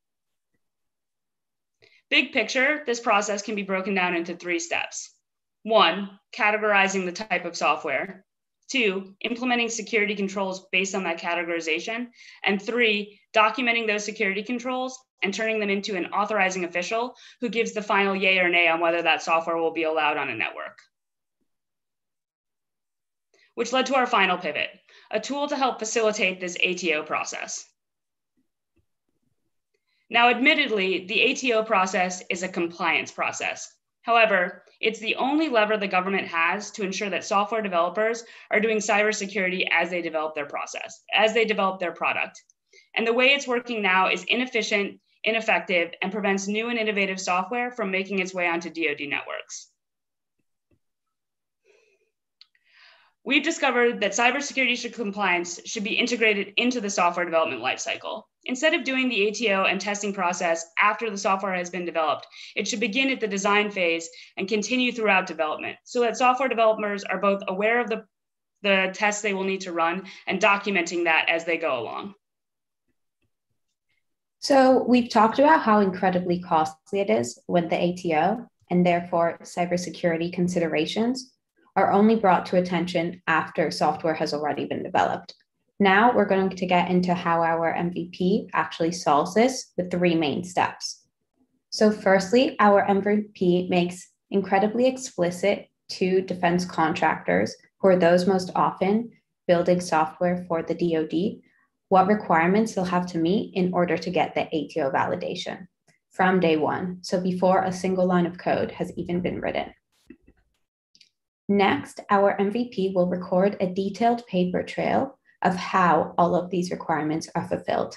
Big picture, this process can be broken down into three steps. One, categorizing the type of software. Two, implementing security controls based on that categorization. And three, documenting those security controls and turning them into an authorizing official who gives the final yay or nay on whether that software will be allowed on a network. Which led to our final pivot, a tool to help facilitate this A T O process. Now, admittedly, the A T O process is a compliance process. However, it's the only lever the government has to ensure that software developers are doing cybersecurity as they develop their process, as they develop their product. And the way it's working now is inefficient, ineffective, and prevents new and innovative software from making its way onto D O D networks. We've discovered that cybersecurity compliance should be integrated into the software development lifecycle. Instead of doing the A T O and testing process after the software has been developed, it should begin at the design phase and continue throughout development so that software developers are both aware of the, the tests they will need to run and documenting that as they go along. So we've talked about how incredibly costly it is with the A T O, and therefore cybersecurity considerations are only brought to attention after software has already been developed. Now we're going to get into how our M V P actually solves this with three main steps. So firstly, our M V P makes incredibly explicit to defense contractors, who are those most often building software for the D O D, what requirements they'll have to meet in order to get the A T O validation from day one, so before a single line of code has even been written. Next, our M V P will record a detailed paper trail of how all of these requirements are fulfilled.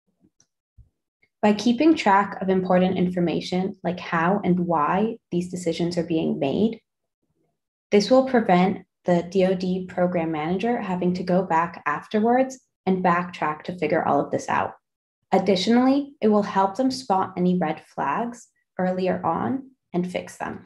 By keeping track of important information like how and why these decisions are being made, this will prevent the D O D program manager having to go back afterwards and backtrack to figure all of this out. Additionally, it will help them spot any red flags earlier on and fix them.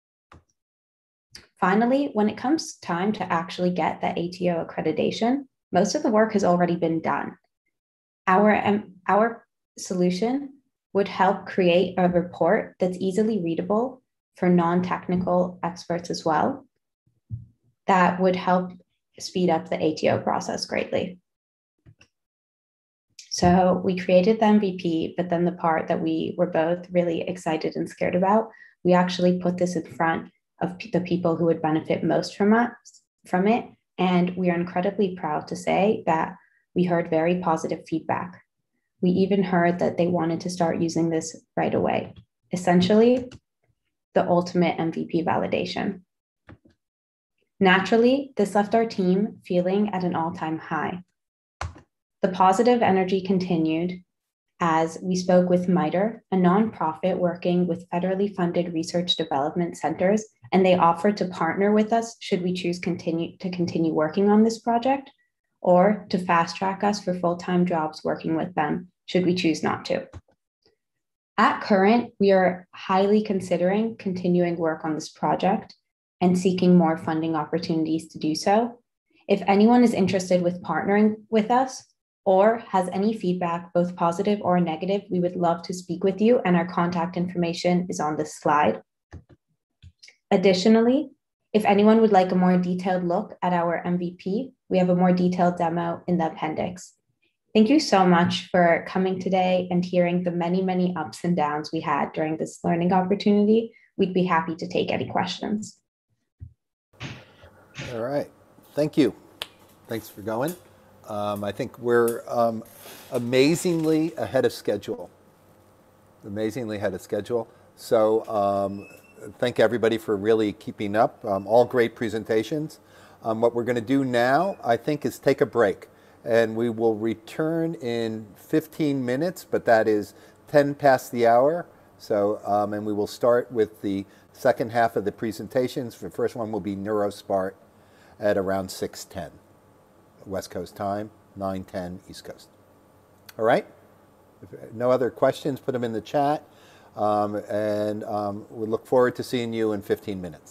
Finally, when it comes time to actually get the A T O accreditation, most of the work has already been done. Our, um, our solution would help create a report that's easily readable for non-technical experts as well, that would help speed up the A T O process greatly. So we created the M V P, but then the part that we were both really excited and scared about, we actually put this in front of the people who would benefit most from us, from it. And we are incredibly proud to say that we heard very positive feedback. We even heard that they wanted to start using this right away. Essentially, the ultimate M V P validation. Naturally, this left our team feeling at an all-time high. The positive energy continued as we spoke with MITRE, a nonprofit working with federally funded research development centers, and they offered to partner with us should we choose continue to continue working on this project. or to fast track us for full-time jobs working with them, should we choose not to. At Current, we are highly considering continuing work on this project and seeking more funding opportunities to do so. If anyone is interested with partnering with us or has any feedback, both positive or negative, we would love to speak with you, and our contact information is on this slide. Additionally, if anyone would like a more detailed look at our M V P, we have a more detailed demo in the appendix. Thank you so much for coming today and hearing the many, many ups and downs we had during this learning opportunity. We'd be happy to take any questions. All right, thank you. Thanks for going. Um, I think we're um, amazingly ahead of schedule. Amazingly ahead of schedule. So um, thank everybody for really keeping up. Um, all great presentations. Um, what we're going to do now, I think, is take a break. And we will return in fifteen minutes, but that is ten past the hour. So, um, and we will start with the second half of the presentations. The first one will be NeuroSpart at around six ten West Coast time, nine ten East Coast. All right? If no other questions, put them in the chat. Um, and um, we look forward to seeing you in fifteen minutes.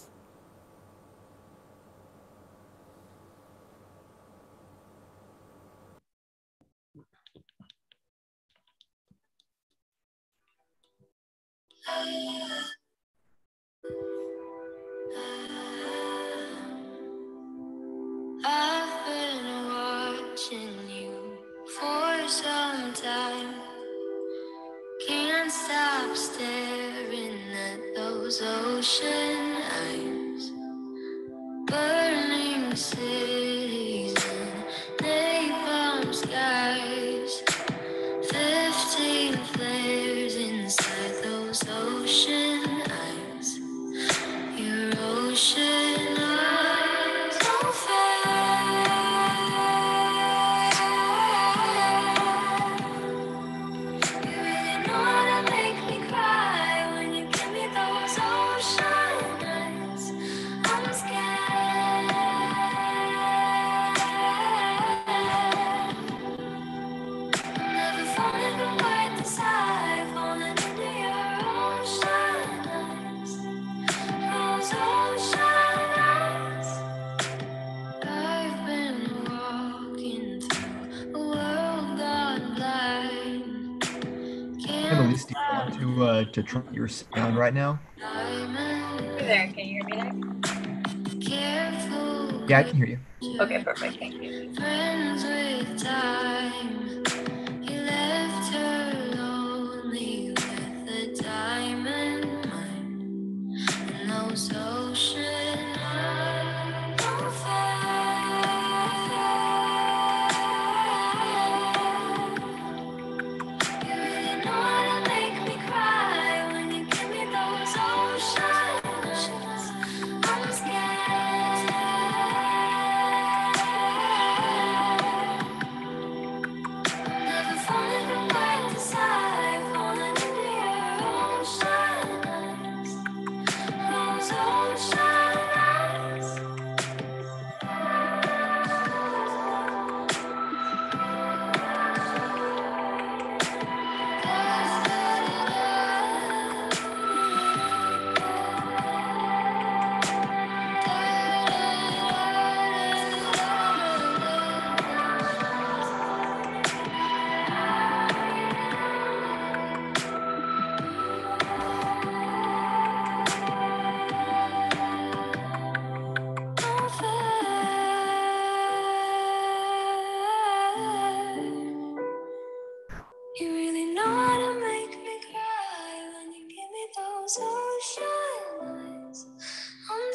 I've been watching you for some time. Can't stop staring at those ocean eyes. Burning cities and napalm skies. Fifteen flares inside those ocean eyes. Your ocean eyes don't fail. You really know how to make me cry when you give me those ocean eyes. I'm scared. I'm never falling from quite this high, falling into your ocean eyes. Those ocean eyes. I've been walking through a world gone blind. Annalise, do you want to uh, to try your sound right now? Hey there, can you hear me there? Careful. Yeah, I can hear you. Okay, perfect, thank you. Friends with time. You left her lonely with a diamond mind. And those ocean eyes don't fail. You really know how to make me cry when you give me those ocean eyes. I'm scared. Never falling from quite this high, falling into your ocean eyes. Those ocean eyes. Don't fail. You really know how to make me cry when you give me those ocean eyes. I'm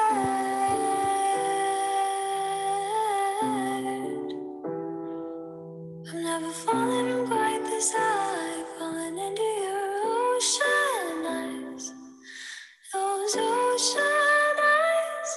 scared. I'm never falling from quite this high, falling into your ocean eyes. Those ocean eyes.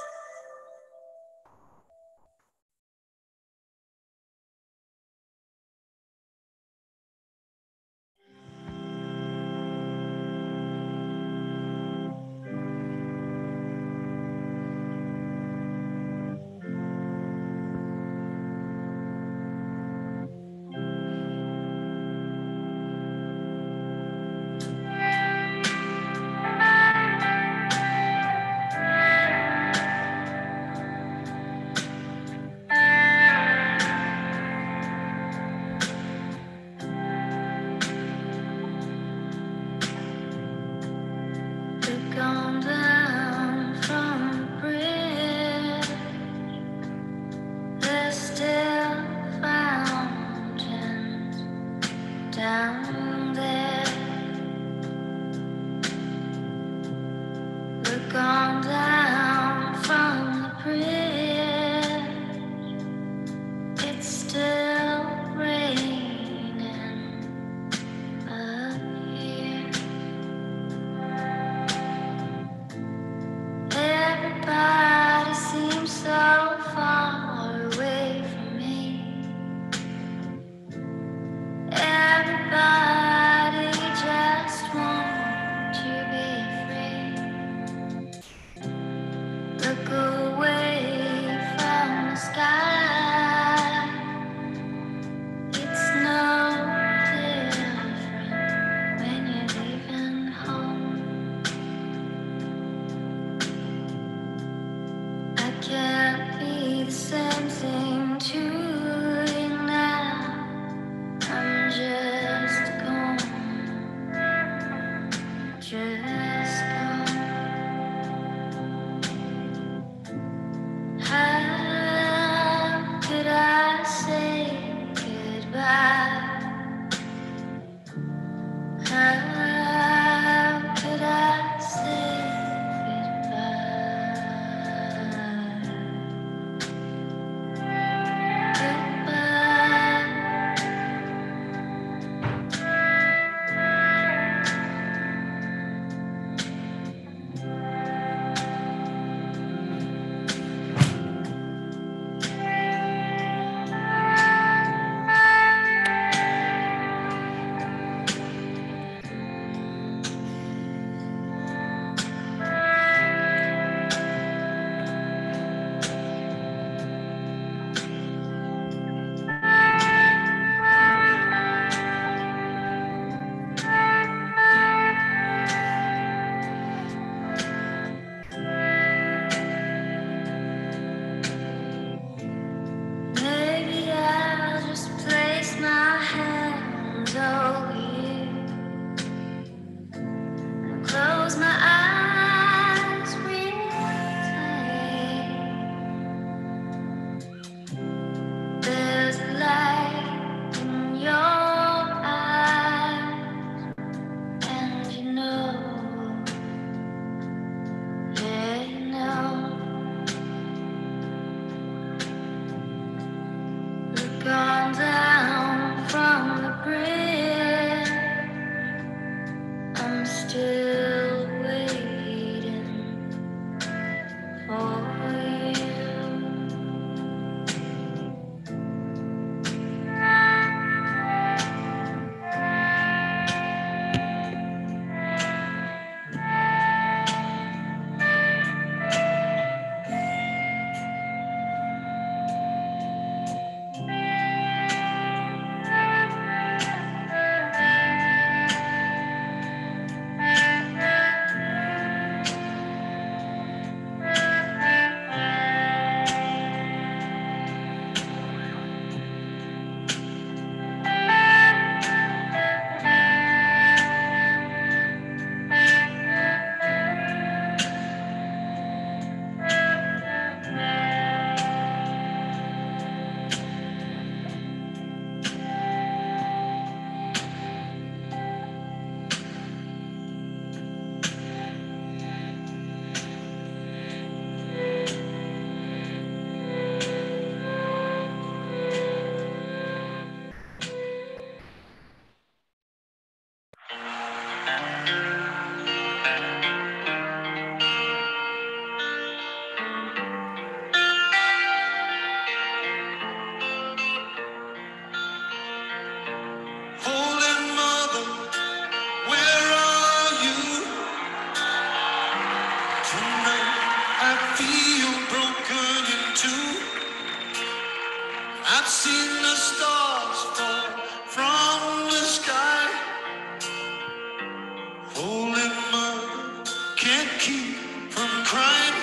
I've seen the stars fall from the sky. Holy Mother can't keep from crying.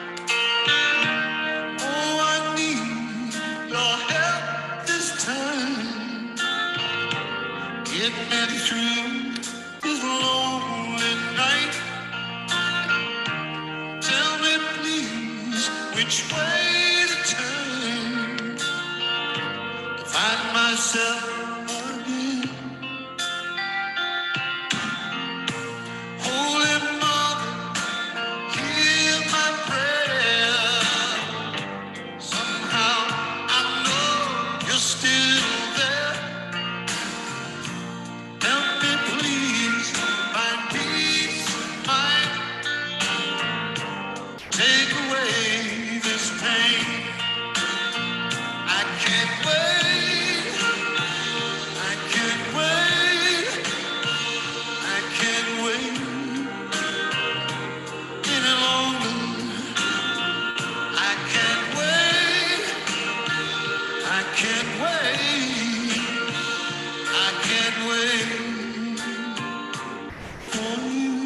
Oh, I need your help this time. Get me through this lonely night. Tell me please which way to turn to find myself again. Holy Mother, hear my prayer. Somehow I know you're still there. Help me please find peace of mind. Take away this pain. I can't wait. I can't wait. I can't wait any longer. I can't wait. I can't wait. I can't wait for you.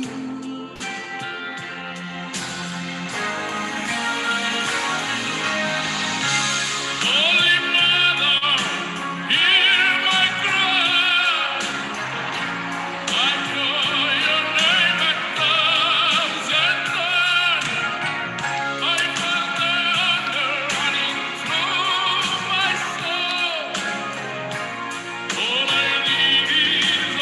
Holy Mother, hear my cry. I call your name a thousand times. I felt the thunder running through my soul. All I need is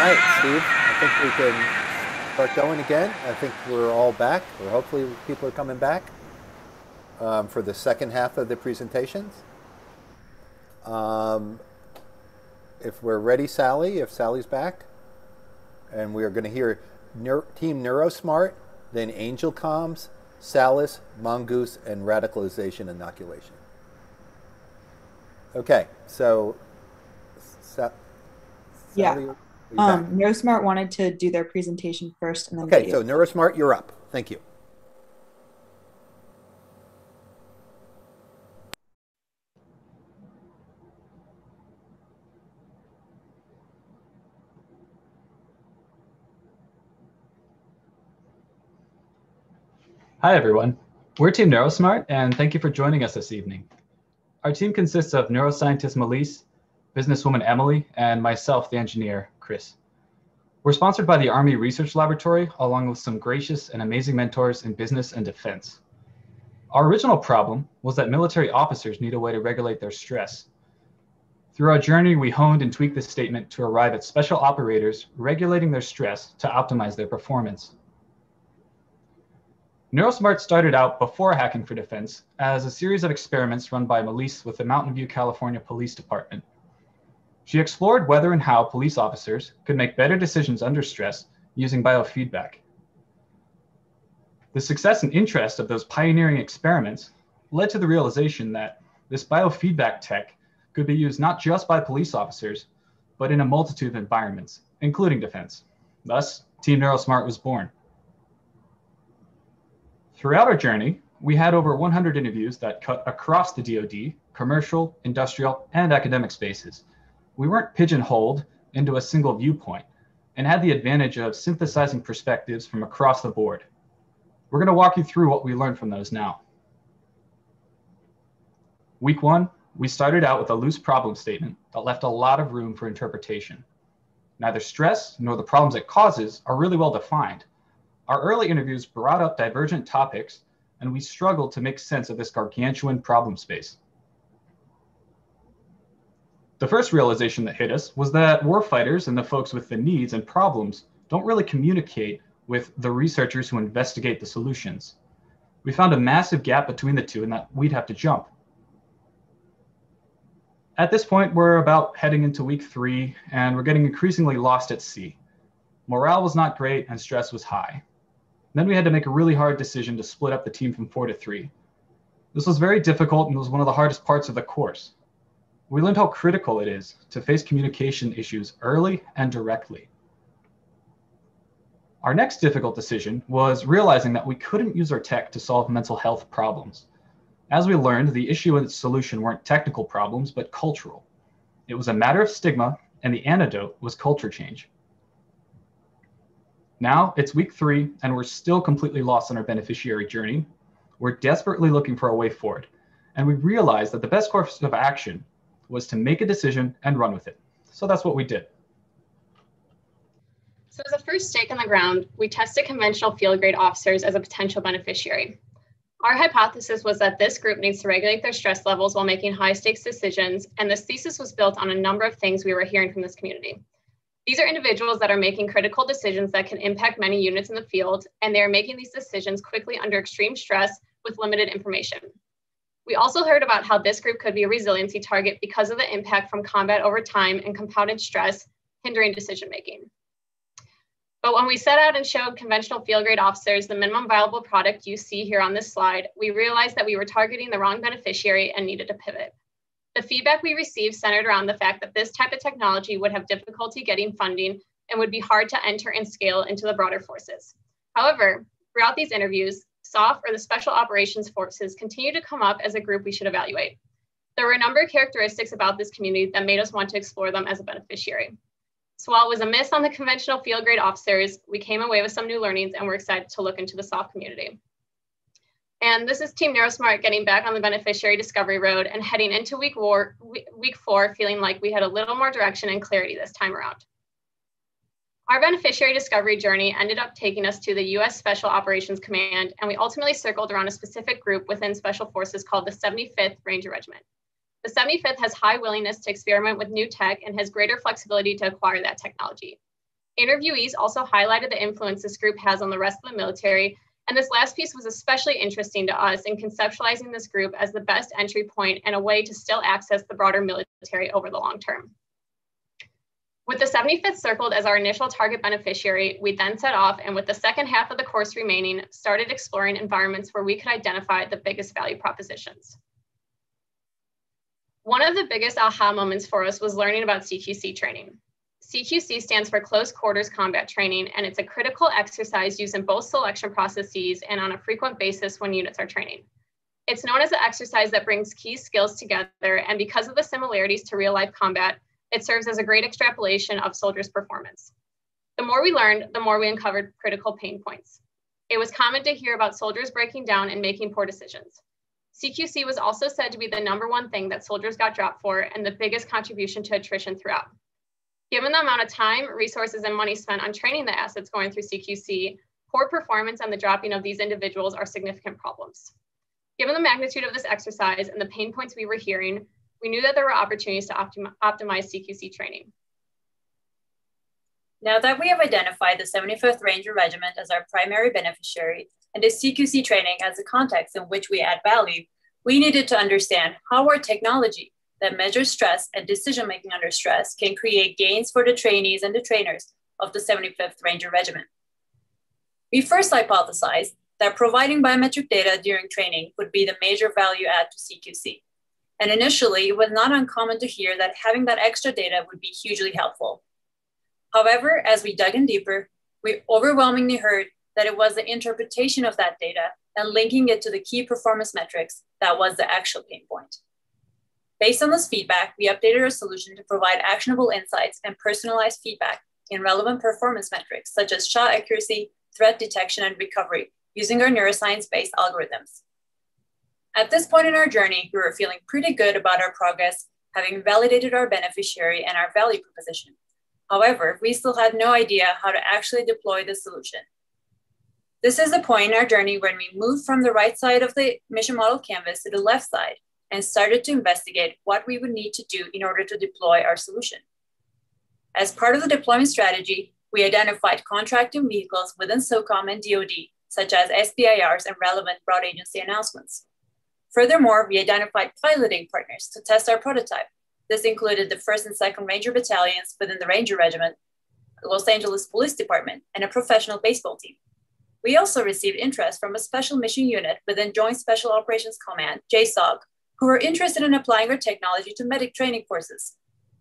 right, Steve, I think we can start going again. I think we're all back, or hopefully people are coming back um, for the second half of the presentations. Um, if we're ready, Sally, if Sally's back, and we are going to hear Neur Team NeuroSmart, then Angel Comms, Salis, Mongoose, and Radicalization Inoculation. Okay, so Sa Yeah. Sally, Um, NeuroSmart wanted to do their presentation first, and then okay, video. so NeuroSmart, you're up. Thank you. Hi, everyone. We're Team NeuroSmart, and thank you for joining us this evening. Our team consists of neuroscientist Melise, businesswoman Emily, and myself, the engineer, Chris. We're sponsored by the Army Research Laboratory, along with some gracious and amazing mentors in business and defense. Our original problem was that military officers need a way to regulate their stress. Through our journey, we honed and tweaked this statement to arrive at special operators regulating their stress to optimize their performance. NeuroSmart started out before Hacking for Defense as a series of experiments run by Melise with the Mountain View, California Police Department. She explored whether and how police officers could make better decisions under stress using biofeedback. The success and interest of those pioneering experiments led to the realization that this biofeedback tech could be used not just by police officers, but in a multitude of environments, including defense. Thus, Team NeuroSmart was born. Throughout our journey, we had over one hundred interviews that cut across the D O D, commercial, industrial, and academic spaces. We weren't pigeonholed into a single viewpoint and had the advantage of synthesizing perspectives from across the board. We're going to walk you through what we learned from those now. Week one, we started out with a loose problem statement that left a lot of room for interpretation. Neither stress nor the problems it causes are really well defined. Our early interviews brought up divergent topics, and we struggled to make sense of this gargantuan problem space. The first realization that hit us was that warfighters and the folks with the needs and problems don't really communicate with the researchers who investigate the solutions. We found a massive gap between the two and that we'd have to jump. At this point, we're about heading into week three, and we're getting increasingly lost at sea. Morale was not great and stress was high. Then we had to make a really hard decision to split up the team from four to three. This was very difficult and was one of the hardest parts of the course. We learned how critical it is to face communication issues early and directly. Our next difficult decision was realizing that we couldn't use our tech to solve mental health problems. As we learned, the issue and its solution weren't technical problems, but cultural. It was a matter of stigma, and the antidote was culture change. Now it's week three, and we're still completely lost on our beneficiary journey. We're desperately looking for a way forward, and we realized that the best course of action was to make a decision and run with it. So that's what we did. So as a first stake in the ground, we tested conventional field grade officers as a potential beneficiary. Our hypothesis was that this group needs to regulate their stress levels while making high stakes decisions, and this thesis was built on a number of things we were hearing from this community. These are individuals that are making critical decisions that can impact many units in the field, and they are making these decisions quickly under extreme stress with limited information. We also heard about how this group could be a resiliency target because of the impact from combat over time and compounded stress hindering decision-making. But when we set out and showed conventional field grade officers the minimum viable product you see here on this slide, we realized that we were targeting the wrong beneficiary and needed to pivot. The feedback we received centered around the fact that this type of technology would have difficulty getting funding and would be hard to enter and scale into the broader forces. However, throughout these interviews, S O F, or the Special Operations Forces, continue to come up as a group we should evaluate. There were a number of characteristics about this community that made us want to explore them as a beneficiary. So while it was a miss on the conventional field grade officers, we came away with some new learnings and we're excited to look into the S O F community. And this is Team NeuroSmart getting back on the beneficiary discovery road and heading into week, war, week four, feeling like we had a little more direction and clarity this time around. Our beneficiary discovery journey ended up taking us to the U S Special Operations Command, and we ultimately circled around a specific group within Special Forces called the seventy-fifth Ranger Regiment. The seventy-fifth has high willingness to experiment with new tech and has greater flexibility to acquire that technology. Interviewees also highlighted the influence this group has on the rest of the military, and this last piece was especially interesting to us in conceptualizing this group as the best entry point and a way to still access the broader military over the long term. With the seventy-fifth circled as our initial target beneficiary, we then set off and with the second half of the course remaining, started exploring environments where we could identify the biggest value propositions. One of the biggest aha moments for us was learning about C Q C training. C Q C stands for Close Quarters Combat Training, and it's a critical exercise used in both selection processes and on a frequent basis when units are training. It's known as the exercise that brings key skills together, and because of the similarities to real-life combat, it serves as a great extrapolation of soldiers' performance. The more we learned, the more we uncovered critical pain points. It was common to hear about soldiers breaking down and making poor decisions. C Q C was also said to be the number one thing that soldiers got dropped for and the biggest contribution to attrition throughout. Given the amount of time, resources, and money spent on training the assets going through C Q C, poor performance and the dropping of these individuals are significant problems. Given the magnitude of this exercise and the pain points we were hearing, we knew that there were opportunities to optimi- optimize C Q C training. Now that we have identified the seventy-fifth Ranger Regiment as our primary beneficiary and the C Q C training as the context in which we add value, we needed to understand how our technology that measures stress and decision-making under stress can create gains for the trainees and the trainers of the seventy-fifth Ranger Regiment. We first hypothesized that providing biometric data during training would be the major value add to C Q C. And initially, it was not uncommon to hear that having that extra data would be hugely helpful. However, as we dug in deeper, we overwhelmingly heard that it was the interpretation of that data and linking it to the key performance metrics that was the actual pain point. Based on this feedback, we updated our solution to provide actionable insights and personalized feedback in relevant performance metrics, such as shot accuracy, threat detection, and recovery, using our neuroscience-based algorithms. At this point in our journey, we were feeling pretty good about our progress, having validated our beneficiary and our value proposition. However, we still had no idea how to actually deploy the solution. This is the point in our journey when we moved from the right side of the mission model canvas to the left side and started to investigate what we would need to do in order to deploy our solution. As part of the deployment strategy, we identified contracting vehicles within SOCOM and D O D, such as S B I Rs and relevant broad agency announcements. Furthermore, we identified piloting partners to test our prototype. This included the first and second Ranger battalions within the Ranger Regiment, the Los Angeles Police Department, and a professional baseball team. We also received interest from a special mission unit within Joint Special Operations Command, J SOC, who were interested in applying our technology to medic training courses.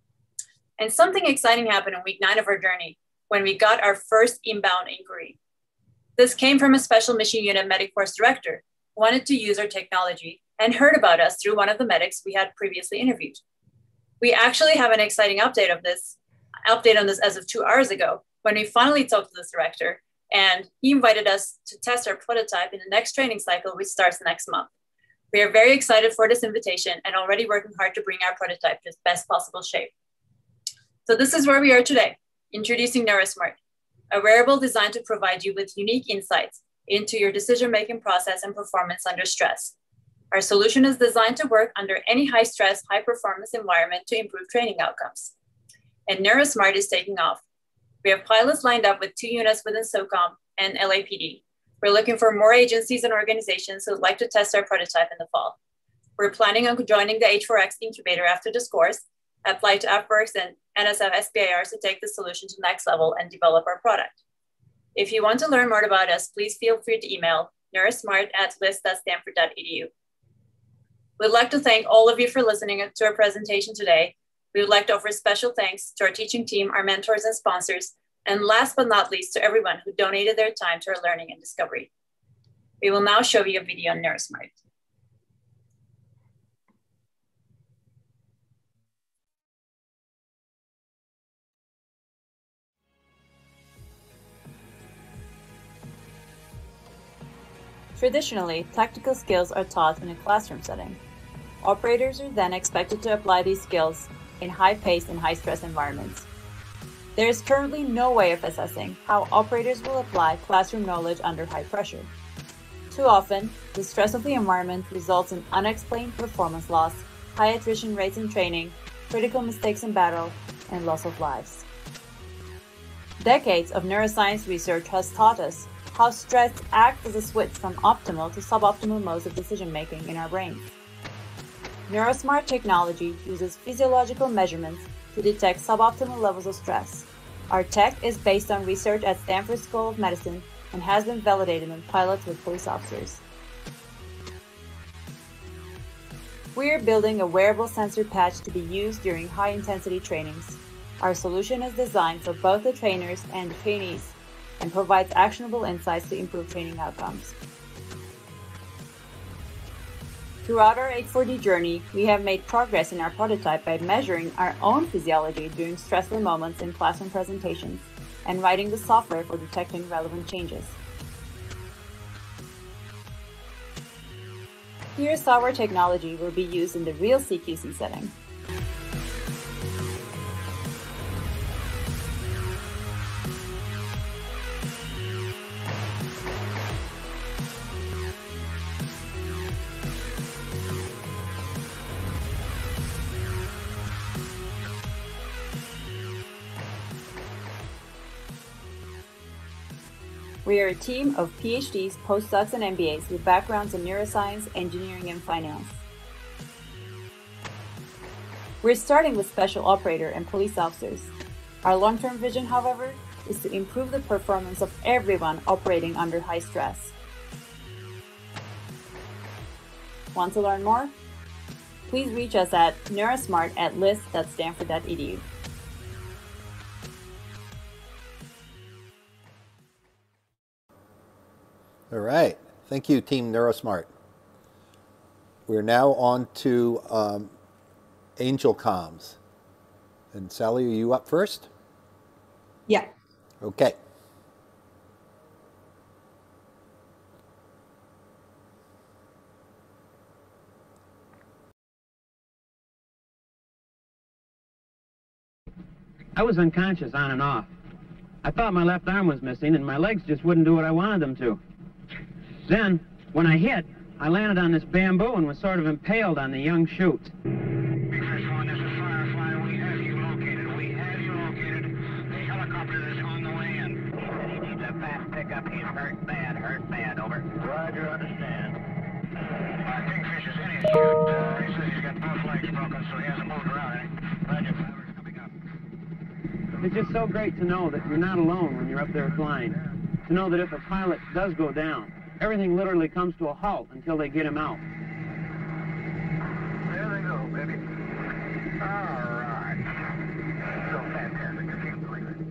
And something exciting happened in week nine of our journey when we got our first inbound inquiry. This came from a special mission unit medic force director who wanted to use our technology and heard about us through one of the medics we had previously interviewed. We actually have an exciting update of this, update on this as of two hours ago, when we finally talked to this director, and he invited us to test our prototype in the next training cycle, which starts next month. We are very excited for this invitation and already working hard to bring our prototype to its best possible shape. So this is where we are today, introducing NeuroSmart, a wearable designed to provide you with unique insights into your decision-making process and performance under stress. Our solution is designed to work under any high-stress, high-performance environment to improve training outcomes. And NeuroSmart is taking off. We have pilots lined up with two units within SOCOM and L A P D. We're looking for more agencies and organizations who would like to test our prototype in the fall. We're planning on joining the H four X incubator after this course, apply to AFWERX and N S F S B I Rs to take the solution to the next level and develop our product. If you want to learn more about us, please feel free to email neurosmart at list dot stanford dot e d u. We'd like to thank all of you for listening to our presentation today. We would like to offer special thanks to our teaching team, our mentors and sponsors, and last but not least, to everyone who donated their time to our learning and discovery. We will now show you a video on NeuroSmart. Traditionally, tactical skills are taught in a classroom setting. Operators are then expected to apply these skills in high-paced and high-stress environments. There is currently no way of assessing how operators will apply classroom knowledge under high pressure. Too often, the stress of the environment results in unexplained performance loss, high attrition rates in training, critical mistakes in battle, and loss of lives. Decades of neuroscience research has taught us how stress acts as a switch from optimal to suboptimal modes of decision-making in our brains. NeuroSmart technology uses physiological measurements to detect suboptimal levels of stress. Our tech is based on research at Stanford School of Medicine and has been validated in pilots with police officers. We are building a wearable sensor patch to be used during high-intensity trainings. Our solution is designed for both the trainers and the trainees and provides actionable insights to improve training outcomes. Throughout our H four D journey, we have made progress in our prototype by measuring our own physiology during stressful moments in classroom presentations and writing the software for detecting relevant changes. Here's how our technology will be used in the real C Q C setting. We are a team of PhDs, postdocs, and M B As with backgrounds in neuroscience, engineering, and finance. We're starting with special operator and police officers. Our long-term vision, however, is to improve the performance of everyone operating under high stress. Want to learn more? Please reach us at neurosmart at list dot stanford dot e d u. All right. Thank you, Team NeuroSmart. We're now on to um, Angel Comms. And Sally, are you up first? Yeah. Okay. I was unconscious on and off. I thought my left arm was missing and my legs just wouldn't do what I wanted them to. Then, when I hit, I landed on this bamboo and was sort of impaled on the young shoot. Big Fish One, this is Firefly. We have you located. We have you located. The helicopter is on the way in. He needs a fast pickup. He's hurt bad. Hurt bad. Over. Roger, understand. Uh, Big Fish is in his shoot. Uh, he says he's got both legs broken, so he hasn't moved around any. Roger, Fiver's coming up. It's just so great to know that you're not alone when you're up there flying. To know that if a pilot does go down, everything literally comes to a halt until they get him out. There they go, baby. All right. So fantastic. I can't believe it.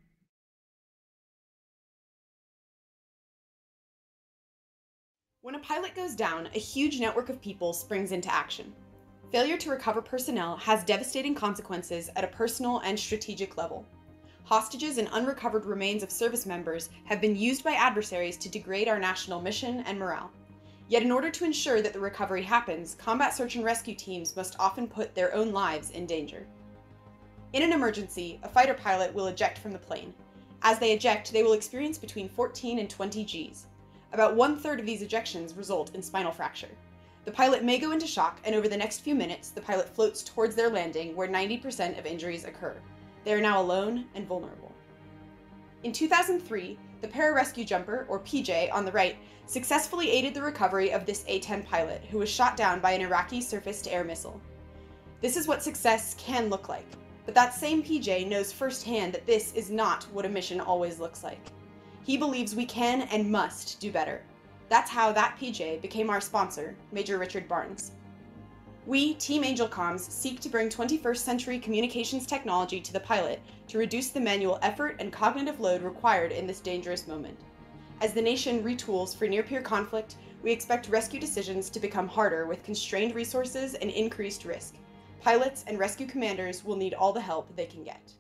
When a pilot goes down, a huge network of people springs into action. Failure to recover personnel has devastating consequences at a personal and strategic level. Hostages and unrecovered remains of service members have been used by adversaries to degrade our national mission and morale. Yet in order to ensure that the recovery happens, combat search and rescue teams must often put their own lives in danger. In an emergency, a fighter pilot will eject from the plane. As they eject, they will experience between fourteen and twenty G's. About one-third of these ejections result in spinal fracture. The pilot may go into shock, and over the next few minutes, the pilot floats towards their landing, where ninety percent of injuries occur. They are now alone and vulnerable. In two thousand three, the pararescue jumper, or P J, on the right, successfully aided the recovery of this A ten pilot, who was shot down by an Iraqi surface-to-air missile. This is what success can look like, but that same P J knows firsthand that this is not what a mission always looks like. He believes we can and must do better. That's how that P J became our sponsor, Major Richard Barnes. We, Team Angel Comms, seek to bring twenty-first century communications technology to the pilot to reduce the manual effort and cognitive load required in this dangerous moment. As the nation retools for near-peer conflict, we expect rescue decisions to become harder with constrained resources and increased risk. Pilots and rescue commanders will need all the help they can get.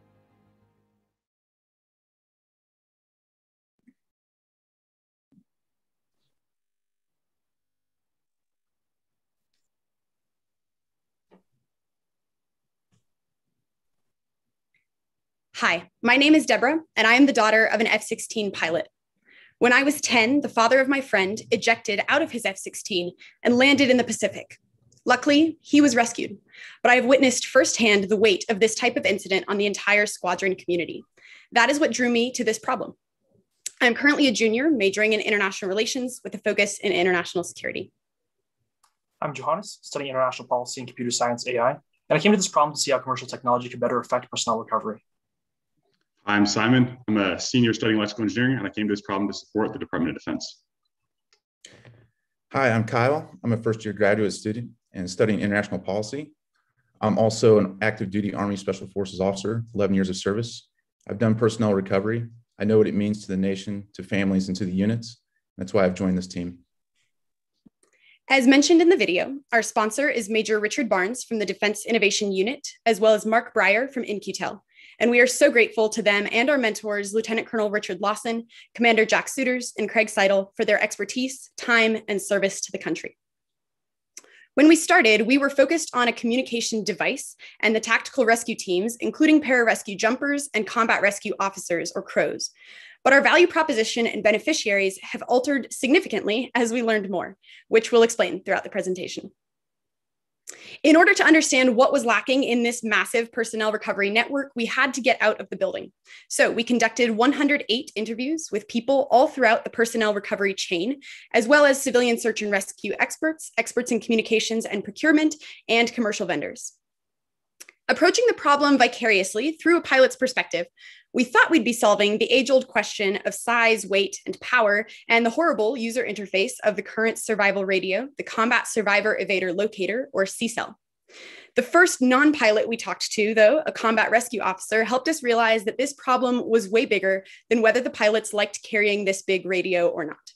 Hi, my name is Deborah, and I am the daughter of an F sixteen pilot. When I was ten, the father of my friend ejected out of his F sixteen and landed in the Pacific. Luckily, he was rescued, but I have witnessed firsthand the weight of this type of incident on the entire squadron community. That is what drew me to this problem. I'm currently a junior majoring in international relations with a focus in international security. I'm Johannes, studying international policy and computer science A I, and I came to this problem to see how commercial technology could better affect personnel recovery. I'm Simon. I'm a senior studying electrical engineering, and I came to this problem to support the Department of Defense. Hi, I'm Kyle. I'm a first year graduate student and studying international policy. I'm also an active duty Army Special Forces officer, eleven years of service. I've done personnel recovery. I know what it means to the nation, to families, and to the units. That's why I've joined this team. As mentioned in the video, our sponsor is Major Richard Barnes from the Defense Innovation Unit, as well as Mark Breyer from In Q Tel. And we are so grateful to them and our mentors, Lieutenant Colonel Richard Lawson, Commander Jack Souters, and Craig Seidel, for their expertise, time, and service to the country. When we started, we were focused on a communication device and the tactical rescue teams, including pararescue jumpers and combat rescue officers, or CROWs. But our value proposition and beneficiaries have altered significantly as we learned more, which we'll explain throughout the presentation. In order to understand what was lacking in this massive personnel recovery network, we had to get out of the building. So we conducted one hundred eight interviews with people all throughout the personnel recovery chain, as well as civilian search and rescue experts, experts in communications and procurement, and commercial vendors. Approaching the problem vicariously through a pilot's perspective, we thought we'd be solving the age-old question of size, weight, and power, and the horrible user interface of the current survival radio, the Combat Survivor Evader Locator, or C S E L. The first non-pilot we talked to, though, a combat rescue officer, helped us realize that this problem was way bigger than whether the pilots liked carrying this big radio or not.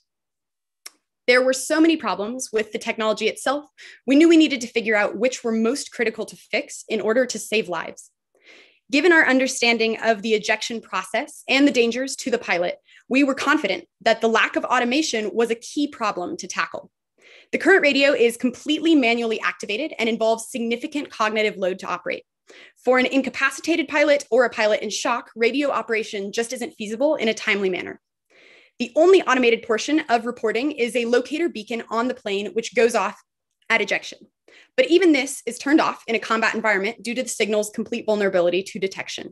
There were so many problems with the technology itself, we knew we needed to figure out which were most critical to fix in order to save lives. Given our understanding of the ejection process and the dangers to the pilot, we were confident that the lack of automation was a key problem to tackle. The current radio is completely manually activated and involves significant cognitive load to operate. For an incapacitated pilot or a pilot in shock, radio operation just isn't feasible in a timely manner. The only automated portion of reporting is a locator beacon on the plane, which goes off at ejection. But even this is turned off in a combat environment due to the signal's complete vulnerability to detection.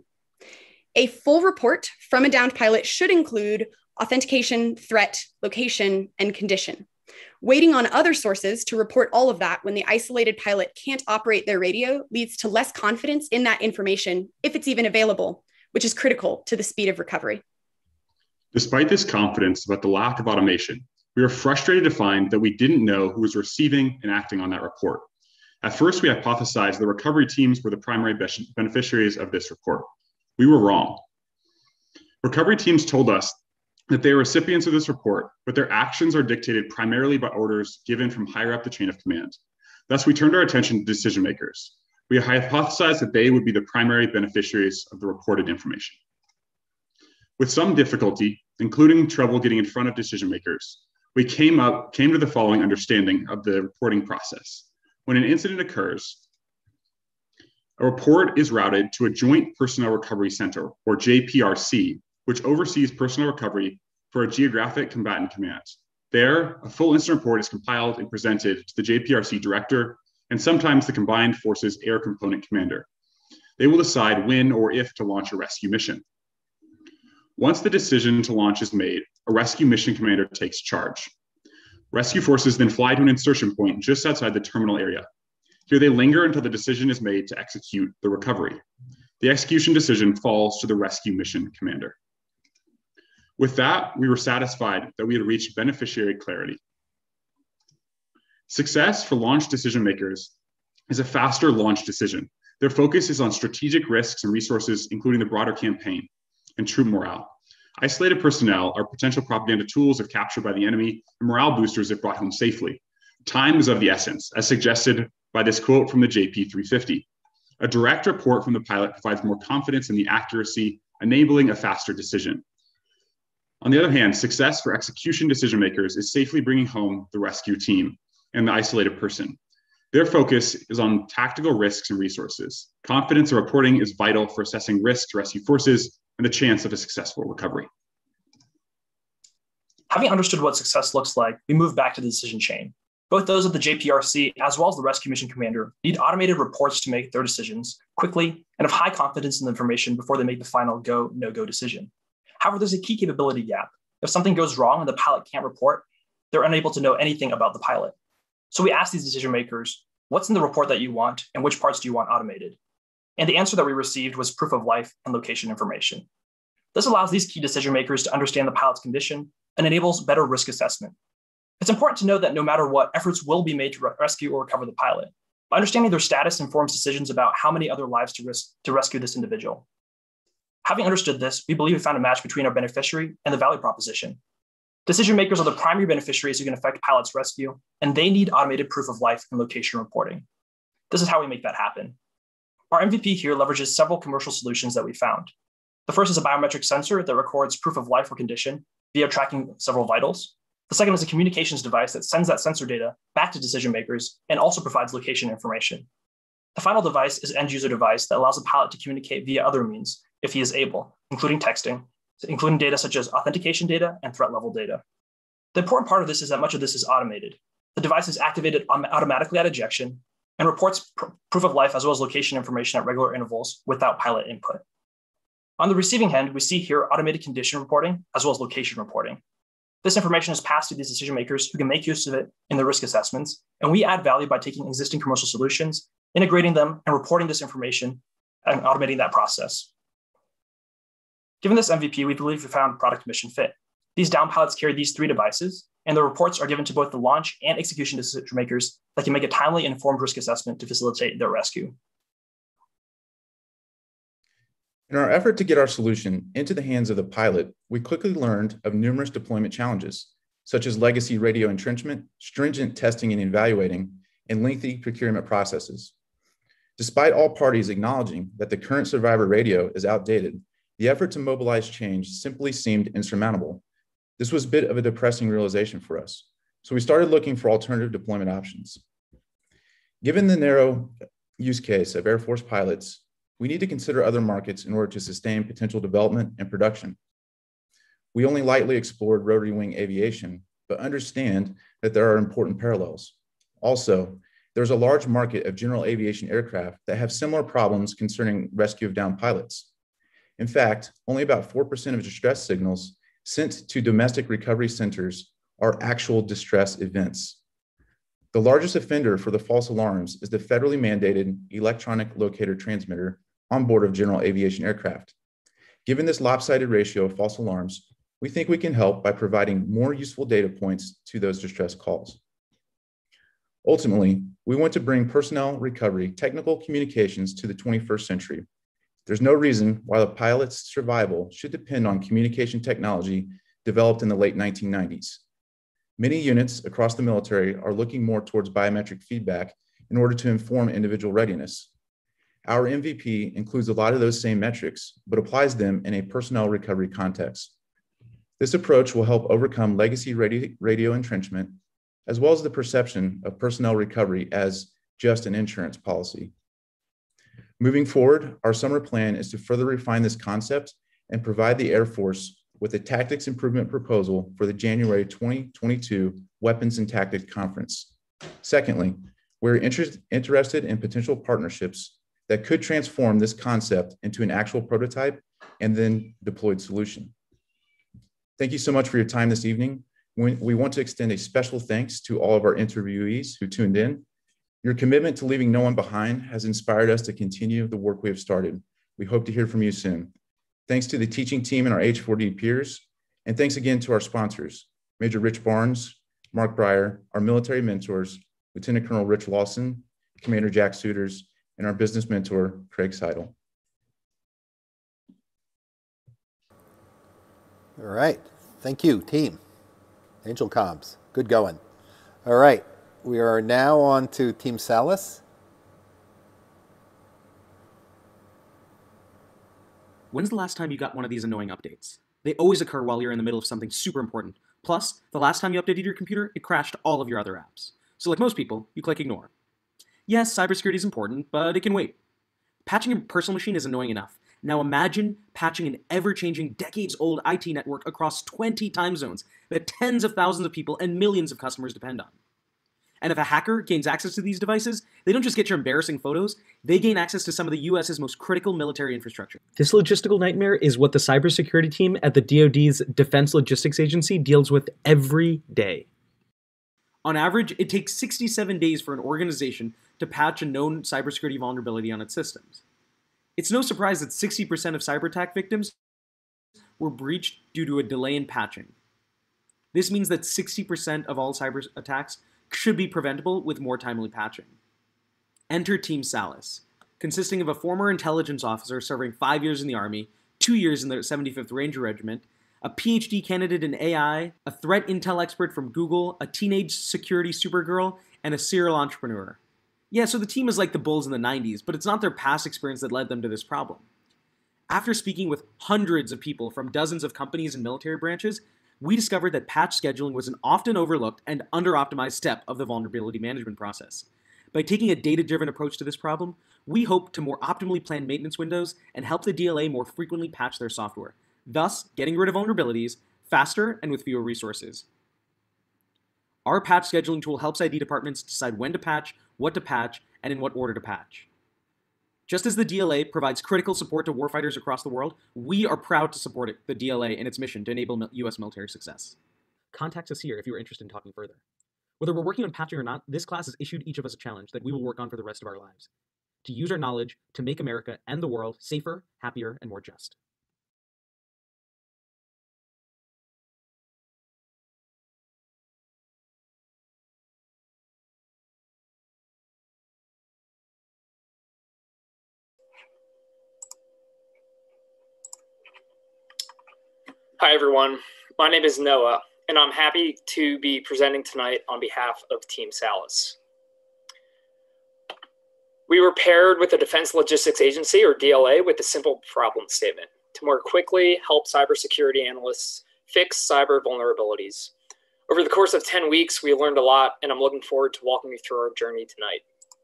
A full report from a downed pilot should include authentication, threat, location, and condition. Waiting on other sources to report all of that when the isolated pilot can't operate their radio leads to less confidence in that information, if it's even available, which is critical to the speed of recovery. Despite this confidence about the lack of automation, we were frustrated to find that we didn't know who was receiving and acting on that report. At first, we hypothesized the recovery teams were the primary beneficiaries of this report. We were wrong. Recovery teams told us that they are recipients of this report, but their actions are dictated primarily by orders given from higher up the chain of command. Thus, we turned our attention to decision makers. We hypothesized that they would be the primary beneficiaries of the reported information. With some difficulty, including trouble getting in front of decision makers, we came up came to the following understanding of the reporting process. When an incident occurs, a report is routed to a Joint Personnel Recovery Center, or J P R C, which oversees personnel recovery for a geographic combatant command. There, a full incident report is compiled and presented to the J P R C director and sometimes the Combined Forces Air Component Commander. They will decide when or if to launch a rescue mission. Once the decision to launch is made, a rescue mission commander takes charge. Rescue forces then fly to an insertion point just outside the terminal area. Here they linger until the decision is made to execute the recovery. The execution decision falls to the rescue mission commander. With that, we were satisfied that we had reached beneficiary clarity. Success for launch decision makers is a faster launch decision. Their focus is on strategic risks and resources, including the broader campaign and troop morale. Isolated personnel are potential propaganda tools if captured by the enemy, and morale boosters if brought home safely. Time is of the essence, as suggested by this quote from the J P three fifty. A direct report from the pilot provides more confidence in the accuracy, enabling a faster decision. On the other hand, success for execution decision makers is safely bringing home the rescue team and the isolated person. Their focus is on tactical risks and resources. Confidence in reporting is vital for assessing risk to rescue forces and the chance of a successful recovery. Having understood what success looks like, we move back to the decision chain. Both those of the J P R C as well as the rescue mission commander need automated reports to make their decisions quickly and have high confidence in the information before they make the final go, no-go decision. However, there's a key capability gap. If something goes wrong and the pilot can't report, they're unable to know anything about the pilot. So we asked these decision makers, what's in the report that you want and which parts do you want automated? And the answer that we received was proof of life and location information. This allows these key decision makers to understand the pilot's condition and enables better risk assessment. It's important to note that no matter what, efforts will be made to re- rescue or recover the pilot. By understanding their status informs decisions about how many other lives to risk to rescue this individual. Having understood this, we believe we found a match between our beneficiary and the value proposition. Decision makers are the primary beneficiaries who can affect pilot's rescue, and they need automated proof of life and location reporting. This is how we make that happen. Our M V P here leverages several commercial solutions that we found. The first is a biometric sensor that records proof of life or condition via tracking several vitals. The second is a communications device that sends that sensor data back to decision makers and also provides location information. The final device is an end user device that allows the pilot to communicate via other means if he is able, including texting, including data such as authentication data and threat level data. The important part of this is that much of this is automated. The device is activated automatically at ejection and reports pr- proof of life as well as location information at regular intervals without pilot input. On the receiving end, we see here automated condition reporting as well as location reporting. This information is passed to these decision makers who can make use of it in their risk assessments, and we add value by taking existing commercial solutions, integrating them, and reporting this information and automating that process. Given this M V P, we believe we found product mission fit. These down pilots carry these three devices, and the reports are given to both the launch and execution decision makers that can make a timely and informed risk assessment to facilitate their rescue. In our effort to get our solution into the hands of the pilot, we quickly learned of numerous deployment challenges, such as legacy radio entrenchment, stringent testing and evaluating, and lengthy procurement processes. Despite all parties acknowledging that the current survivor radio is outdated, the effort to mobilize change simply seemed insurmountable. This was a bit of a depressing realization for us, so we started looking for alternative deployment options. Given the narrow use case of Air Force pilots, we need to consider other markets in order to sustain potential development and production. We only lightly explored rotary wing aviation, but understand that there are important parallels. Also, there's a large market of general aviation aircraft that have similar problems concerning rescue of downed pilots. In fact, only about four percent of distress signals sent to domestic recovery centers are actual distress events. The largest offender for the false alarms is the federally mandated electronic locator transmitter on board of general aviation aircraft. Given this lopsided ratio of false alarms, we think we can help by providing more useful data points to those distress calls. Ultimately, we want to bring personnel recovery technical communications to the twenty-first century. There's no reason why the pilot's survival should depend on communication technology developed in the late nineteen nineties. Many units across the military are looking more towards biometric feedback in order to inform individual readiness. Our M V P includes a lot of those same metrics, but applies them in a personnel recovery context. This approach will help overcome legacy radio, radio entrenchment, as well as the perception of personnel recovery as just an insurance policy. Moving forward, our summer plan is to further refine this concept and provide the Air Force with a tactics improvement proposal for the January twenty twenty-two Weapons and Tactics Conference. Secondly, we're interest, interested in potential partnerships that could transform this concept into an actual prototype and then deployed solution. Thank you so much for your time this evening. We want to extend a special thanks to all of our interviewees who tuned in. Your commitment to leaving no one behind has inspired us to continue the work we have started. We hope to hear from you soon. Thanks to the teaching team and our H four D peers, and thanks again to our sponsors, Major Rich Barnes, Mark Breyer, our military mentors, Lieutenant Colonel Rich Lawson, Commander Jack Suiters, and our business mentor, Craig Seidel. All right, thank you, team. Angel Comms, good going. All right, we are now on to Team Salas. When's the last time you got one of these annoying updates? They always occur while you're in the middle of something super important. Plus, the last time you updated your computer, it crashed all of your other apps. So like most people, you click ignore. Yes, cybersecurity is important, but it can wait. Patching your personal machine is annoying enough. Now imagine patching an ever-changing, decades-old I T network across twenty time zones that tens of thousands of people and millions of customers depend on. And if a hacker gains access to these devices, they don't just get your embarrassing photos, they gain access to some of the U S's most critical military infrastructure. This logistical nightmare is what the cybersecurity team at the D O D's Defense Logistics Agency deals with every day. On average, it takes sixty-seven days for an organization to patch a known cybersecurity vulnerability on its systems. It's no surprise that sixty percent of cyber attack victims were breached due to a delay in patching. This means that sixty percent of all cyber attacks should be preventable with more timely patching. Enter Team Salus, consisting of a former intelligence officer serving five years in the Army, two years in the seventy-fifth Ranger Regiment, a P H D candidate in A I, a threat intel expert from Google, a teenage security supergirl, and a serial entrepreneur. Yeah, so the team is like the Bulls in the nineties, but it's not their past experience that led them to this problem. After speaking with hundreds of people from dozens of companies and military branches, we discovered that patch scheduling was an often overlooked and under-optimized step of the vulnerability management process. By taking a data-driven approach to this problem, we hope to more optimally plan maintenance windows and help the D L A more frequently patch their software, thus getting rid of vulnerabilities faster and with fewer resources. Our patch scheduling tool helps I D departments decide when to patch, what to patch, and in what order to patch. Just as the D L A provides critical support to warfighters across the world, we are proud to support it, the D L A in its mission to enable U S military success. Contact us here if you are interested in talking further. Whether we're working on patching or not, this class has issued each of us a challenge that we will work on for the rest of our lives. To use our knowledge to make America and the world safer, happier, and more just. Hi, everyone. My name is Noah, and I'm happy to be presenting tonight on behalf of Team Salus. We were paired with the Defense Logistics Agency, or D L A, with a simple problem statement to more quickly help cybersecurity analysts fix cyber vulnerabilities. Over the course of ten weeks, we learned a lot, and I'm looking forward to walking you through our journey tonight.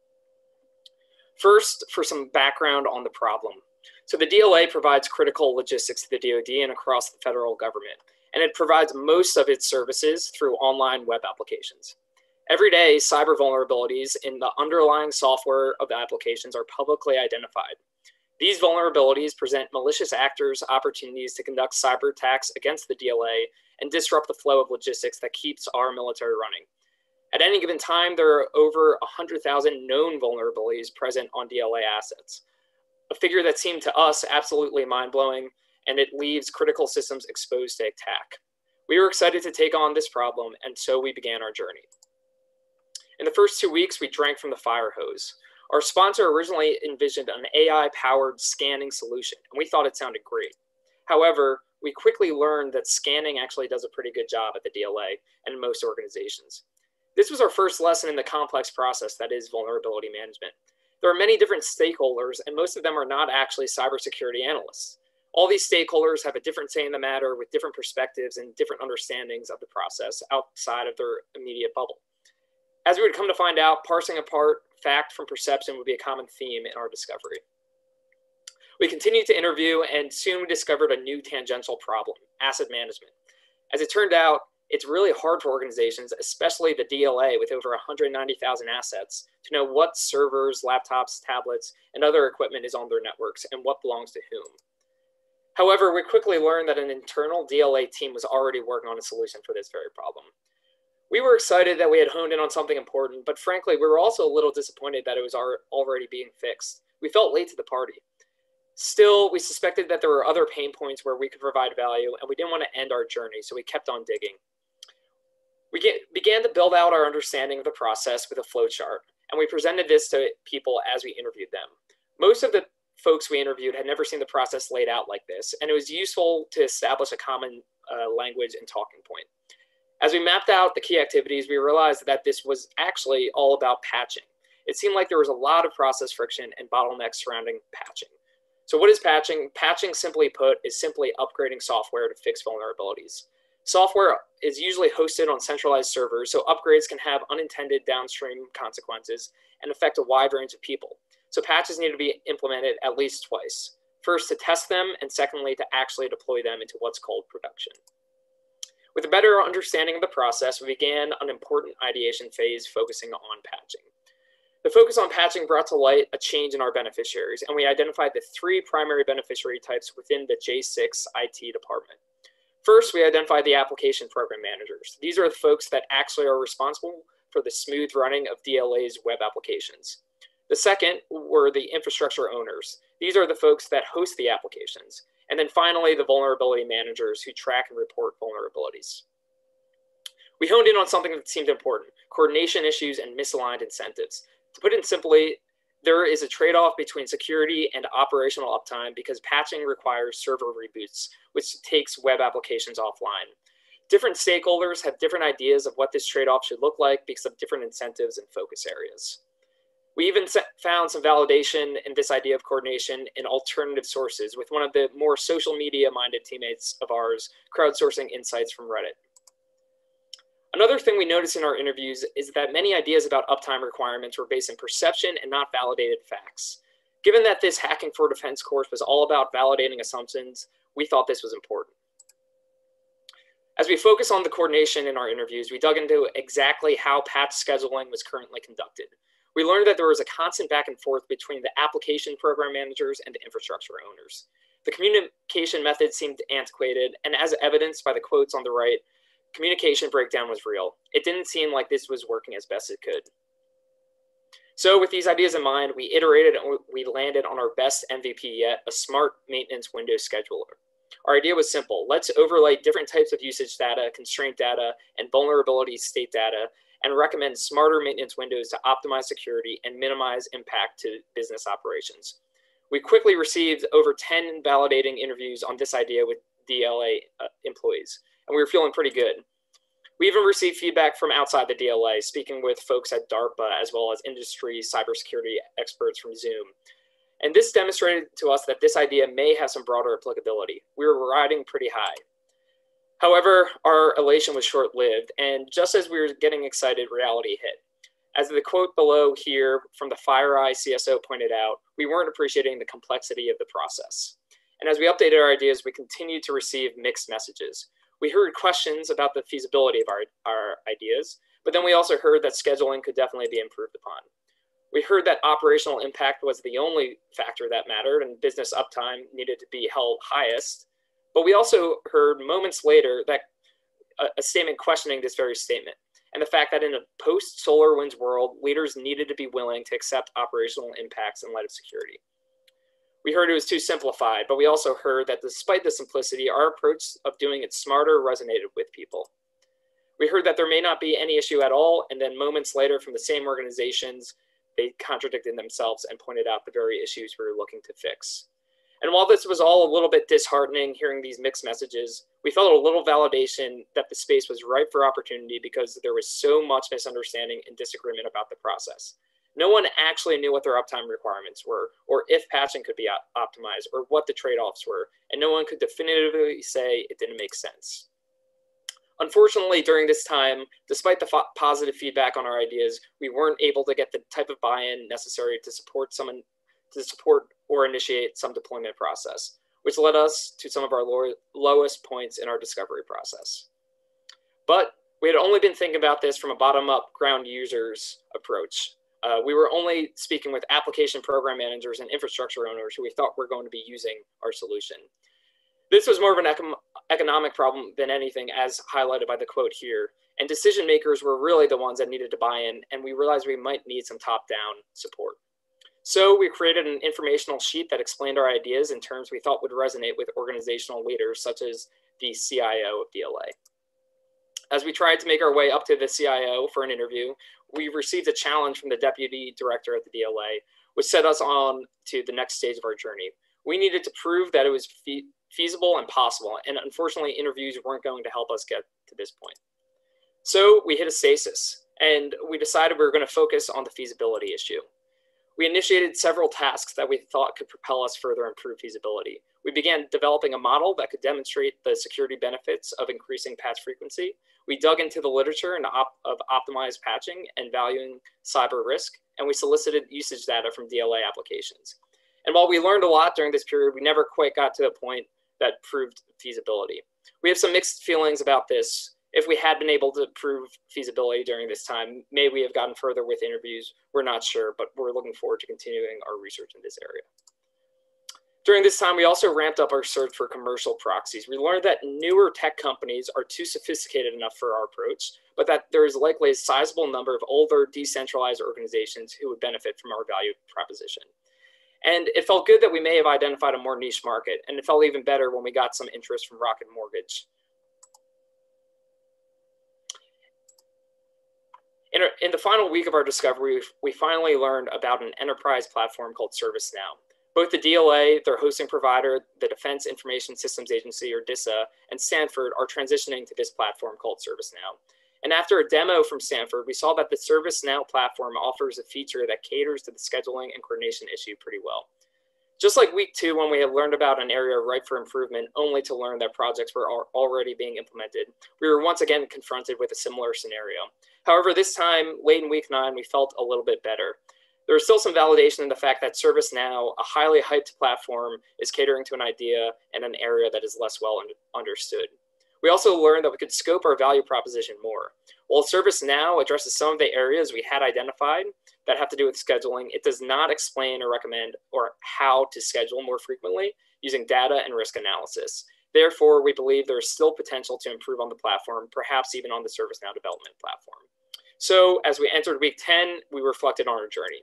First, for some background on the problem. So the D L A provides critical logistics to the D O D and across the federal government, and it provides most of its services through online web applications. Every day, cyber vulnerabilities in the underlying software of the applications are publicly identified. These vulnerabilities present malicious actors opportunities to conduct cyber attacks against the D L A and disrupt the flow of logistics that keeps our military running. At any given time, there are over one hundred thousand known vulnerabilities present on D L A assets. A figure that seemed to us absolutely mind-blowing, and it leaves critical systems exposed to attack. We were excited to take on this problem, and so we began our journey. In the first two weeks, we drank from the fire hose. Our sponsor originally envisioned an A I-powered scanning solution, and we thought it sounded great. However, we quickly learned that scanning actually does a pretty good job at the D L A and in most organizations. This was our first lesson in the complex process that is vulnerability management. There are many different stakeholders, and most of them are not actually cybersecurity analysts. All these stakeholders have a different say in the matter with different perspectives and different understandings of the process outside of their immediate bubble. As we would come to find out, parsing apart fact from perception would be a common theme in our discovery. We continued to interview, and soon we discovered a new tangential problem, asset management. As it turned out, it's really hard for organizations, especially the D L A with over one hundred ninety thousand assets, to know what servers, laptops, tablets, and other equipment is on their networks and what belongs to whom. However, we quickly learned that an internal D L A team was already working on a solution for this very problem. We were excited that we had honed in on something important, but frankly, we were also a little disappointed that it was already being fixed. We felt late to the party. Still, we suspected that there were other pain points where we could provide value, and we didn't want to end our journey, so we kept on digging. We get, began to build out our understanding of the process with a flowchart, and we presented this to people as we interviewed them. Most of the folks we interviewed had never seen the process laid out like this, and it was useful to establish a common uh, language and talking point. As we mapped out the key activities, we realized that this was actually all about patching. It seemed like there was a lot of process friction and bottlenecks surrounding patching. So what is patching? Patching, simply put, is simply upgrading software to fix vulnerabilities. Software is usually hosted on centralized servers, so upgrades can have unintended downstream consequences and affect a wide range of people. So patches need to be implemented at least twice. First, to test them, and secondly, to actually deploy them into what's called production. With a better understanding of the process, we began an important ideation phase focusing on patching. The focus on patching brought to light a change in our beneficiaries, and we identified the three primary beneficiary types within the J six I T department. First, we identified the application program managers. These are the folks that actually are responsible for the smooth running of D L A's web applications. The second were the infrastructure owners. These are the folks that host the applications. And then finally, the vulnerability managers who track and report vulnerabilities. We honed in on something that seemed important: coordination issues and misaligned incentives. To put it simply, there is a trade-off between security and operational uptime because patching requires server reboots, which takes web applications offline. Different stakeholders have different ideas of what this trade-off should look like because of different incentives and focus areas. We even found some validation in this idea of coordination in alternative sources with one of the more social media-minded teammates of ours crowdsourcing insights from Reddit. Another thing we noticed in our interviews is that many ideas about uptime requirements were based in perception and not validated facts. Given that this Hacking for Defense course was all about validating assumptions, we thought this was important. As we focus on the coordination in our interviews, we dug into exactly how patch scheduling was currently conducted. We learned that there was a constant back and forth between the application program managers and the infrastructure owners. The communication method seemed antiquated, and as evidenced by the quotes on the right, communication breakdown was real. It didn't seem like this was working as best it could. So with these ideas in mind, we iterated and we landed on our best M V P yet, a smart maintenance window scheduler. Our idea was simple. Let's overlay different types of usage data, constraint data, and vulnerability state data, and recommend smarter maintenance windows to optimize security and minimize impact to business operations. We quickly received over ten validating interviews on this idea with D L A uh, employees, and we were feeling pretty good. We even received feedback from outside the D L A, speaking with folks at DARPA, as well as industry cybersecurity experts from Zoom. And this demonstrated to us that this idea may have some broader applicability. We were riding pretty high. However, our elation was short-lived, and just as we were getting excited, reality hit. As the quote below here from the FireEye C S O pointed out, we weren't appreciating the complexity of the process. And as we updated our ideas, we continued to receive mixed messages. We heard questions about the feasibility of our, our ideas, but then we also heard that scheduling could definitely be improved upon. We heard that operational impact was the only factor that mattered and business uptime needed to be held highest. But we also heard moments later that a, a statement questioning this very statement, and the fact that in a post-SolarWinds world, leaders needed to be willing to accept operational impacts in light of security. We heard it was too simplified, but we also heard that despite the simplicity, our approach of doing it smarter resonated with people. We heard that there may not be any issue at all, and then moments later from the same organizations, they contradicted themselves and pointed out the very issues we were looking to fix. And while this was all a little bit disheartening hearing these mixed messages, we felt a little validation that the space was ripe for opportunity because there was so much misunderstanding and disagreement about the process. No one actually knew what their uptime requirements were, or if patching could be op optimized, or what the trade-offs were, and no one could definitively say it didn't make sense. Unfortunately, during this time, despite the positive feedback on our ideas, we weren't able to get the type of buy-in necessary to support someone to support or initiate some deployment process, which led us to some of our low lowest points in our discovery process. But we had only been thinking about this from a bottom-up ground users approach. Uh, we were only speaking with application program managers and infrastructure owners who we thought were going to be using our solution. This was more of an econ economic problem than anything, as highlighted by the quote here. And decision makers were really the ones that needed to buy in, and we realized we might need some top-down support. So we created an informational sheet that explained our ideas in terms we thought would resonate with organizational leaders, such as the C I O of D L A. As we tried to make our way up to the C I O for an interview, we received a challenge from the deputy director at the D L A, which set us on to the next stage of our journey. We needed to prove that it was fe feasible and possible, and unfortunately, interviews weren't going to help us get to this point. So we hit a stasis, and we decided we were going to focus on the feasibility issue. We initiated several tasks that we thought could propel us further and improve feasibility. We began developing a model that could demonstrate the security benefits of increasing patch frequency. We dug into the literature and op of optimized patching and valuing cyber risk, and we solicited usage data from D L A applications. And while we learned a lot during this period, we never quite got to the point that proved feasibility. We have some mixed feelings about this. If we had been able to prove feasibility during this time, may we have gotten further with interviews? We're not sure, but we're looking forward to continuing our research in this area. During this time, we also ramped up our search for commercial proxies. We learned that newer tech companies are too sophisticated enough for our approach, but that there is likely a sizable number of older, decentralized organizations who would benefit from our value proposition. And it felt good that we may have identified a more niche market, and it felt even better when we got some interest from Rocket Mortgage. In, our, in the final week of our discovery, we finally learned about an enterprise platform called ServiceNow. Both the D L A, their hosting provider, the Defense Information Systems Agency, or DISA, and Stanford are transitioning to this platform called ServiceNow. And after a demo from Stanford, we saw that the ServiceNow platform offers a feature that caters to the scheduling and coordination issue pretty well. Just like week two, when we had learned about an area ripe for improvement, only to learn that projects were already being implemented, we were once again confronted with a similar scenario. However, this time, late in week nine, we felt a little bit better. There is still some validation in the fact that ServiceNow, a highly hyped platform, is catering to an idea and an area that is less well un- understood. We also learned that we could scope our value proposition more. While ServiceNow addresses some of the areas we had identified that have to do with scheduling, it does not explain or recommend or how to schedule more frequently using data and risk analysis. Therefore, we believe there is still potential to improve on the platform, perhaps even on the ServiceNow development platform. So as we entered week ten, we reflected on our journey.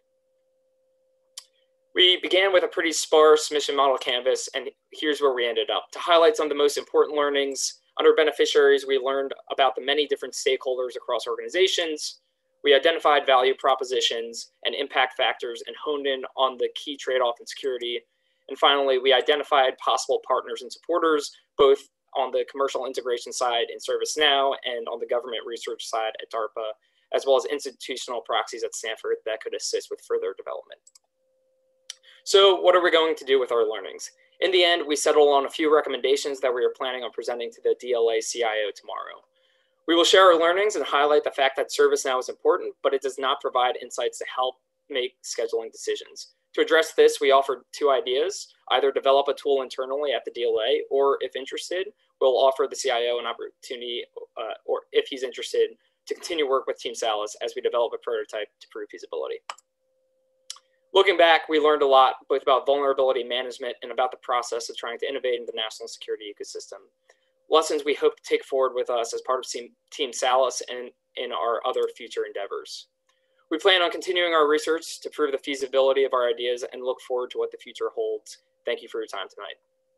We began with a pretty sparse mission model canvas, and here's where we ended up. To highlight some of the most important learnings, under beneficiaries, we learned about the many different stakeholders across organizations. We identified value propositions and impact factors and honed in on the key trade-off in security. And finally, we identified possible partners and supporters, both on the commercial integration side in ServiceNow and on the government research side at DARPA, as well as institutional proxies at Stanford that could assist with further development. So what are we going to do with our learnings? In the end, we settled on a few recommendations that we are planning on presenting to the D L A C I O tomorrow. We will share our learnings and highlight the fact that ServiceNow is important, but it does not provide insights to help make scheduling decisions. To address this, we offered two ideas: either develop a tool internally at the D L A, or if interested, we'll offer the C I O an opportunity, uh, or if he's interested, to continue work with Team Salas as we develop a prototype to prove feasibility. Looking back, we learned a lot, both about vulnerability management and about the process of trying to innovate in the national security ecosystem. Lessons we hope to take forward with us as part of Team Salas and in our other future endeavors. We plan on continuing our research to prove the feasibility of our ideas and look forward to what the future holds. Thank you for your time tonight.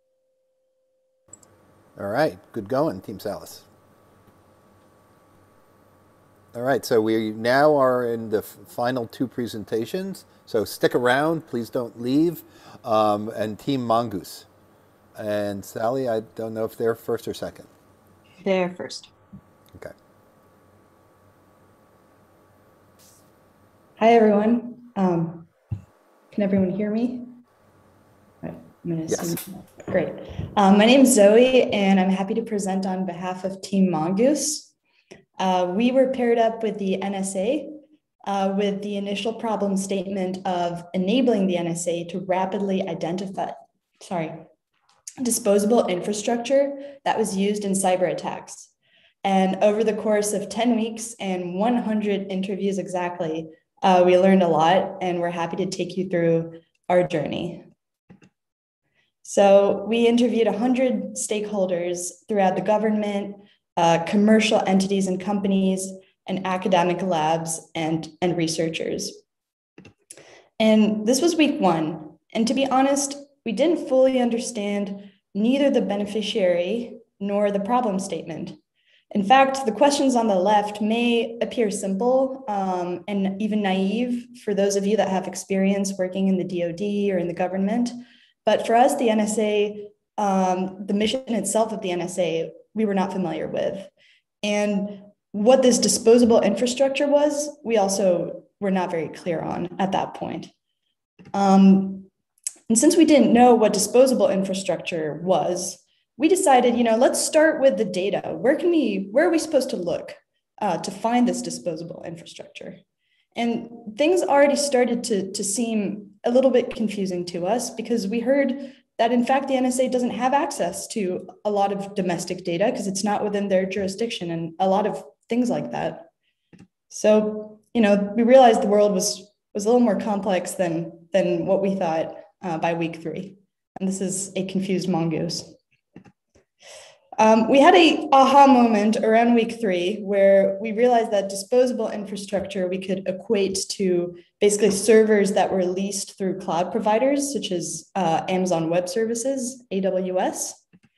All right, good going, Team Salas. All right, so we now are in the final two presentations. So stick around, please don't leave. Um, and Team Mongoose. And Sally, I don't know if they're first or second. They're first. Okay. Hi, everyone. Um, can everyone hear me? I'm gonna assume. Yes. Great. Um, my name is Zoe, and I'm happy to present on behalf of Team Mongoose. Uh, we were paired up with the N S A uh, with the initial problem statement of enabling the N S A to rapidly identify, sorry, disposable infrastructure that was used in cyber attacks. And over the course of ten weeks and one hundred interviews exactly, uh, we learned a lot, and we're happy to take you through our journey. So we interviewed one hundred stakeholders throughout the government, uh, commercial entities and companies, and academic labs and, and researchers. And this was week one. And to be honest, we didn't fully understand neither the beneficiary nor the problem statement. In fact, the questions on the left may appear simple um, and even naive for those of you that have experience working in the D O D or in the government. But for us, the N S A, um, the mission itself of the N S A, we were not familiar with. And what this disposable infrastructure was, we also were not very clear on at that point. Um, and since we didn't know what disposable infrastructure was, we decided, you know, let's start with the data. Where can we, where are we supposed to look uh, to find this disposable infrastructure? And things already started to, to seem a little bit confusing to us because we heard that in fact the N S A doesn't have access to a lot of domestic data because it's not within their jurisdiction and a lot of things like that. So, you know, we realized the world was was a little more complex than, than what we thought uh, by week three. And this is a confused mongoose. Um, we had a aha moment around week three where we realized that disposable infrastructure we could equate to basically servers that were leased through cloud providers such as uh, Amazon Web Services, A W S.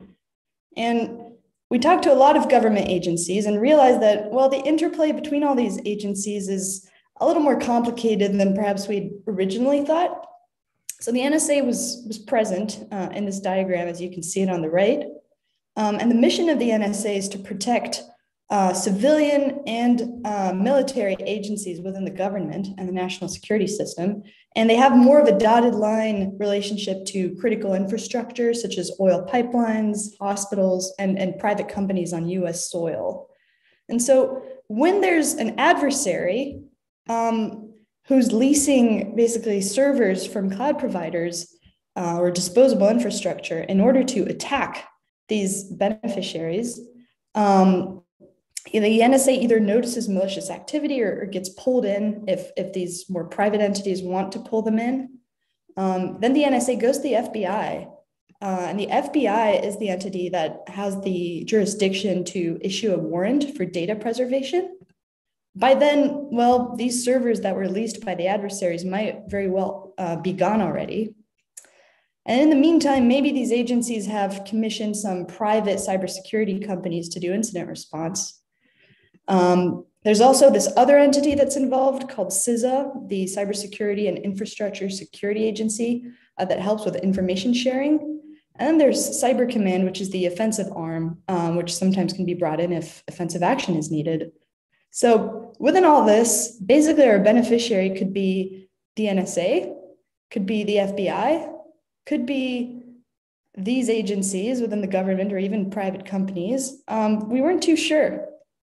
And we talked to a lot of government agencies and realized that, well, the interplay between all these agencies is a little more complicated than perhaps we'd originally thought. So the N S A was, was present uh, in this diagram, as you can see it on the right. Um, and the mission of the N S A is to protect uh, civilian and uh, military agencies within the government and the national security system. And they have more of a dotted line relationship to critical infrastructure, such as oil pipelines, hospitals, and, and private companies on U S soil. And so when there's an adversary um, who's leasing basically servers from cloud providers uh, or disposable infrastructure in order to attack these beneficiaries, um, the N S A either notices malicious activity or, or gets pulled in if, if these more private entities want to pull them in. Um, then the N S A goes to the F B I, uh, and the F B I is the entity that has the jurisdiction to issue a warrant for data preservation. By then, well, these servers that were leased by the adversaries might very well uh, be gone already. And in the meantime, maybe these agencies have commissioned some private cybersecurity companies to do incident response. Um, there's also this other entity that's involved called C I S A, the Cybersecurity and Infrastructure Security Agency, uh, that helps with information sharing. And then there's Cyber Command, which is the offensive arm, um, which sometimes can be brought in if offensive action is needed. So within all this, basically our beneficiary could be the N S A, could be the F B I, could be these agencies within the government or even private companies. Um, we weren't too sure.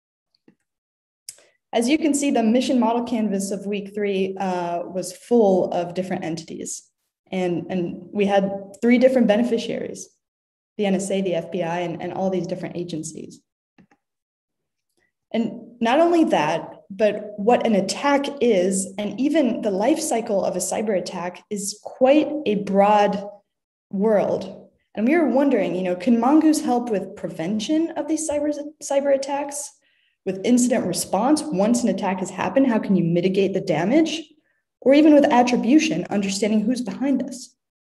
As you can see, the mission model canvas of week three uh, was full of different entities. And, and we had three different beneficiaries, the N S A, the F B I, and, and all these different agencies. And not only that, but what an attack is, and even the life cycle of a cyber attack is quite a broad world. And we were wondering, you know, can Mongoose help with prevention of these cyber, cyber attacks? With incident response, once an attack has happened, how can you mitigate the damage? Or even with attribution, understanding who's behind this.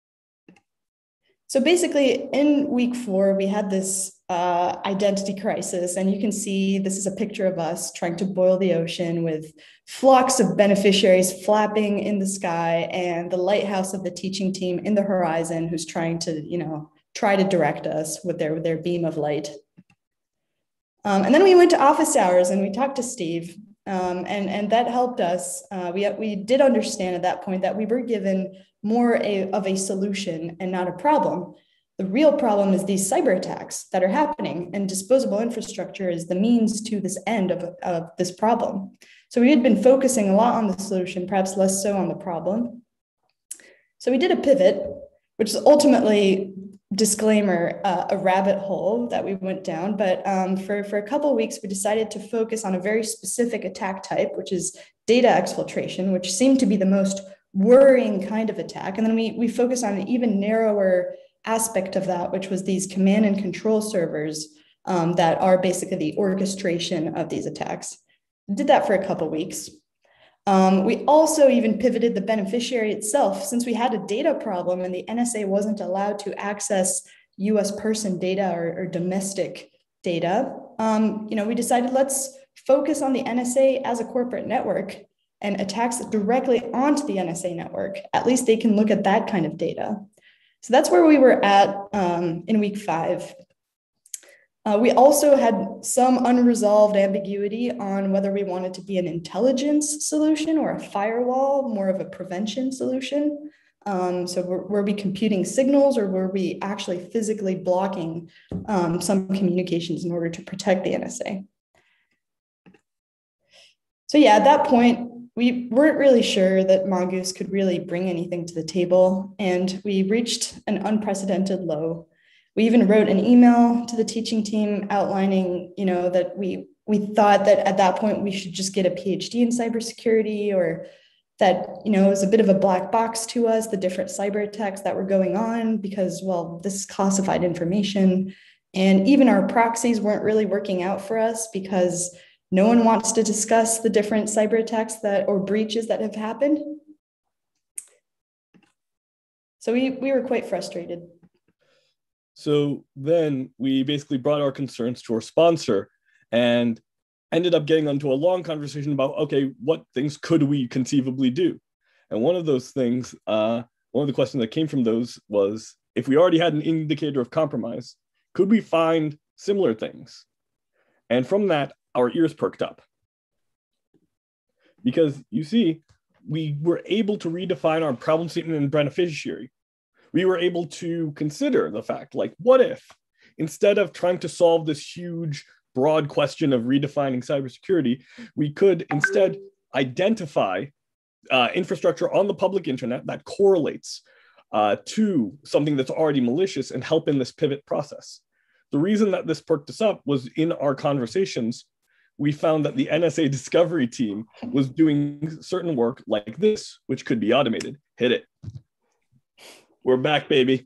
So basically, in week four, we had this uh, identity crisis, and you can see this is a picture of us trying to boil the ocean with flocks of beneficiaries flapping in the sky and the lighthouse of the teaching team in the horizon who's trying to, you know, try to direct us with their, with their beam of light. Um, and then we went to office hours and we talked to Steve, um, and, and that helped us. Uh, we, we did understand at that point that we were given more a, of a solution and not a problem. The real problem is these cyber attacks that are happening, and disposable infrastructure is the means to this end of, of this problem. So we had been focusing a lot on the solution, perhaps less so on the problem. So we did a pivot, which is ultimately, disclaimer, uh, a rabbit hole that we went down. But um, for, for a couple of weeks, we decided to focus on a very specific attack type, which is data exfiltration, which seemed to be the most worrying kind of attack. And then we, we focused on an even narrower aspect of that, which was these command and control servers um, that are basically the orchestration of these attacks. We did that for a couple of weeks. Um, we also even pivoted the beneficiary itself, since we had a data problem and the N S A wasn't allowed to access U S person data or, or domestic data. Um, you know, we decided let's focus on the N S A as a corporate network and attacks directly onto the N S A network. At least they can look at that kind of data. So that's where we were at um, in week five. Uh, we also had some unresolved ambiguity on whether we wanted to be an intelligence solution or a firewall, more of a prevention solution. Um, so were, were we computing signals, or were we actually physically blocking um, some communications in order to protect the N S A? So yeah, at that point, we weren't really sure that Mongoose could really bring anything to the table, and we reached an unprecedented low. We even wrote an email to the teaching team outlining, you know, that we we thought that at that point we should just get a PhD in cybersecurity, or that, you know, it was a bit of a black box to us, the different cyber attacks that were going on, because, well, this is classified information. And even our proxies weren't really working out for us because no one wants to discuss the different cyber attacks that or breaches that have happened. So we, we were quite frustrated. So then we basically brought our concerns to our sponsor and ended up getting onto a long conversation about, okay, what things could we conceivably do? And one of those things, uh, one of the questions that came from those was, if we already had an indicator of compromise, could we find similar things? And from that, our ears perked up. Because you see, we were able to redefine our problem statement and beneficiary. We were able to consider the fact, like, what if, instead of trying to solve this huge, broad question of redefining cybersecurity, we could instead identify uh, infrastructure on the public internet that correlates uh, to something that's already malicious and help in this pivot process. The reason that this perked us up was in our conversations, we found that the N S A discovery team was doing certain work like this, which could be automated. Hit it. We're back, baby.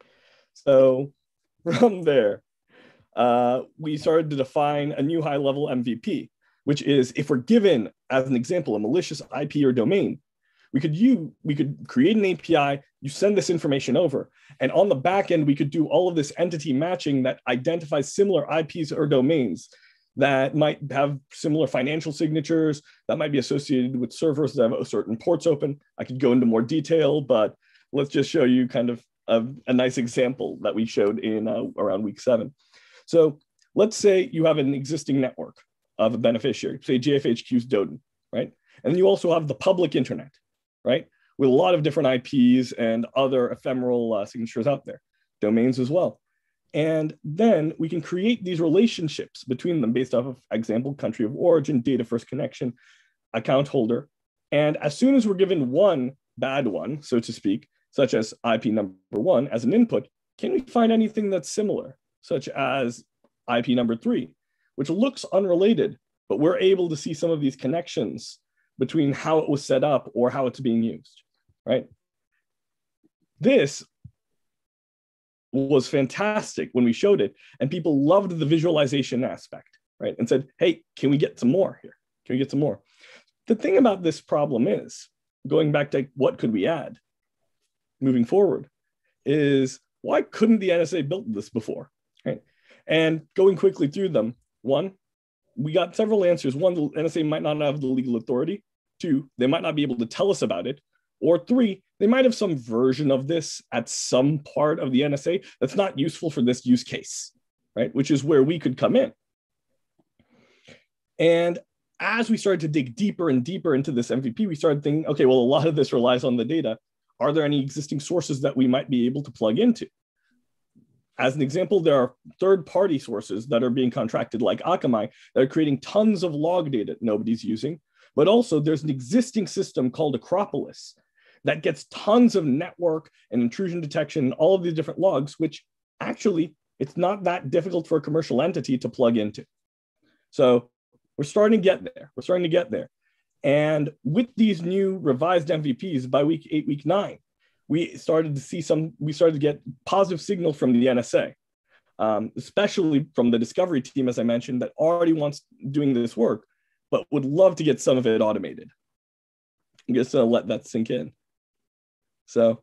So from there, uh, we started to define a new high-level M V P, which is, if we're given, as an example, a malicious I P or domain, we could you we could create an A P I, you send this information over, and on the back end, we could do all of this entity matching that identifies similar I Ps or domains that might have similar financial signatures, that might be associated with servers that have certain ports open. I could go into more detail, but let's just show you kind of a, a nice example that we showed in uh, around week seven. So let's say you have an existing network of a beneficiary, say J F H Q's Doden, right? And you also have the public internet, right? With a lot of different I Ps and other ephemeral uh, signatures out there, domains as well. And then we can create these relationships between them based off of example, country of origin, data first connection, account holder. And as soon as we're given one bad one, so to speak, such as I P number one as an input, can we find anything that's similar, such as I P number three, which looks unrelated, but we're able to see some of these connections between how it was set up or how it's being used, right? This was fantastic when we showed it, and people loved the visualization aspect, right? And said, hey, can we get some more here? Can we get some more? The thing about this problem is, going back to what could we add moving forward, is why couldn't the N S A build this before, right? And going quickly through them, one, we got several answers. One, the N S A might not have the legal authority. Two, they might not be able to tell us about it. Or three, they might have some version of this at some part of the N S A that's not useful for this use case, right? Which is where we could come in. And as we started to dig deeper and deeper into this M V P, we started thinking, okay, well, a lot of this relies on the data. Are there any existing sources that we might be able to plug into? As an example, there are third-party sources that are being contracted, like Akamai, that are creating tons of log data nobody's using. But also, there's an existing system called Acropolis that gets tons of network and intrusion detection and all of these different logs, which actually, it's not that difficult for a commercial entity to plug into. So we're starting to get there. We're starting to get there. And with these new revised M V Ps by week eight, week nine, we started to see some, we started to get positive signal from the N S A, um, especially from the discovery team, as I mentioned, that already wants doing this work, but would love to get some of it automated. I'm just gonna let that sink in. So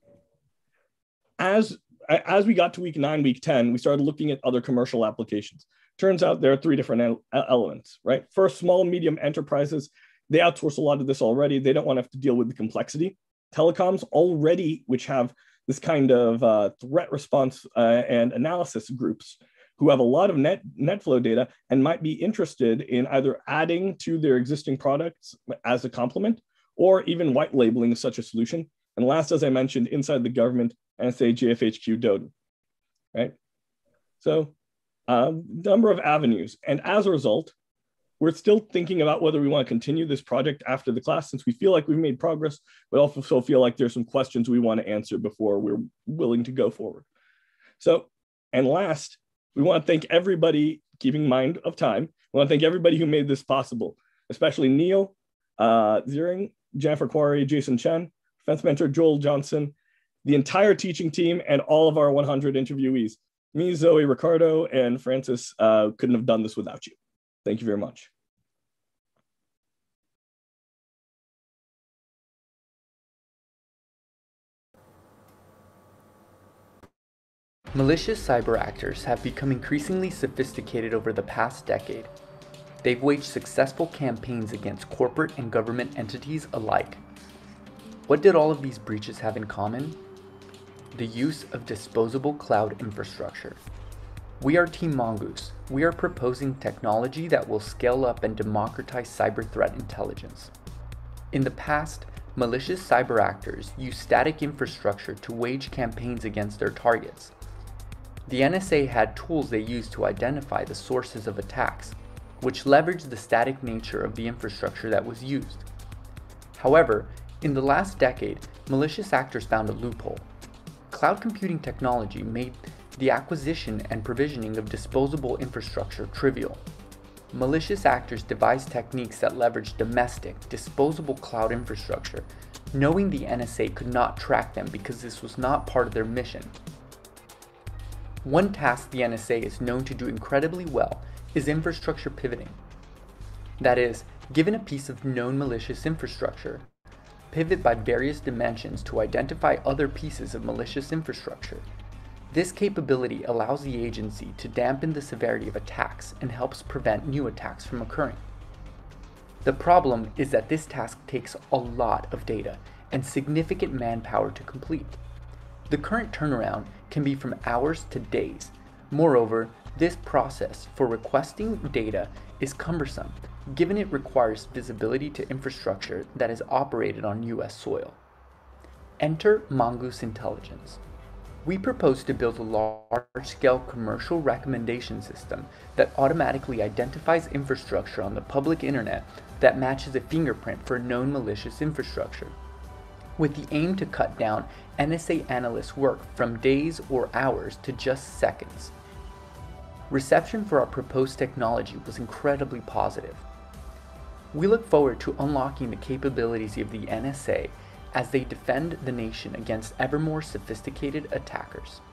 as, as we got to week nine, week ten, we started looking at other commercial applications. Turns out there are three different elements, right? First, small and medium enterprises, they outsource a lot of this already. They don't want to have to deal with the complexity. Telecoms already, which have this kind of uh, threat response uh, and analysis groups who have a lot of net, net flow data and might be interested in either adding to their existing products as a complement or even white labeling such a solution. And last, as I mentioned, inside the government, N S A, J F H Q, Doden, right? So a uh, number of avenues. And as a result, we're still thinking about whether we want to continue this project after the class, since we feel like we've made progress, but also feel like there's some questions we want to answer before we're willing to go forward. So, and last, we want to thank everybody, keeping in mind of time, we want to thank everybody who made this possible, especially Neil, uh, Ziering, Jennifer Quarry, Jason Chen, Defense Mentor Joel Johnson, the entire teaching team, and all of our one hundred interviewees. Me, Zoe, Ricardo, and Francis uh, couldn't have done this without you. Thank you very much. Malicious cyber actors have become increasingly sophisticated over the past decade. They've waged successful campaigns against corporate and government entities alike. What did all of these breaches have in common? The use of disposable cloud infrastructure. We are Team Mongoose. We are proposing technology that will scale up and democratize cyber threat intelligence. In the past, malicious cyber actors used static infrastructure to wage campaigns against their targets. The N S A had tools they used to identify the sources of attacks, which leveraged the static nature of the infrastructure that was used. However, in the last decade, malicious actors found a loophole. Cloud computing technology made the acquisition and provisioning of disposable infrastructure trivial. Malicious actors devised techniques that leveraged domestic, disposable cloud infrastructure, knowing the N S A could not track them because this was not part of their mission. One task the N S A is known to do incredibly well is infrastructure pivoting. That is, given a piece of known malicious infrastructure, pivot by various dimensions to identify other pieces of malicious infrastructure. This capability allows the agency to dampen the severity of attacks and helps prevent new attacks from occurring. The problem is that this task takes a lot of data and significant manpower to complete. The current turnaround can be from hours to days. Moreover, this process for requesting data is cumbersome, given it requires visibility to infrastructure that is operated on U S soil. Enter Mongoose Intelligence. We propose to build a large-scale commercial recommendation system that automatically identifies infrastructure on the public internet that matches a fingerprint for known malicious infrastructure, with the aim to cut down N S A analysts' work from days or hours to just seconds. Reception for our proposed technology was incredibly positive. We look forward to unlocking the capabilities of the N S A as they defend the nation against ever more sophisticated attackers.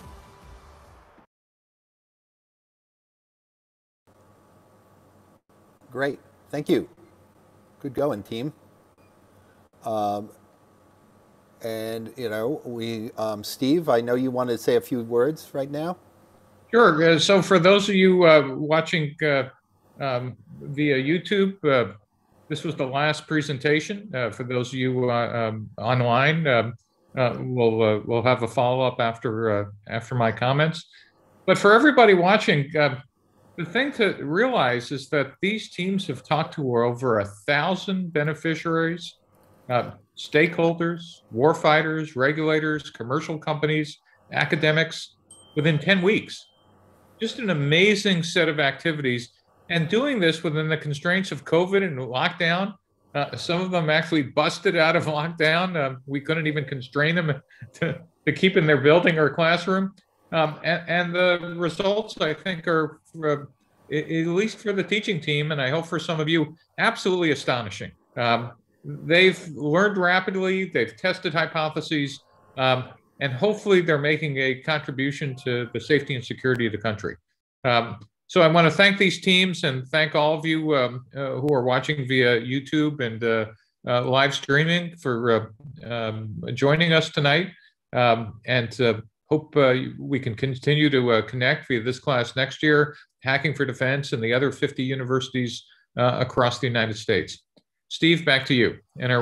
Great, thank you. Good going, team. Um, and, you know, we, um, Steve, I know you wanted to say a few words right now. Sure. Uh, so for those of you uh, watching uh, um, via YouTube, uh, this was the last presentation. Uh, for those of you uh, um, online, um, uh, we'll uh, we'll have a follow up after uh, after my comments. But for everybody watching, uh, the thing to realize is that these teams have talked to over a thousand beneficiaries, uh, stakeholders, warfighters, regulators, commercial companies, academics within ten weeks. Just an amazing set of activities. And doing this within the constraints of COVID and lockdown. Uh, some of them actually busted out of lockdown. Uh, we couldn't even constrain them to, to keep in their building or classroom. Um, and, and the results, I think, are, uh, at least for the teaching team, and I hope for some of you, absolutely astonishing. Um, they've learned rapidly, they've tested hypotheses, um, and hopefully they're making a contribution to the safety and security of the country. Um, So I want to thank these teams and thank all of you um, uh, who are watching via YouTube and uh, uh, live streaming for uh, um, joining us tonight. Um, and uh, hope uh, we can continue to uh, connect via this class next year, Hacking for Defense, and the other fifty universities uh, across the United States. Steve, back to you. And our